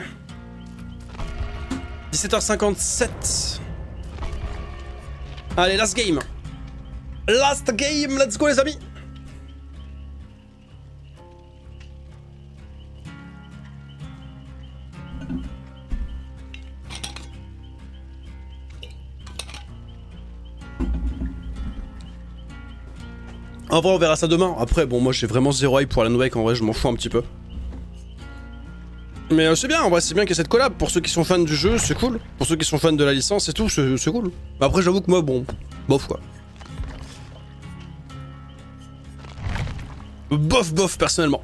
17h57. Allez, last game. Last game, let's go les amis. En vrai, on verra ça demain. Après, bon, moi j'ai vraiment zéro hype pour Alan Wake, en vrai, je m'en fous un petit peu. Mais c'est bien, en vrai, c'est bien qu'il y ait cette collab. Pour ceux qui sont fans du jeu, c'est cool. Pour ceux qui sont fans de la licence et tout, c'est cool. Après, j'avoue que moi, bon, bof quoi. Bof, personnellement.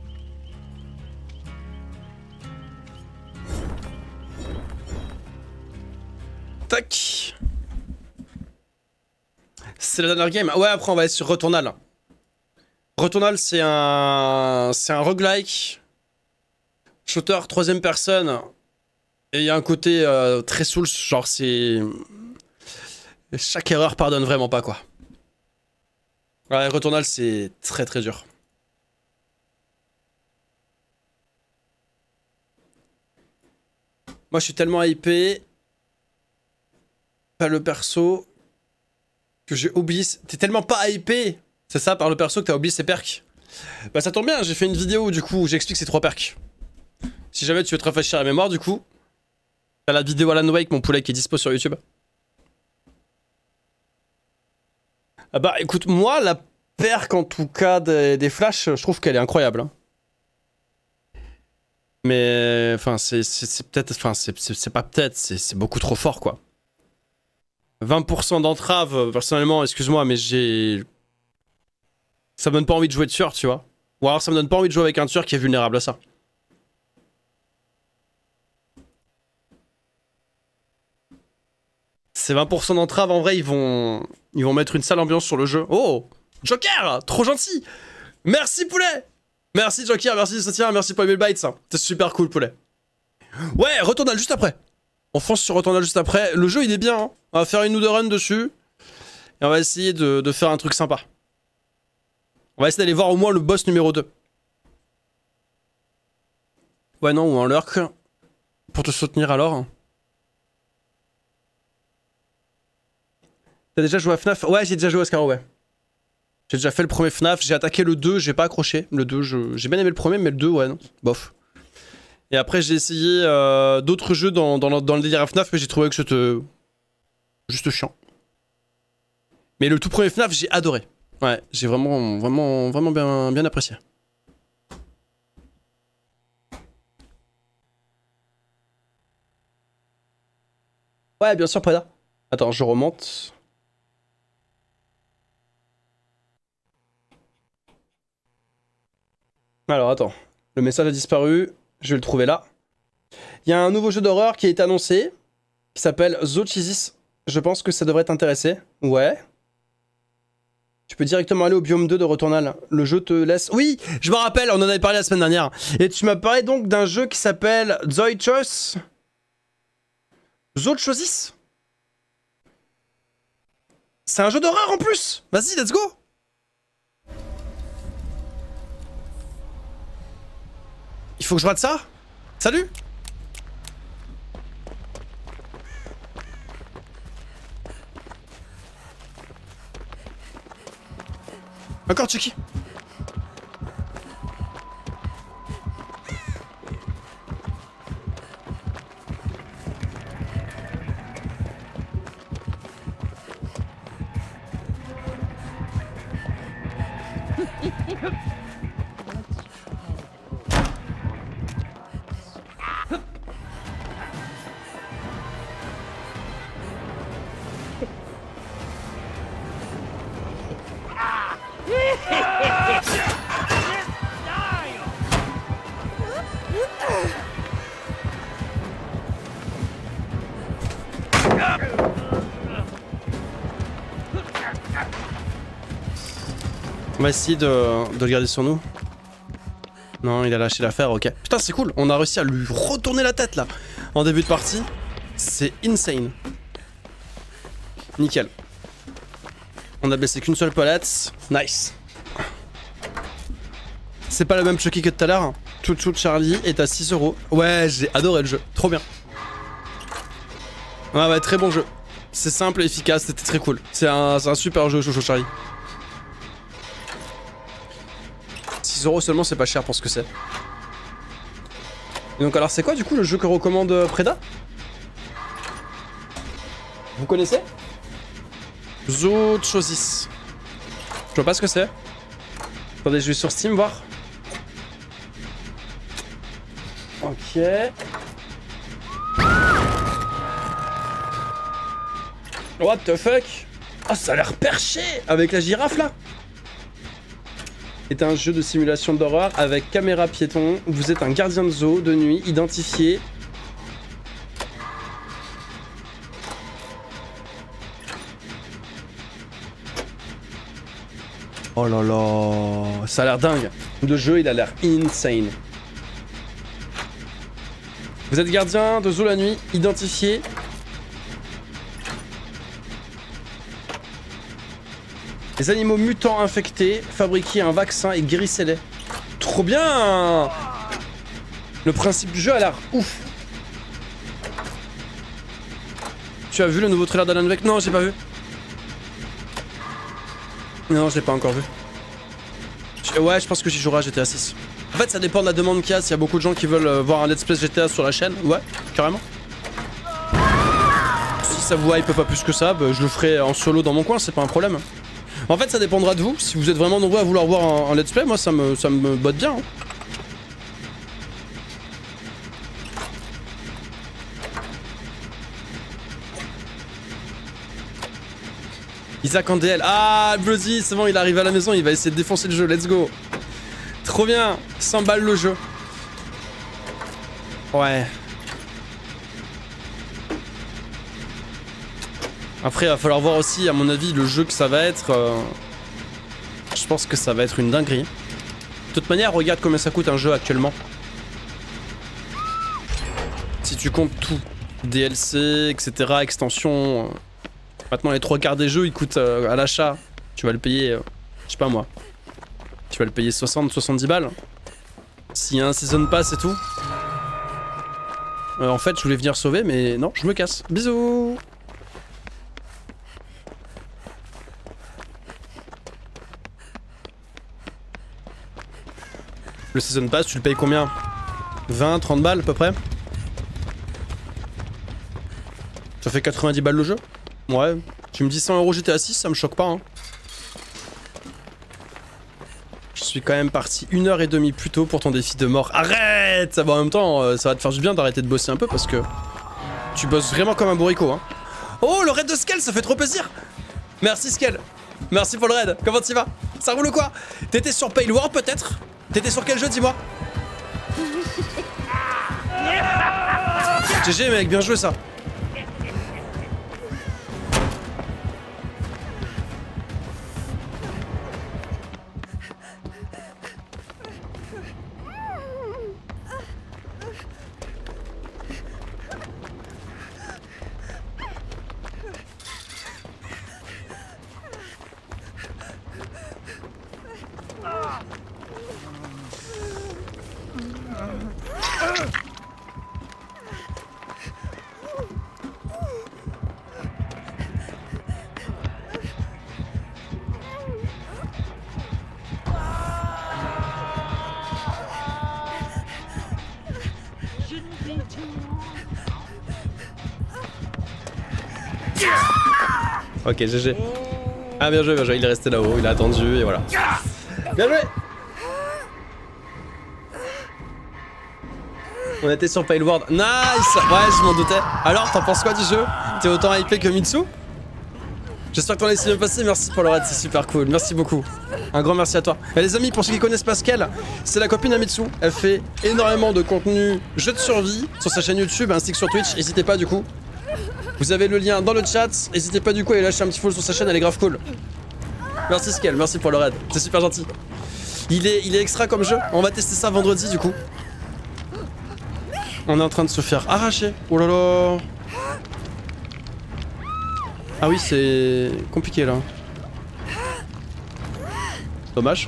Tac. C'est la dernière game. Ouais, après on va être sur Returnal. Returnal, c'est un roguelike. Shooter, 3ème personne. Et il y a un côté très Souls, genre c'est... Chaque erreur pardonne vraiment pas, quoi. Ouais, Returnal, c'est très dur. Moi je suis tellement hypé. Pas le perso. Que j'ai oublié. T'es tellement pas hypé. C'est ça par le perso que t'as oublié ses perks. Bah ça tombe bien, j'ai fait une vidéo du coup où j'explique ces 3 perks. Si jamais tu veux te rafraîchir la mémoire du coup. T'as la vidéo Alan Wake, mon poulet qui est dispo sur YouTube. Ah bah écoute, moi la perk en tout cas des flashs, je trouve qu'elle est incroyable. Hein. Mais enfin c'est peut-être, enfin c'est pas peut-être, c'est beaucoup trop fort quoi. 20% d'entrave, personnellement, excuse-moi, mais j'ai... Ça me donne pas envie de jouer de Turc, tu vois. Ou alors ça me donne pas envie de jouer avec un Turc qui est vulnérable à ça. Ces 20% d'entrave, en vrai, ils vont mettre une sale ambiance sur le jeu. Oh, Joker, trop gentil. Merci poulet. Merci Joker, merci de soutien, merci pour les 1000 bytes. C'est super cool poulet. Ouais, Returnal juste après. On fonce sur Returnal juste après. Le jeu il est bien, hein. On va faire une ou deux runs dessus. Et on va essayer de faire un truc sympa. On va essayer d'aller voir au moins le boss numéro 2. Ouais non, ou un lurk. Pour te soutenir alors. T'as déjà joué à FNAF? Ouais, j'ai déjà joué à Scaro, ouais. J'ai déjà fait le premier FNAF, j'ai attaqué le 2, j'ai pas accroché. Le 2, j'ai bien aimé le premier, mais le 2, ouais, non. Bof. Et après, j'ai essayé d'autres jeux dans le délire FNAF, mais j'ai trouvé que c'était juste chiant. Mais le tout premier FNAF, j'ai adoré. Ouais, j'ai vraiment bien apprécié. Ouais, bien sûr, Preda. Attends, je remonte. Alors, attends. Le message a disparu. Je vais le trouver là. Il y a un nouveau jeu d'horreur qui a été annoncé, qui s'appelle Zoochizis. Je pense que ça devrait t'intéresser. Ouais. Tu peux directement aller au biome 2 de Returnal. Le jeu te laisse... Oui, je me rappelle, on en avait parlé la semaine dernière. Et tu m'as parlé donc d'un jeu qui s'appelle Zoichos. Zoochizis. C'est un jeu d'horreur en plus. Vas-y, let's go. Il faut que je rate ça? Salut! Encore Chucky! On va essayer de le garder sur nous. Non, il a lâché l'affaire, ok. Putain, c'est cool, on a réussi à lui retourner la tête là, en début de partie. C'est insane. Nickel. On a blessé qu'une seule palette. Nice. C'est pas le même Chucky que tout à l'heure. Chouchou Charlie est à 6 €. Ouais, j'ai adoré le jeu, trop bien. Ouais, très bon jeu. C'est simple et efficace, c'était très cool. C'est un super jeu, Chouchou Charlie. 6 € seulement, c'est pas cher pour ce que c'est. Et donc alors c'est quoi du coup le jeu que recommande Preda? Vous connaissez? Zoochizis. Je vois pas ce que c'est. Attendez, je vais sur Steam voir. Ok. What the fuck? Ah, ça a l'air perché avec la girafe là. C'est un jeu de simulation d'horreur avec caméra piéton. Vous êtes un gardien de zoo de nuit identifié. Oh là là, ça a l'air dingue. Le jeu, il a l'air insane. Vous êtes gardien de zoo la nuit identifié. Les animaux mutants infectés, fabriquez un vaccin et guérissez-les. Trop bien! Le principe du jeu a l'air ouf. tu as vu le nouveau trailer d'Alan Wake? Non, j'ai pas vu. Non, je l'ai pas encore vu. Ouais, je pense que j'y jouerai à GTA 6. En fait, ça dépend de la demande qu'il y a. S'il y a beaucoup de gens qui veulent voir un let's play GTA sur la chaîne, ouais, carrément. Si ça vous hype pas plus que ça, bah, je le ferai en solo dans mon coin, c'est pas un problème. En fait, ça dépendra de vous. Si vous êtes vraiment nombreux à vouloir voir un let's play, moi ça me botte bien. Hein. Isaac en DL. Ah, Bloody, c'est bon, il arrive à la maison, il va essayer de défoncer le jeu, let's go. Trop bien, 100 balles le jeu. Ouais. Après, il va falloir voir aussi, à mon avis, le jeu que ça va être. Je pense que ça va être une dinguerie. De toute manière, regarde combien ça coûte un jeu actuellement. Si tu comptes tout, DLC, etc., extension. Maintenant, les 3/4 des jeux, ils coûtent à l'achat. Tu vas le payer, je sais pas moi. Tu vas le payer 60-70 balles. S'il y a un season pass et tout. En fait, je voulais venir sauver, mais non, je me casse. Bisous. Le season pass, tu le payes combien? 20-30 balles à peu près? Ça fait 90 balles le jeu? Ouais, tu me dis 100 € GTA 6, ça me choque pas hein. Je suis quand même parti 1h30 plus tôt pour ton défi de mort. Arrête! Ça va en même temps, ça va te faire du bien d'arrêter de bosser un peu parce que tu bosses vraiment comme un bourricot hein. Oh, le raid de Skell, ça fait trop plaisir! Merci Skell! Merci pour le raid, comment tu vas? Ça roule ou quoi? T'étais sur Palworld peut-être? T'étais sur quel jeu, dis-moi? GG mec, bien joué ça. Ok, GG. Ah, bien joué, il est resté là-haut, il a attendu et voilà. Bien joué! On était sur Palworld. Nice! Ouais, je m'en doutais. Alors, t'en penses quoi du jeu? T'es autant hypé que Mitsu? J'espère que t'en as essayé bien passé, merci pour le raid, c'est super cool, merci beaucoup. Un grand merci à toi. Et les amis, pour ceux qui connaissent Pascal, c'est la copine à Mitsu. Elle fait énormément de contenu jeux de survie sur sa chaîne YouTube ainsi que sur Twitch, n'hésitez pas du coup. Vous avez le lien dans le chat, n'hésitez pas du coup à aller lâcher un petit follow sur sa chaîne, elle est grave cool. Merci Skell, merci pour le raid, c'est super gentil. Il est extra comme jeu, on va tester ça vendredi du coup. On est en train de se faire arracher, oh là là. Ah oui, c'est compliqué là. Dommage.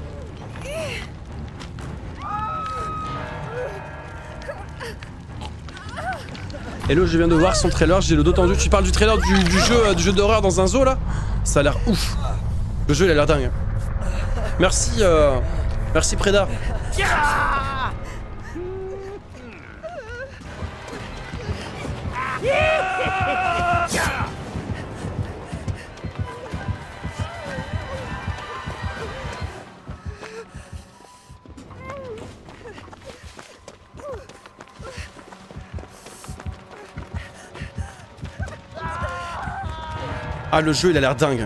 Hello, je viens de voir son trailer, j'ai le dos tendu. Tu parles du trailer du jeu d'horreur dans un zoo là? Ça a l'air ouf. Le jeu il a l'air dingue. Merci, merci Preda. Ah, le jeu il a l'air dingue.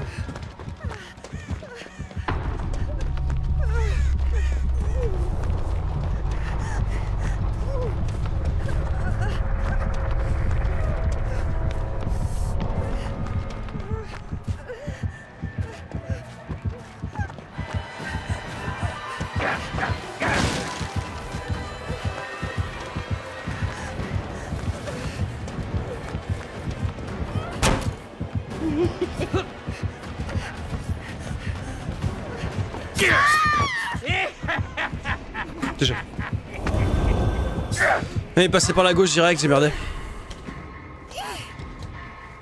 Il est passé par la gauche direct, j'ai merdé.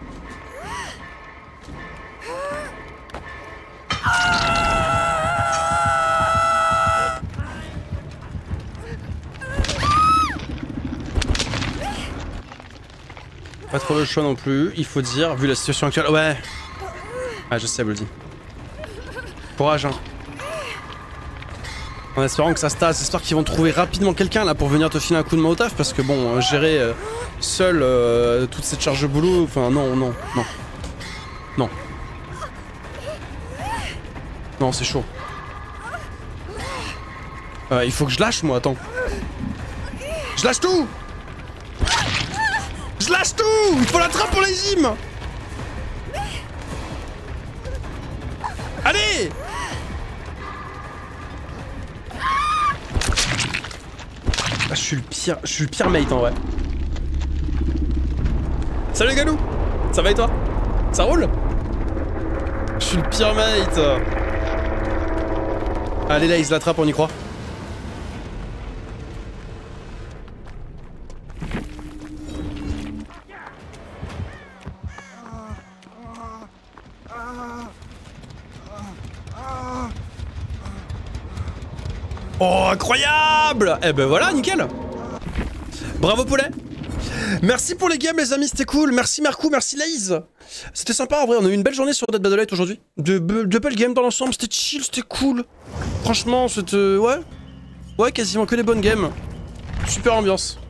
trop le choix non plus, il faut dire, vu la situation actuelle. Ouais. Ah, je sais, Bloody. Courage, hein. En espérant que ça se tasse, j'espère qu'ils vont trouver rapidement quelqu'un là pour venir te filer un coup de main au taf, parce que bon, gérer seul toute cette charge de boulot, enfin non. Non, c'est chaud. Il faut que je lâche moi, attends. Je lâche tout. Je lâche tout. Il faut la trappe pour les gyms. Allez. Ah, je suis le pire mate en vrai. Salut Galou. Ça va et toi? Ça roule? Je suis le pire mate. Allez là, il se l'attrape, on y croit. Oh, incroyable! Eh ben voilà, nickel! Bravo poulet! Merci pour les games les amis, c'était cool. Merci Marcou, merci Laïs. C'était sympa en vrai, on a eu une belle journée sur Dead by Daylight aujourd'hui. De belles games dans l'ensemble, c'était chill, c'était cool. Franchement, c'était... Ouais, quasiment que des bonnes games. Super ambiance.